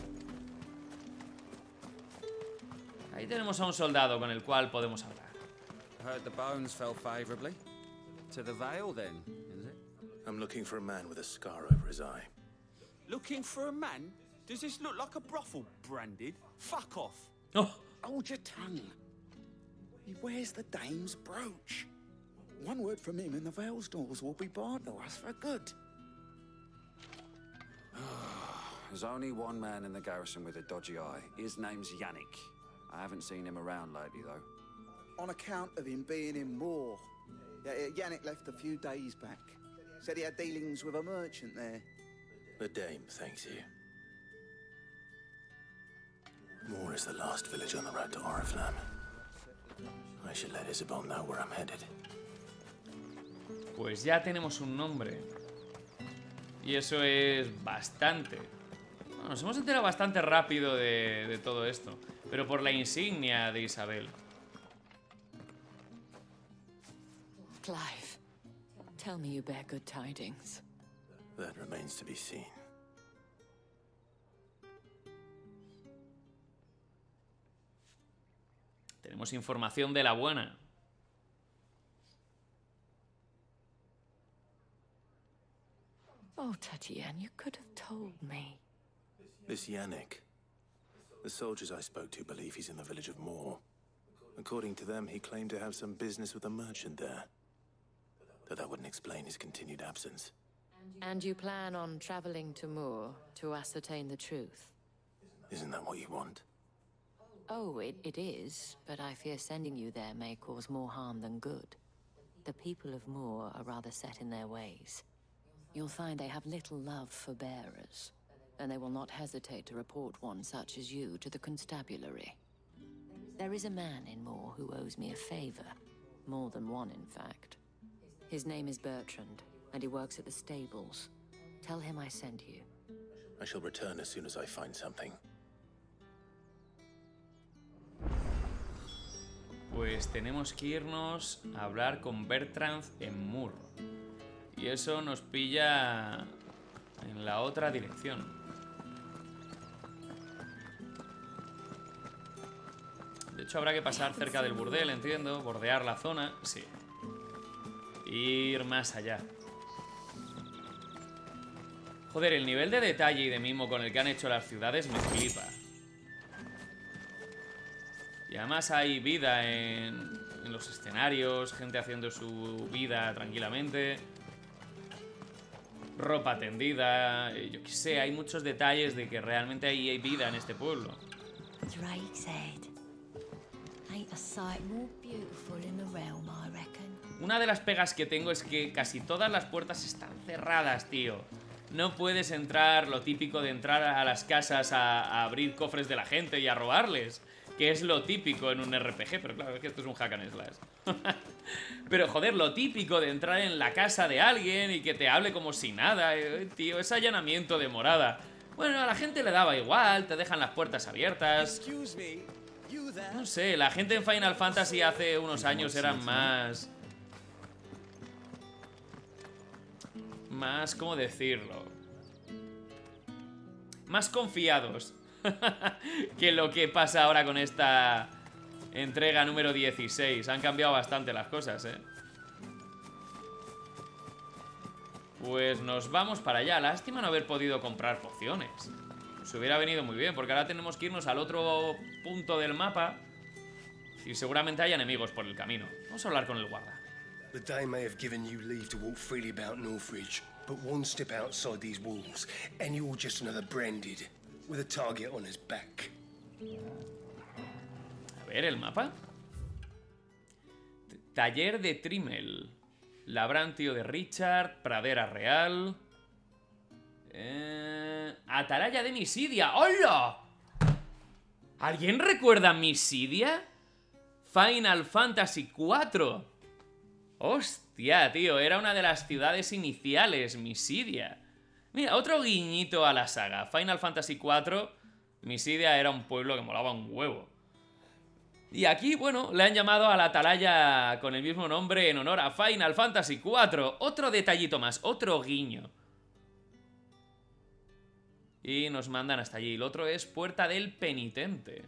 Ahí tenemos a un soldado con el cual podemos hablar. Heard the bones fell favorably. To the Vale, then, is it? I'm looking for a man with a scar over his eye. Looking for a man? Does this look like a brothel, Branded? Fuck off. Oh. Hold your tongue. He wears the Dame's brooch. One word from him and the Vale's doors will be barred to us for good. There's only one man in the garrison with a dodgy eye. His name's Yannick. I haven't seen him around lately, though. On account of him being in war. Yeah, Yannick left a few days back. Said he had dealings with a merchant there. The Dame thanks you. Moor is the last village on the road to Oriflamme. I should let Isabel know where I'm headed. Pues ya tenemos un nombre. Y eso es bastante. Bueno, nos hemos enterado bastante rápido de, de todo esto. Pero por la insignia de Isabel. Clive, tell me you bear good tidings. That remains to be seen. Tenemos información de la buena. Oh, Tatienne, you could have told me. This Yannick. The soldiers I spoke to believe he's in the village of Moor. According to them, he claimed to have some business with a merchant there. Though that wouldn't explain his continued absence. And you plan on traveling to Moor to ascertain the truth? Isn't that what you want? Oh, it, it is, but I fear sending you there may cause more harm than good. The people of Moor are rather set in their ways. You'll find they have little love for bearers, and they will not hesitate to report one such as you to the constabulary. There is a man in Moor who owes me a favor. More than one, in fact. His name is Bertrand, and he works at the stables. Tell him I sent you. I shall return as soon as I find something. Pues tenemos que irnos a hablar con Bertrand en Moor. Y eso nos pilla en la otra dirección. De hecho, habrá que pasar cerca del burdel, entiendo. Bordear la zona, sí. Ir más allá. Joder, el nivel de detalle y de mimo con el que han hecho las ciudades me flipa. Y además hay vida en, en los escenarios, gente haciendo su vida tranquilamente. Ropa tendida, yo qué sé, hay muchos detalles de que realmente hay, hay vida en este pueblo. Una de las pegas que tengo es que casi todas las puertas están cerradas, tío. No puedes entrar, lo típico de entrar a las casas a, a abrir cofres de la gente y a robarles. Que es lo típico en un R P G, pero claro, es que esto es un hack and slash. Pero joder, lo típico de entrar en la casa de alguien y que te hable como si nada, eh, tío, es allanamiento de morada. Bueno, a la gente le daba igual, te dejan las puertas abiertas. No sé, la gente en Final Fantasy hace unos años eran más... Más, ¿cómo decirlo? Más confiados. Que lo que pasa ahora con esta entrega número dieciséis. Han cambiado bastante las cosas, ¿eh? Pues nos vamos para allá. Lástima no haber podido comprar pociones. Se hubiera venido muy bien, porque ahora tenemos que irnos al otro punto del mapa. Y seguramente hay enemigos por el camino. Vamos a hablar con el guarda. The Dane may have given you leave to walk freely about Northridge, but one step outside these walls, and you're just another branded. With a target on his back. A ver, el mapa. Taller de Trimmel. Labrantio de Richard. Pradera Real. Eh, Atalaya de Misidia. ¡Hola! ¿Alguien recuerda Misidia? Final Fantasy cuatro. Hostia, tío. Era una de las ciudades iniciales, Misidia. Mira, otro guiñito a la saga. Final Fantasy cuatro, Misidia era un pueblo que molaba un huevo. Y aquí, bueno, le han llamado a la atalaya con el mismo nombre en honor a Final Fantasy cuatro. Otro detallito más, otro guiño. Y nos mandan hasta allí. El otro es Puerta del Penitente.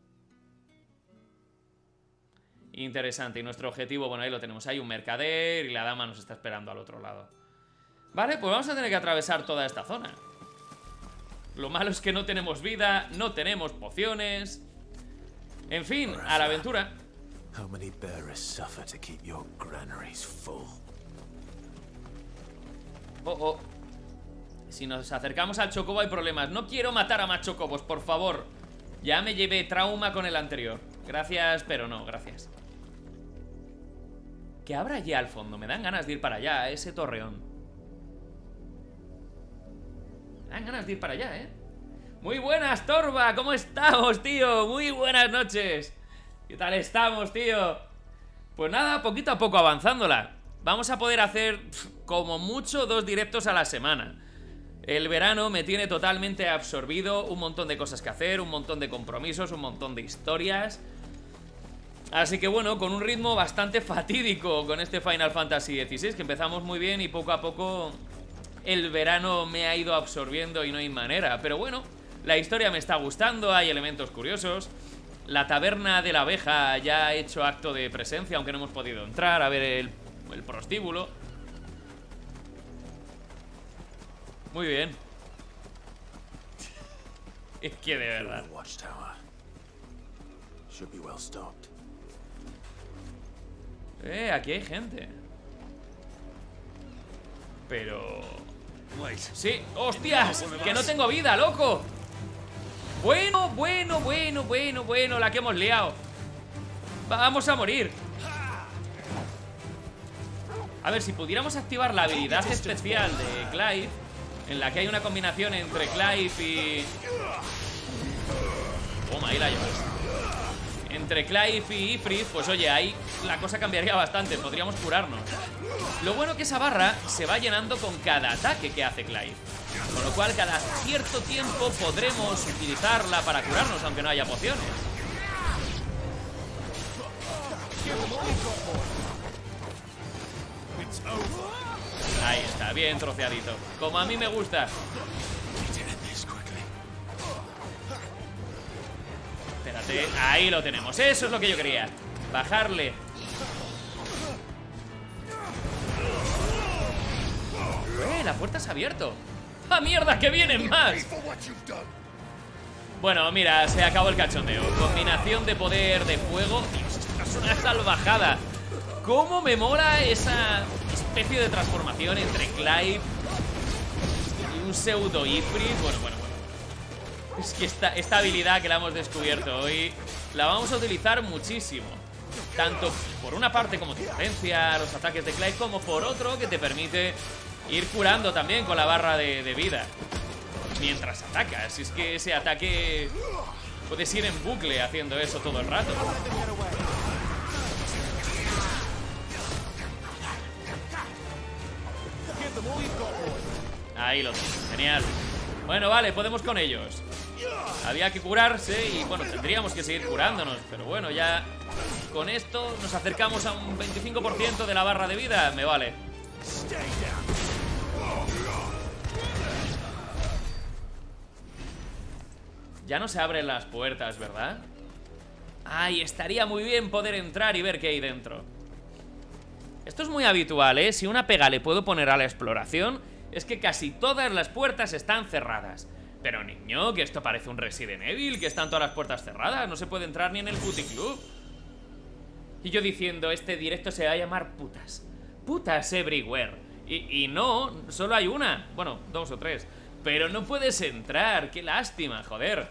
Interesante. Y nuestro objetivo, bueno, ahí lo tenemos. Hay un mercader y la dama nos está esperando al otro lado. Vale, pues vamos a tener que atravesar toda esta zona. Lo malo es que no tenemos vida, no tenemos pociones. En fin, a la aventura. How many bearers suffer to keep your granaries full? Oh, oh. Si nos acercamos al chocobo hay problemas. No quiero matar a más chocobos, por favor. Ya me llevé trauma con el anterior. Gracias, pero no, gracias. ¿Qué habrá allí al fondo? Me dan ganas de ir para allá, a ese torreón. Me dan ganas de ir para allá, ¿eh? Muy buenas, Torva, ¿cómo estamos, tío? Muy buenas noches. ¿Qué tal estamos, tío? Pues nada, poquito a poco avanzándola. Vamos a poder hacer, pff, como mucho, dos directos a la semana. El verano me tiene totalmente absorbido. Un montón de cosas que hacer, un montón de compromisos, un montón de historias. Así que bueno, con un ritmo bastante fatídico con este Final Fantasy dieciséis, que empezamos muy bien y poco a poco... El verano me ha ido absorbiendo y no hay manera. Pero bueno, la historia me está gustando, hay elementos curiosos. La taberna de la abeja ya ha hecho acto de presencia, aunque no hemos podido entrar a ver el, el prostíbulo. Muy bien. Es que de verdad. Eh, aquí hay gente. Pero... Sí, hostias, que no tengo vida, loco. Bueno, bueno, bueno, bueno, bueno, la que hemos liado. Vamos a morir. A ver, si pudiéramos activar la habilidad especial de Clive, en la que hay una combinación entre Clive y... Toma, ahí la llevas. Entre Clive y Ifrit, pues oye, ahí la cosa cambiaría bastante. Podríamos curarnos. Lo bueno que esa barra se va llenando con cada ataque que hace Clive, con lo cual cada cierto tiempo podremos utilizarla para curarnos, aunque no haya pociones. Ahí está, bien troceadito, como a mí me gusta. Espérate, ahí lo tenemos. Eso es lo que yo quería. Bajarle. ¡Eh! La puerta se ha abierto. ¡Ah, mierda! ¡Que vienen más! Bueno, mira, se acabó el cachondeo. Combinación de poder de fuego. Dios, esto es una salvajada. ¿Cómo me mola esa especie de transformación entre Clive y un pseudo Ifrit? Bueno, bueno, bueno. Es que esta, esta habilidad que la hemos descubierto hoy la vamos a utilizar muchísimo. Tanto por una parte como te potencia los ataques de Clive, como por otro que te permite ir curando también con la barra de, de vida mientras atacas. Si es que ese ataque puedes ir en bucle haciendo eso todo el rato. Ahí lo tengo, genial. Bueno, vale, podemos con ellos. Había que curarse y bueno, tendríamos que seguir curándonos. Pero bueno, ya con esto nos acercamos a un veinticinco por ciento de la barra de vida. Me vale. Ya no se abren las puertas, ¿verdad? Ay, estaría muy bien poder entrar y ver qué hay dentro. Esto es muy habitual, ¿eh? Si una pega le puedo poner a la exploración, es que casi todas las puertas están cerradas. Pero niño, que esto parece un Resident Evil, que están todas las puertas cerradas. No se puede entrar ni en el puticlub. Y yo diciendo, este directo se va a llamar putas. Putas everywhere. Y, y no, solo hay una. Bueno, dos o tres. Pero no puedes entrar, qué lástima, joder.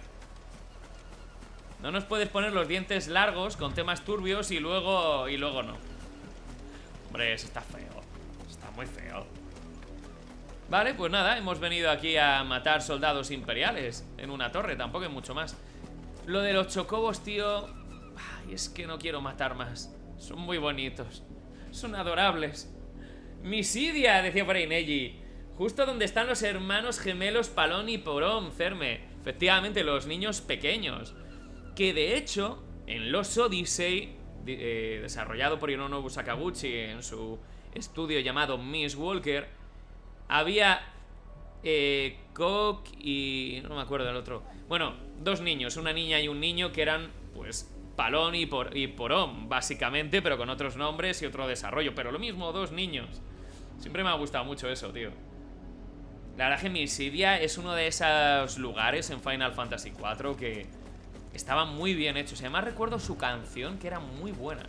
No nos puedes poner los dientes largos con temas turbios y luego, y luego no. Hombre, eso está feo. Está muy feo. Vale, pues nada, hemos venido aquí a matar soldados imperiales en una torre, tampoco hay mucho más. Lo de los chocobos, tío... Ay, es que no quiero matar más. Son muy bonitos. Son adorables. Misidia, decía por ahí Neji. Justo donde están los hermanos gemelos Palón y Porón, Cerme. Efectivamente, los niños pequeños. Que de hecho, en Lost Odyssey, eh, desarrollado por Hironobu Sakaguchi en su estudio llamado Miss Walker, había eh, Coq y... no me acuerdo del otro. Bueno, dos niños, una niña y un niño que eran, pues, Palón y, por, y Porón, básicamente, pero con otros nombres y otro desarrollo. Pero lo mismo, dos niños. Siempre me ha gustado mucho eso, tío. La verdad que Misidia es uno de esos lugares en Final Fantasy cuatro que estaban muy bien hechos. Y además recuerdo su canción, que era muy buena.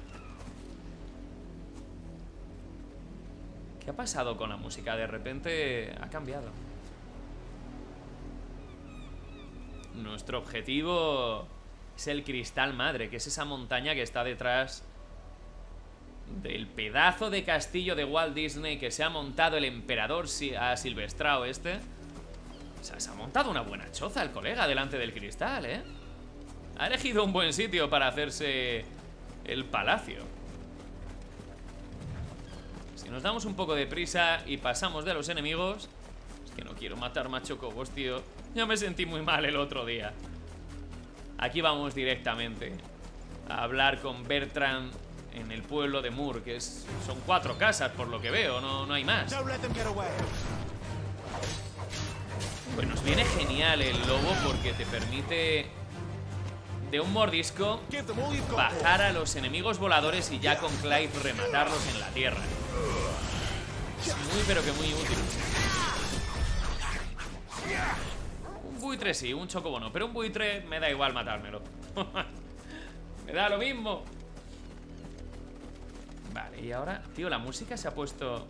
¿Qué ha pasado con la música? De repente ha cambiado. Nuestro objetivo es el Cristal Madre, que es esa montaña que está detrás del pedazo de castillo de Walt Disney que se ha montado el emperador asilvestrao este. O sea, se ha montado una buena choza el colega delante del cristal, ¿eh? Ha elegido un buen sitio para hacerse el palacio. Si nos damos un poco de prisa y pasamos de los enemigos... Es que no quiero matar más chocobos, tío. Ya me sentí muy mal el otro día. Aquí vamos directamente a hablar con Bertrand en el pueblo de Mur, que es, son cuatro casas por lo que veo, no, no hay más. Pues nos viene genial el lobo porque te permite de un mordisco bajar a los enemigos voladores y ya con Clive rematarlos en la tierra. Es muy pero que muy útil. Un buitre sí, un chocobo no, pero un buitre me da igual matármelo. Me da lo mismo. Vale, y ahora, tío, la música se ha puesto...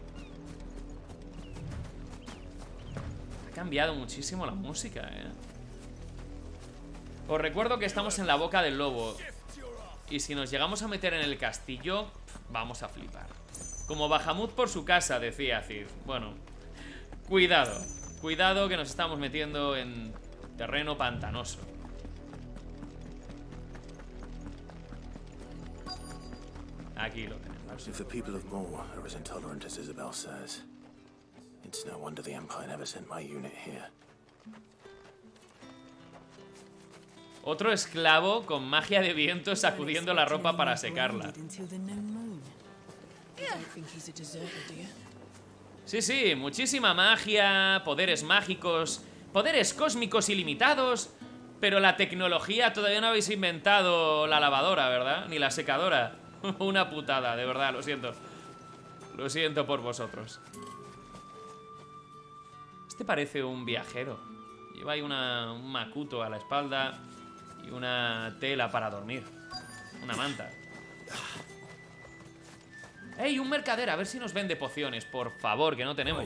Ha cambiado muchísimo la música, eh. Os recuerdo que estamos en la boca del lobo. Y si nos llegamos a meter en el castillo, vamos a flipar. Como Bahamut por su casa, decía Cid. Bueno, cuidado. Cuidado que nos estamos metiendo en terreno pantanoso. Aquí lo tenemos. If the people of Moor are as intolerant as Isabel says, it's no wonder the Empire never sent my unit here. Otro esclavo con magia de viento sacudiendo la ropa para secarla. Sí, sí, muchísima magia, poderes mágicos, poderes cósmicos ilimitados. Pero la tecnología, todavía no habéis inventado la lavadora, ¿verdad? Ni la secadora. Una putada, de verdad, lo siento. Lo siento por vosotros. Este parece un viajero. Lleva ahí una, un macuto a la espalda y una tela para dormir. Una manta. ¡Ey, un mercader! A ver si nos vende pociones, por favor, que no tenemos.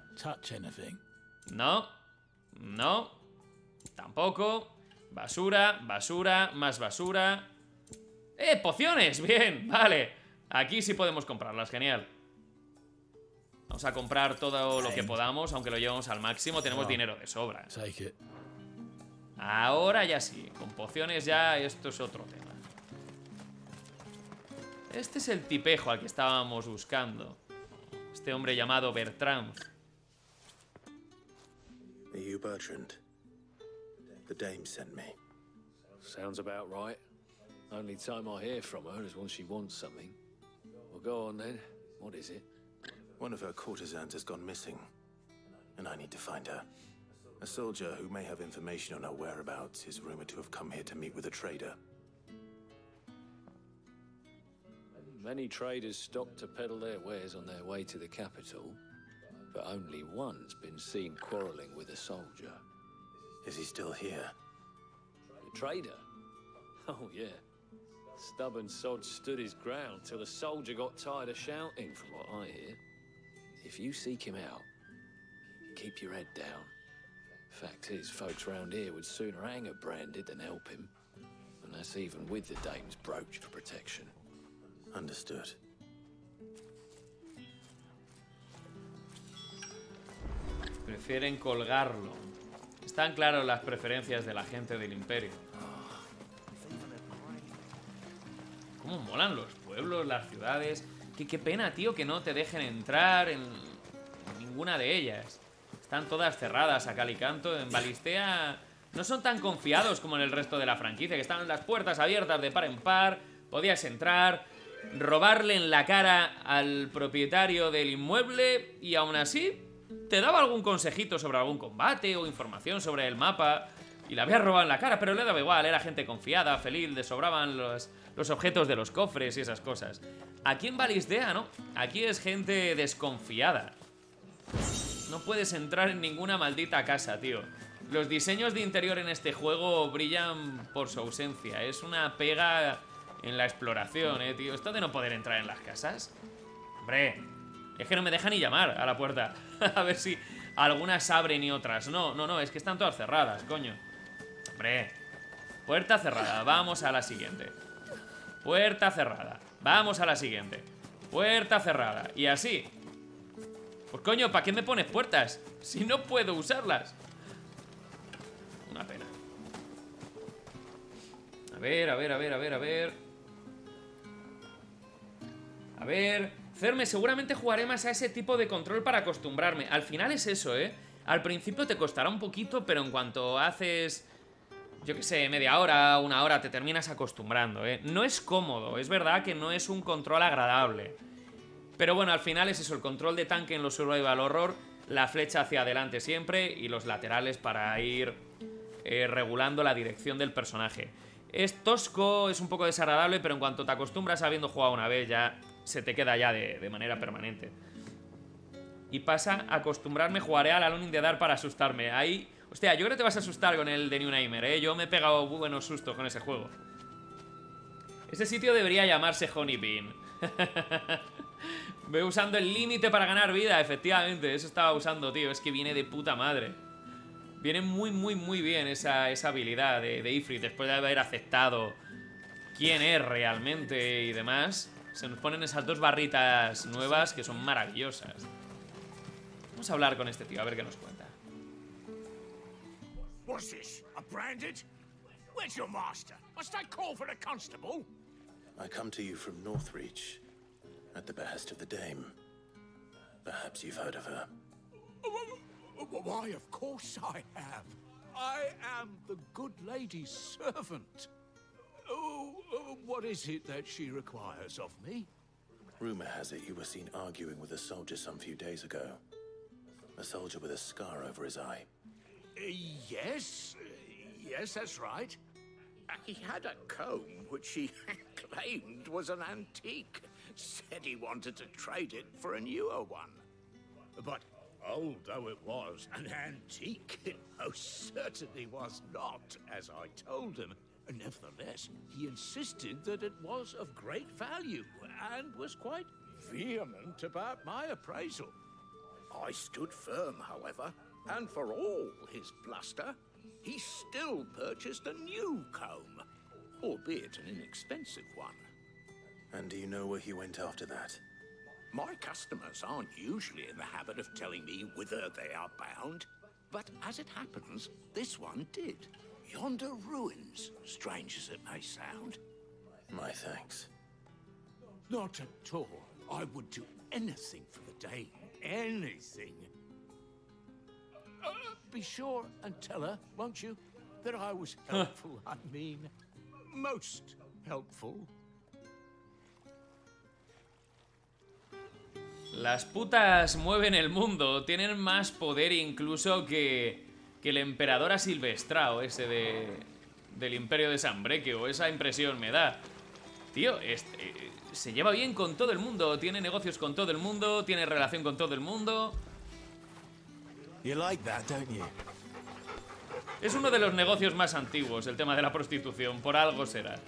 No. No. Tampoco. Basura, basura, más basura. ¡Eh, pociones! Bien, vale. Aquí sí podemos comprarlas, genial. Vamos a comprar todo lo que podamos, aunque lo llevamos al máximo. Tenemos dinero de sobra. Ahora ya sí. Con pociones ya esto es otro tema. Este es el tipejo al que estábamos buscando. Este hombre llamado Bertrand. Are you Bertrand? The dame sent me. Sounds about right. Only time I hear from her is when she wants something. Well, go on then. What is it? One of her courtesans has gone missing, and I need to find her. A soldier who may have information on her whereabouts is rumored to have come here to meet with a trader. Many traders stop to peddle their wares on their way to the capital, but only one's been seen quarrelling with a soldier. Is he still here? The trader? Oh, yeah. Stubborn sod stood his ground till the soldier got tired of shouting, from what I hear. If you seek him out, keep your head down. Fact is, folks round here would sooner hang a Branded than help him. And that's even with the dame's brooch for protection. Understood. Prefieren colgarlo. Están claras las preferencias de la gente del Imperio. Cómo molan los pueblos, las ciudades. Qué, qué pena, tío, que no te dejen entrar en, en ninguna de ellas. Están todas cerradas a cal y canto. En Valistea no son tan confiados como en el resto de la franquicia, que están las puertas abiertas de par en par. Podías entrar, robarle en la cara al propietario del inmueble y aún así te daba algún consejito sobre algún combate o información sobre el mapa. Y la había robado en la cara, pero le daba igual. Era gente confiada, feliz, le sobraban los, los objetos de los cofres y esas cosas. Aquí en Valistea, ¿no? Aquí es gente desconfiada. No puedes entrar en ninguna maldita casa, tío. Los diseños de interior en este juego brillan por su ausencia. Es una pega en la exploración, eh, tío. Esto de no poder entrar en las casas. Hombre, es que no me deja ni llamar a la puerta. A ver si algunas abren y otras no. No, no, es que están todas cerradas, coño. Hombre, puerta cerrada, vamos a la siguiente. Puerta cerrada, vamos a la siguiente. Puerta cerrada, y así. Pues coño, ¿para qué me pones puertas? Si no puedo usarlas. Una pena. A ver, a ver, a ver, a ver, a ver. A ver, Cerme, seguramente jugaré más a ese tipo de control para acostumbrarme. Al final es eso, ¿eh? Al principio te costará un poquito, pero en cuanto haces, yo qué sé, media hora, una hora, te terminas acostumbrando, ¿eh? No es cómodo, es verdad que no es un control agradable. Pero bueno, al final es eso, el control de tanque en los survival horror, la flecha hacia adelante siempre y los laterales para ir eh, regulando la dirección del personaje. Es tosco, es un poco desagradable, pero en cuanto te acostumbras habiendo jugado una vez ya se te queda ya de, de manera permanente. Y pasa a acostumbrarme, jugaré al Alone in the Dark para asustarme. Ahí, hostia, yo creo que te vas a asustar con el de New Nightmare, ¿eh? Yo me he pegado buenos sustos con ese juego. Ese sitio debería llamarse Honey Bean. Voy usando el límite para ganar vida, efectivamente. Eso estaba usando, tío. Es que viene de puta madre. Viene muy, muy, muy bien esa, esa habilidad de, de Ifrit. Después de haber aceptado quién es realmente y demás, se nos ponen esas dos barritas nuevas que son maravillosas. Vamos a hablar con este tío, a ver qué nos cuenta. What's this? A branded? Where's your master? Must I call for a constable? I come to you from Northreach, at the behest of the Dame. Perhaps you've heard of her. Why, of course I have. I am the good lady's servant. Oh, oh, what is it that she requires of me? Rumor has it you were seen arguing with a soldier some few days ago. A soldier with a scar over his eye. Uh, yes, uh, yes, that's right. Uh, he had a comb which he claimed was an antique. Said he wanted to trade it for a newer one. But old though it was, an antique it most certainly was not, as I told him. Nevertheless, he insisted that it was of great value, and was quite vehement about my appraisal. I stood firm, however, and for all his bluster, he still purchased a new comb, albeit an inexpensive one. And do you know where he went after that? My customers aren't usually in the habit of telling me whither they are bound, but as it happens, this one did. Yonder ruins, strange as it may sound. My thanks. Not at all. I would do anything for the Dame. Anything. Uh, be sure and tell her, won't you, that I was helpful. I mean, most helpful. Las putas mueven el mundo. Tienen más poder incluso que... que el emperador asilvestrao ese de, del Imperio de Sanbreque, esa impresión me da. Tío, este, eh, se lleva bien con todo el mundo, tiene negocios con todo el mundo, tiene relación con todo el mundo. You like that, don't you? Es uno de los negocios más antiguos, el tema de la prostitución, por algo será.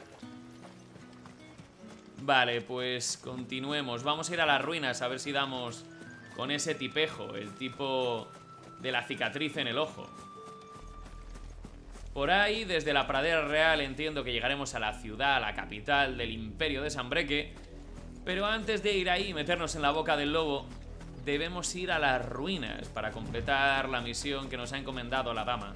Vale, pues continuemos. Vamos a ir a las ruinas a ver si damos con ese tipejo, el tipo de la cicatriz en el ojo. Por ahí, desde la pradera real, entiendo que llegaremos a la ciudad, a la capital del Imperio de Sanbreque. Pero antes de ir ahí y meternos en la boca del lobo, debemos ir a las ruinas para completar la misión que nos ha encomendado la dama.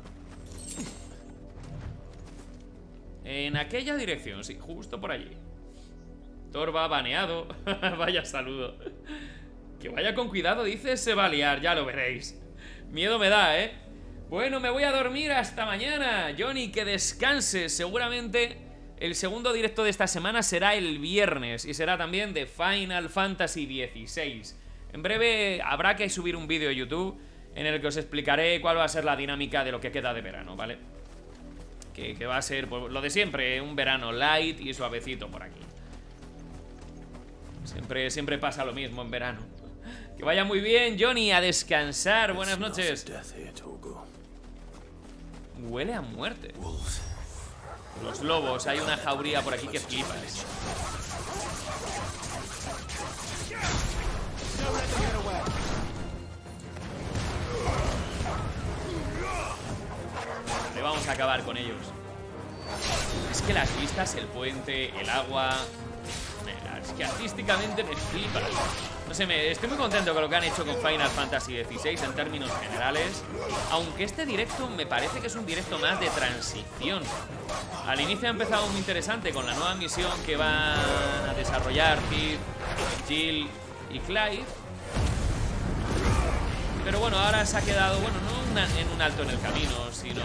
En aquella dirección, sí, justo por allí. Torva baneado. Vaya saludo. Que vaya con cuidado, dice, se va a liar, ya lo veréis. Miedo me da, ¿eh? Bueno, me voy a dormir hasta mañana. Johnny, que descanses. Seguramente el segundo directo de esta semana será el viernes. Y será también de Final Fantasy dieciséis. En breve habrá que subir un vídeo a YouTube en el que os explicaré cuál va a ser la dinámica de lo que queda de verano, ¿vale? Que, que va a ser pues, lo de siempre, un verano light y suavecito por aquí. Siempre, siempre pasa lo mismo en verano. Que vaya muy bien, Johnny, a descansar. Buenas noches. Huele a muerte. Los lobos, hay una jauría por aquí que flipas. Le vamos a acabar con ellos. Es que las vistas, el puente, el agua... Es que artísticamente me flipa. No sé, me, estoy muy contento con lo que han hecho con Final Fantasy dieciséis en términos generales. Aunque este directo me parece que es un directo más de transición. Al inicio ha empezado muy interesante con la nueva misión que van a desarrollar Cid, Jill y Clive. Pero bueno, ahora se ha quedado, bueno, no una, en un alto en el camino, sino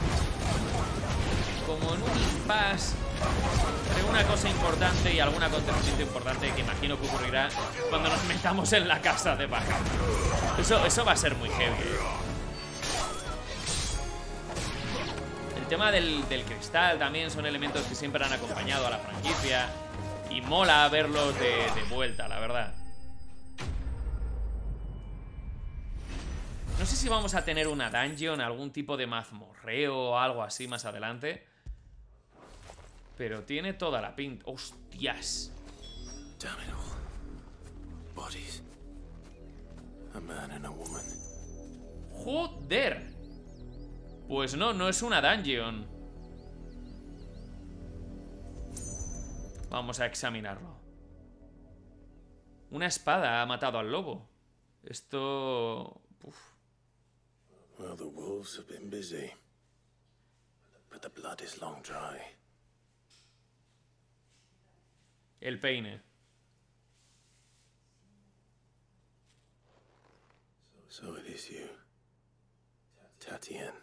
como en un impasse entre una cosa importante y algún acontecimiento importante que imagino que ocurrirá cuando nos metamos en la casa de Baja. Eso, eso va a ser muy heavy. El tema del, del cristal también son elementos que siempre han acompañado a la franquicia y mola verlos de, de vuelta, la verdad. No sé si vamos a tener una dungeon, algún tipo de mazmorreo o algo así más adelante. Pero tiene toda la pinta. ¡Hostias! ¡Joder! Pues no, no es una dungeon. Vamos a examinarlo. Una espada ha matado al lobo. Esto... Uf. Well, the wolves have been busy, but the blood is long dry. El peine. So it is you, Tatien.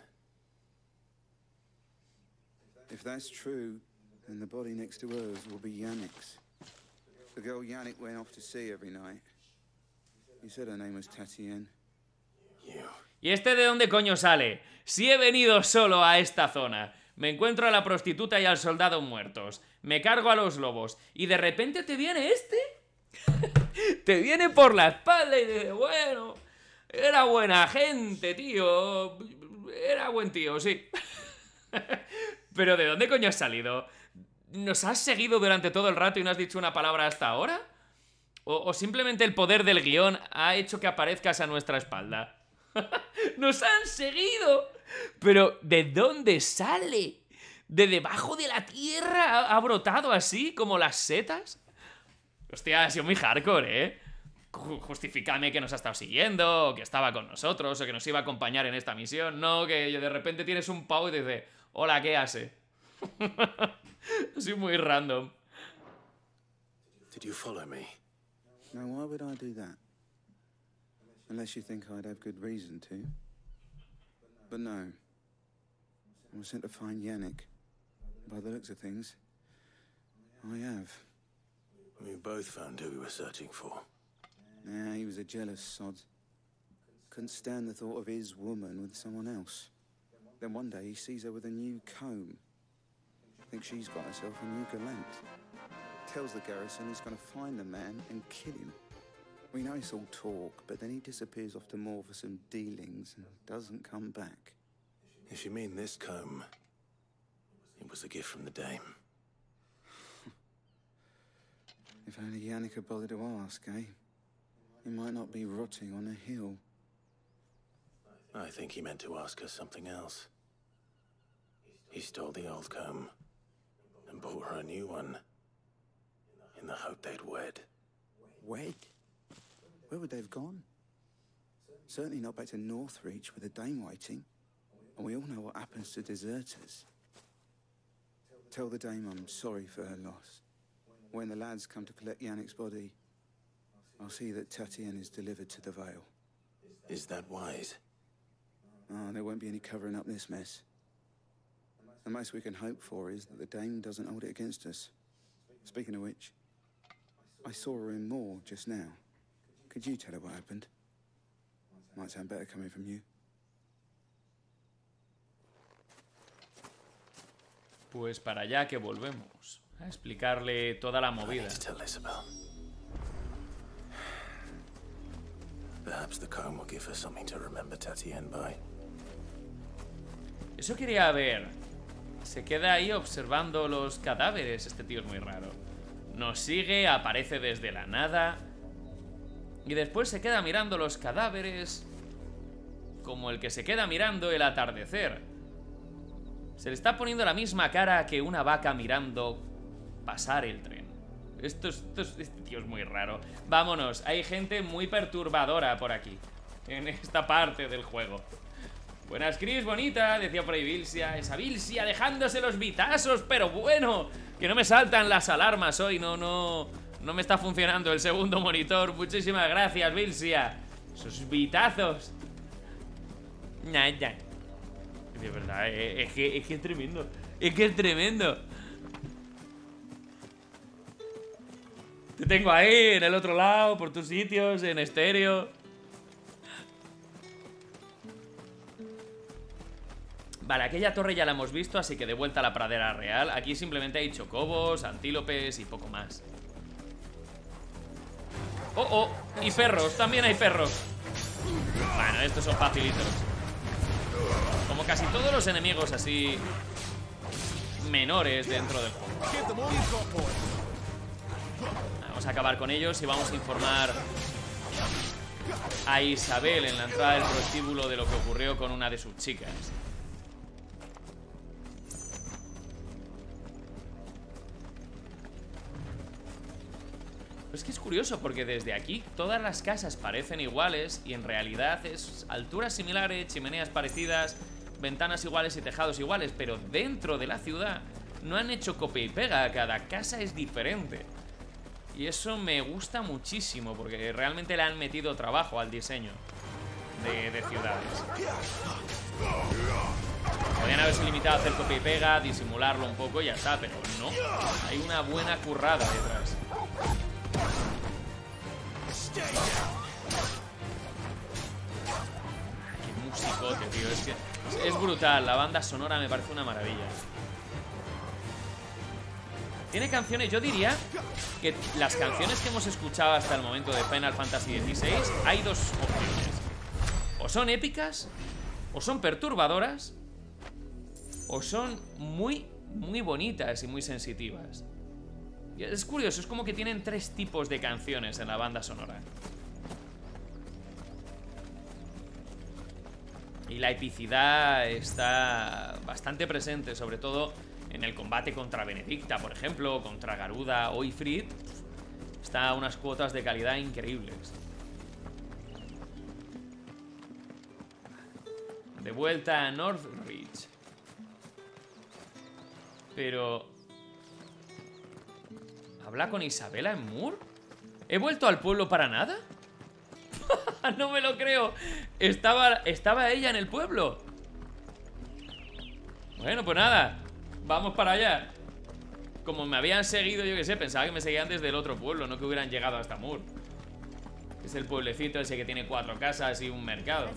If that's true, then the body next to hers will be Yannick's. The girl Yannick went off to sea every night. You said her name was Tatien. ¿Y este de dónde coño sale? Si he venido solo a esta zona. Me encuentro a la prostituta y al soldado muertos. Me cargo a los lobos. Y de repente te viene este. Te viene por la espalda y dice, bueno, era buena gente, tío. Era buen tío, sí. Pero ¿de dónde coño has salido? ¿Nos has seguido durante todo el rato y no has dicho una palabra hasta ahora? ¿O, o simplemente el poder del guión ha hecho que aparezcas a nuestra espalda? ¡Nos han seguido! Pero, ¿de dónde sale? ¿De debajo de la tierra ha, ha brotado así, como las setas? Hostia, ha sido muy hardcore, ¿eh? Justifícame que nos ha estado siguiendo, o que estaba con nosotros, o que nos iba a acompañar en esta misión. No, que de repente tienes un pavo y te dice, hola, ¿qué hace? Ha sido muy random. Did you follow me? No, why would I do that? Unless you think I'd have good reason to. But no. I was sent to find Yannick. By the looks of things, I have. We both found who we were searching for. Yeah, he was a jealous sod. Couldn't stand the thought of his woman with someone else. Then one day he sees her with a new comb. Thinks she's got herself a new gallant. Tells the garrison he's going to find the man and kill him. We know it's all talk, but then he disappears off to Moor for some dealings and doesn't come back. If you mean this comb, it was a gift from the dame. If only Yannick had bothered to ask, eh? He might not be rotting on a hill. I think he meant to ask her something else. He stole the old comb and bought her a new one in the hope they'd wed. Wed? Where would they have gone? Certainly not back to Northreach with a dame waiting. And we all know what happens to deserters. Tell the dame I'm sorry for her loss. When the lads come to collect Yannick's body, I'll see that Tatien is delivered to the Vale. Is that wise? Oh, there won't be any covering up this mess. The most we can hope for is that the dame doesn't hold it against us. Speaking of which, I saw her in Moor just now. Could you tell her what happened? Might sound better coming from you. Pues para allá que volvemos a explicarle toda la movida. Perhaps the comb will give her something to remember Tatien by. Eso quería ver. Se queda ahí observando los cadáveres. Este tío es muy raro. Nos sigue, aparece desde la nada. Y después se queda mirando los cadáveres como el que se queda mirando el atardecer. Se le está poniendo la misma cara que una vaca mirando pasar el tren. Esto, es, esto es, este tío es muy raro. Vámonos, hay gente muy perturbadora por aquí, en esta parte del juego. Buenas, Chris, bonita, decía por ahí Vilsia. Esa Vilsia dejándose los vitazos, pero bueno, que no me saltan las alarmas hoy. No, no, no me está funcionando el segundo monitor. Muchísimas gracias, Vilsia. Esos vitazos. Nada. De verdad, eh, es, que, es que es tremendo. Es que es tremendo. Te tengo ahí, en el otro lado, por tus sitios, en estéreo. Vale, aquella torre ya la hemos visto, así que de vuelta a la pradera real. Aquí simplemente hay chocobos, antílopes y poco más. Oh, oh, y perros, también hay perros. Bueno, estos son facilitos. Como casi todos los enemigos así menores dentro del juego. Vamos a acabar con ellos y vamos a informar a Isabel en la entrada del prostíbulo de lo que ocurrió con una de sus chicas. Es que es curioso porque desde aquí todas las casas parecen iguales y en realidad es alturas similares, chimeneas parecidas, ventanas iguales y tejados iguales, pero dentro de la ciudad no han hecho copia y pega, cada casa es diferente. Y eso me gusta muchísimo porque realmente le han metido trabajo al diseño de, de ciudades. Podrían haberse limitado a hacer copia y pega, disimularlo un poco y ya está, pero no. Hay una buena currada detrás. Qué musicote, tío. Es que es brutal. La banda sonora me parece una maravilla. Tiene canciones, yo diría que las canciones que hemos escuchado hasta el momento de Final Fantasy dieciséis, hay dos opciones. O son épicas, o son perturbadoras, o son muy, muy bonitas y muy sensitivas. Y es curioso, es como que tienen tres tipos de canciones en la banda sonora. Y la epicidad está bastante presente, sobre todo en el combate contra Benedicta, por ejemplo, contra Garuda o Ifrit. Está a unas cuotas de calidad increíbles. De vuelta a Northreach. Pero... ¿habla con Isabela en Moore? ¿He vuelto al pueblo para nada? No me lo creo. Estaba, estaba ella en el pueblo. Bueno, pues nada. Vamos para allá. Como me habían seguido, yo qué sé, pensaba que me seguían desde el otro pueblo, no que hubieran llegado hasta Moore. Es el pueblecito ese que tiene cuatro casas y un mercado.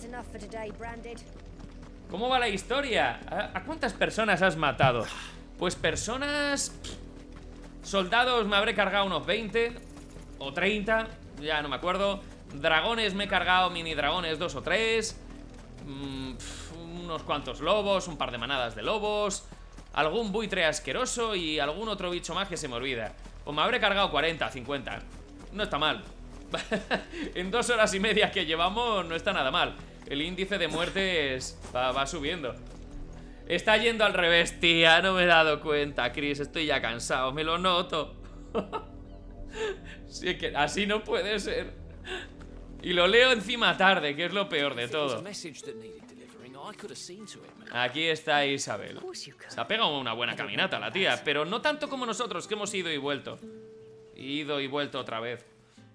¿Cómo va la historia? ¿A, ¿A cuántas personas has matado? Pues personas... Pff, soldados me habré cargado unos veinte o treinta, ya no me acuerdo. Dragones me he cargado, mini dragones, dos o tres. mm, pff, Unos cuantos lobos, un par de manadas de lobos, algún buitre asqueroso y algún otro bicho más que se me olvida. Pues me habré cargado cuarenta, cincuenta. No está mal. En dos horas y media que llevamos no está nada mal. El índice de muertes va, va subiendo. Está yendo al revés, tía. No me he dado cuenta, Chris. Estoy ya cansado, me lo noto. Sí, que así no puede ser. Y lo leo encima tarde, que es lo peor de todo. Aquí está Isabel. Se ha pegado una buena caminata la tía, pero no tanto como nosotros, que hemos ido y vuelto. Ido y vuelto otra vez.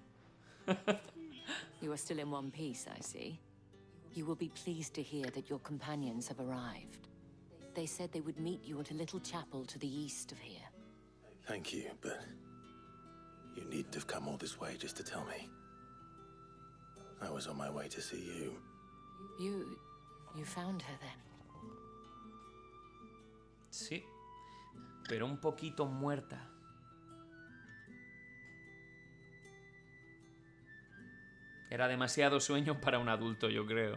You are still in one piece, I see. You will be pleased to hear that your companions have arrived. They said they would meet you at a little chapel to the east of here. Thank you, but you needn't have come all this way just to tell me. I was on my way to see you. You... you found her then? Sí, pero un poquito muerta. Era demasiado sueño para un adulto, yo creo.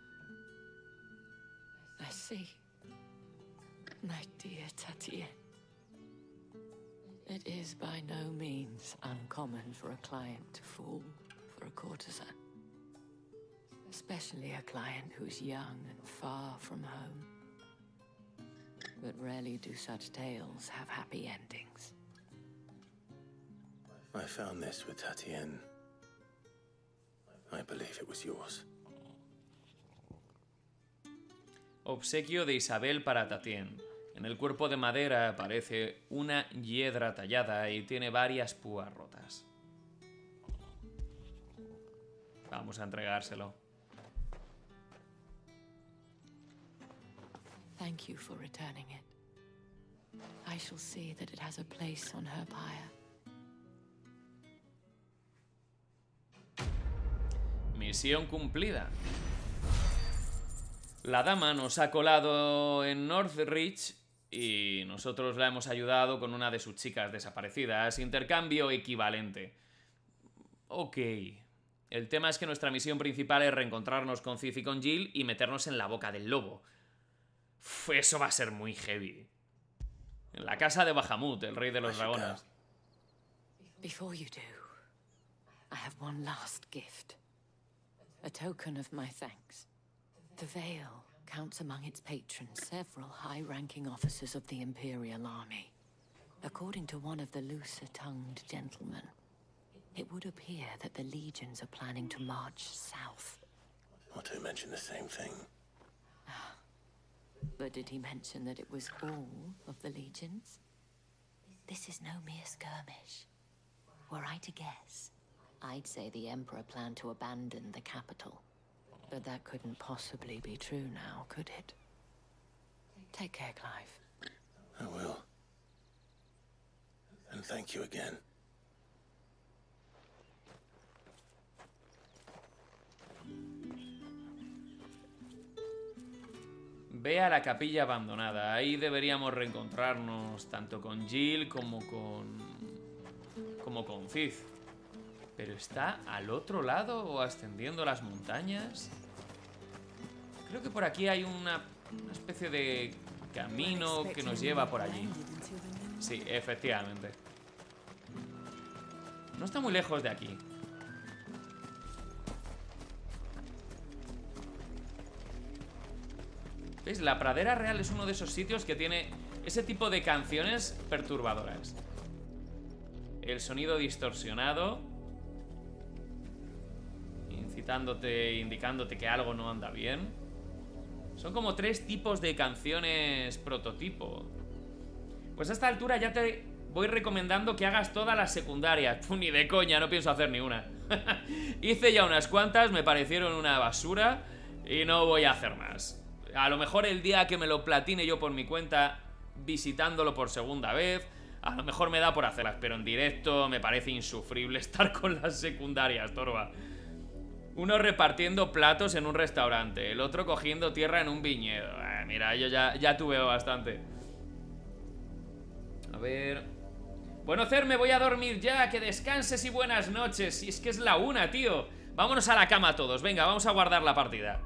I see. My dear Tatien. It is by no means uncommon for a client to fall for a courtesan. Especially a client who's young and far from home. But rarely do such tales have happy endings. I found this with Tatien. I believe it was yours. Obsequio de Isabel para Tatien. En el cuerpo de madera aparece una hiedra tallada y tiene varias púas rotas. Vamos a entregárselo. Thank you for returning it. I shall see that it has a place on her pyre. Misión cumplida. La dama nos ha colado en Northreach y nosotros la hemos ayudado con una de sus chicas desaparecidas. Intercambio equivalente. Ok. El tema es que nuestra misión principal es reencontrarnos con Cid y con Jill y meternos en la boca del lobo. Uf, eso va a ser muy heavy. En la casa de Bahamut, el rey de los dragones. Before you do, I have one last gift. A token of my thanks. The Vale counts among its patrons several high-ranking officers of the Imperial Army. According to one of the looser-tongued gentlemen, it would appear that the legions are planning to march south. Otto mentioned the same thing. But did he mention that it was all of the legions? This is no mere skirmish. Were I to guess, I'd say the Emperor planned to abandon the capital. But that couldn't possibly be true now, could it? Take care, Clive. I will. And thank you again. Ve a la capilla abandonada. Ahí deberíamos reencontrarnos tanto con Jill como con... como con Cid. Pero está al otro lado o ascendiendo las montañas. Creo que por aquí hay una, una especie de camino que nos lleva por allí. Sí, efectivamente. No está muy lejos de aquí. ¿Veis? La Pradera Real es uno de esos sitios que tiene ese tipo de canciones perturbadoras. El sonido distorsionado, incitándote, indicándote que algo no anda bien. Son como tres tipos de canciones prototipo. Pues a esta altura ya te voy recomendando que hagas todas las secundarias. Pues ni de coña, no pienso hacer ni una. Hice ya unas cuantas, me parecieron una basura y no voy a hacer más. A lo mejor el día que me lo platine yo por mi cuenta, visitándolo por segunda vez, a lo mejor me da por hacerlas, pero en directo me parece insufrible estar con las secundarias, Torva. Uno repartiendo platos en un restaurante, el otro cogiendo tierra en un viñedo. Eh, mira, yo ya, ya tuve bastante. A ver... Bueno, Cer, me voy a dormir ya, que descanses y buenas noches. Si es que es la una, tío. Vámonos a la cama todos, venga, vamos a guardar la partida.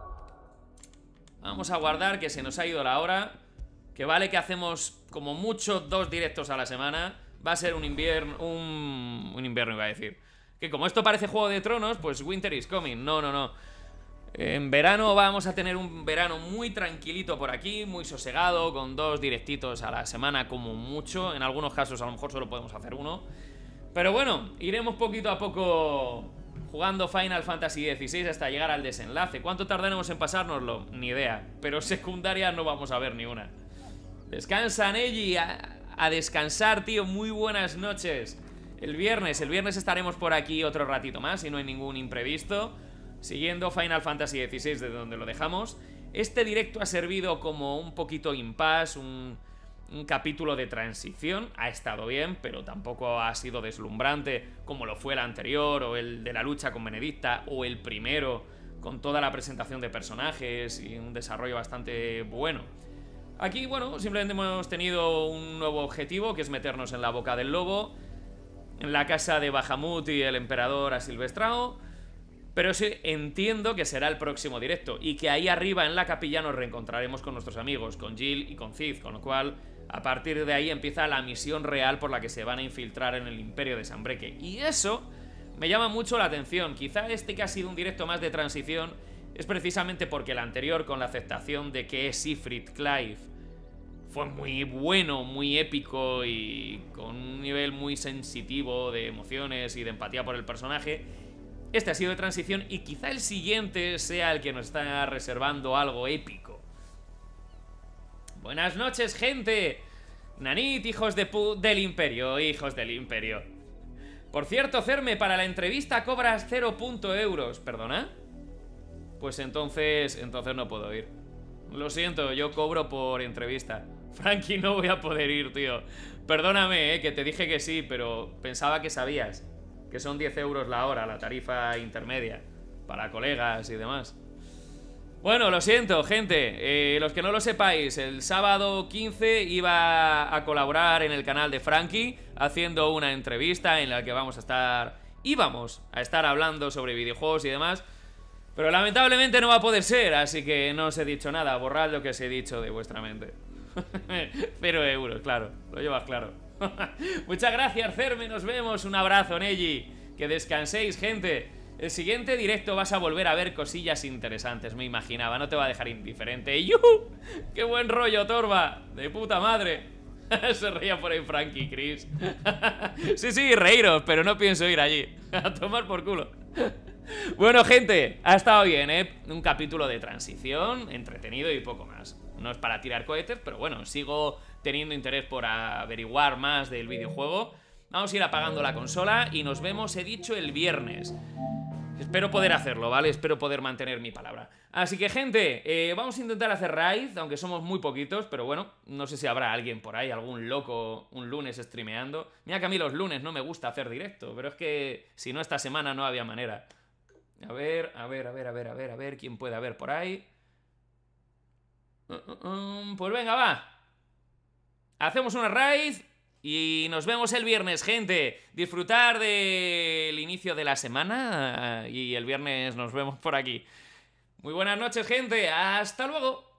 Vamos a guardar, que se nos ha ido la hora. Que vale que hacemos como mucho dos directos a la semana. Va a ser un invierno... Un, un invierno iba a decir. Que como esto parece Juego de Tronos, pues winter is coming. No, no, no. En verano vamos a tener un verano muy tranquilito por aquí, muy sosegado, con dos directitos a la semana como mucho. En algunos casos a lo mejor solo podemos hacer uno. Pero bueno, iremos poquito a poco jugando Final Fantasy dieciséis hasta llegar al desenlace. ¿Cuánto tardaremos en pasárnoslo? Ni idea. Pero secundarias no vamos a ver ni una. Descansa, Neji. A, a descansar, tío. Muy buenas noches. El viernes, el viernes estaremos por aquí otro ratito más, si no hay ningún imprevisto, siguiendo Final Fantasy dieciséis de donde lo dejamos. Este directo ha servido como un poquito impasse, un, un capítulo de transición. Ha estado bien, pero tampoco ha sido deslumbrante como lo fue el anterior, o el de la lucha con Benedicta, o el primero, con toda la presentación de personajes y un desarrollo bastante bueno. Aquí, bueno, simplemente hemos tenido un nuevo objetivo, que es meternos en la boca del lobo, en la casa de Bahamut y el emperador asilvestrado. Pero sí, entiendo que será el próximo directo y que ahí arriba en la capilla nos reencontraremos con nuestros amigos, con Jill y con Cid, con lo cual a partir de ahí empieza la misión real por la que se van a infiltrar en el Imperio de Sanbreque. Y eso me llama mucho la atención. Quizá este que ha sido un directo más de transición es precisamente porque el anterior, con la aceptación de que es Siegfried Clive, fue muy bueno, muy épico y con un nivel muy sensitivo de emociones y de empatía por el personaje. Este ha sido de transición y quizá el siguiente sea el que nos está reservando algo épico. Buenas noches, gente. Nanit, hijos de pu del Imperio, hijos del Imperio. Por cierto, Cerme, para la entrevista cobras cero euros. ¿Perdona? Pues entonces, entonces no puedo ir. Lo siento, yo cobro por entrevista. Frankie, no voy a poder ir, tío. Perdóname, eh, que te dije que sí, pero pensaba que sabías que son diez euros la hora, la tarifa intermedia, para colegas y demás. Bueno, lo siento, gente. Eh, los que no lo sepáis, el sábado quince iba a colaborar en el canal de Frankie, haciendo una entrevista en la que vamos a estar... íbamos a estar hablando sobre videojuegos y demás. Pero lamentablemente no va a poder ser, así que no os he dicho nada. Borrad lo que os he dicho de vuestra mente. Cero euros, claro, lo llevas claro. Muchas gracias, Cerme, nos vemos. Un abrazo, Neji. Que descanséis, gente. El siguiente directo vas a volver a ver cosillas interesantes, me imaginaba. No te va a dejar indiferente. ¡Yuhu! ¡Qué buen rollo, Torva! De puta madre. Se reía por ahí Frankie, Chris. Sí, sí, reíros, pero no pienso ir allí. A tomar por culo. Bueno, gente, ha estado bien, ¿eh? Un capítulo de transición, entretenido y poco más. No es para tirar cohetes, pero bueno, sigo teniendo interés por averiguar más del videojuego. Vamos a ir apagando la consola y nos vemos, he dicho, el viernes. Espero poder hacerlo, ¿vale? Espero poder mantener mi palabra. Así que, gente, eh, vamos a intentar hacer raid, aunque somos muy poquitos, pero bueno, no sé si habrá alguien por ahí, algún loco un lunes streameando. Mira que a mí los lunes no me gusta hacer directo, pero es que si no esta semana no había manera. A ver, a ver, a ver, a ver, a ver, a ver, ¿quién puede haber por ahí? Uh, uh, um, pues venga, va. Hacemos una raid y nos vemos el viernes, gente. Disfrutar del inicio de la semana y el viernes nos vemos por aquí. Muy buenas noches, gente. Hasta luego.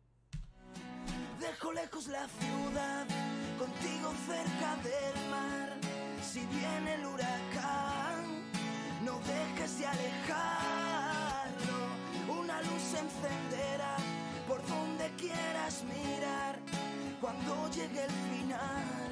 Dejo lejos la ciudad, contigo cerca del mar. Si viene el huracán, no dejes de alejarlo. Una luz se encenderá por donde quieras mirar cuando llegue el final.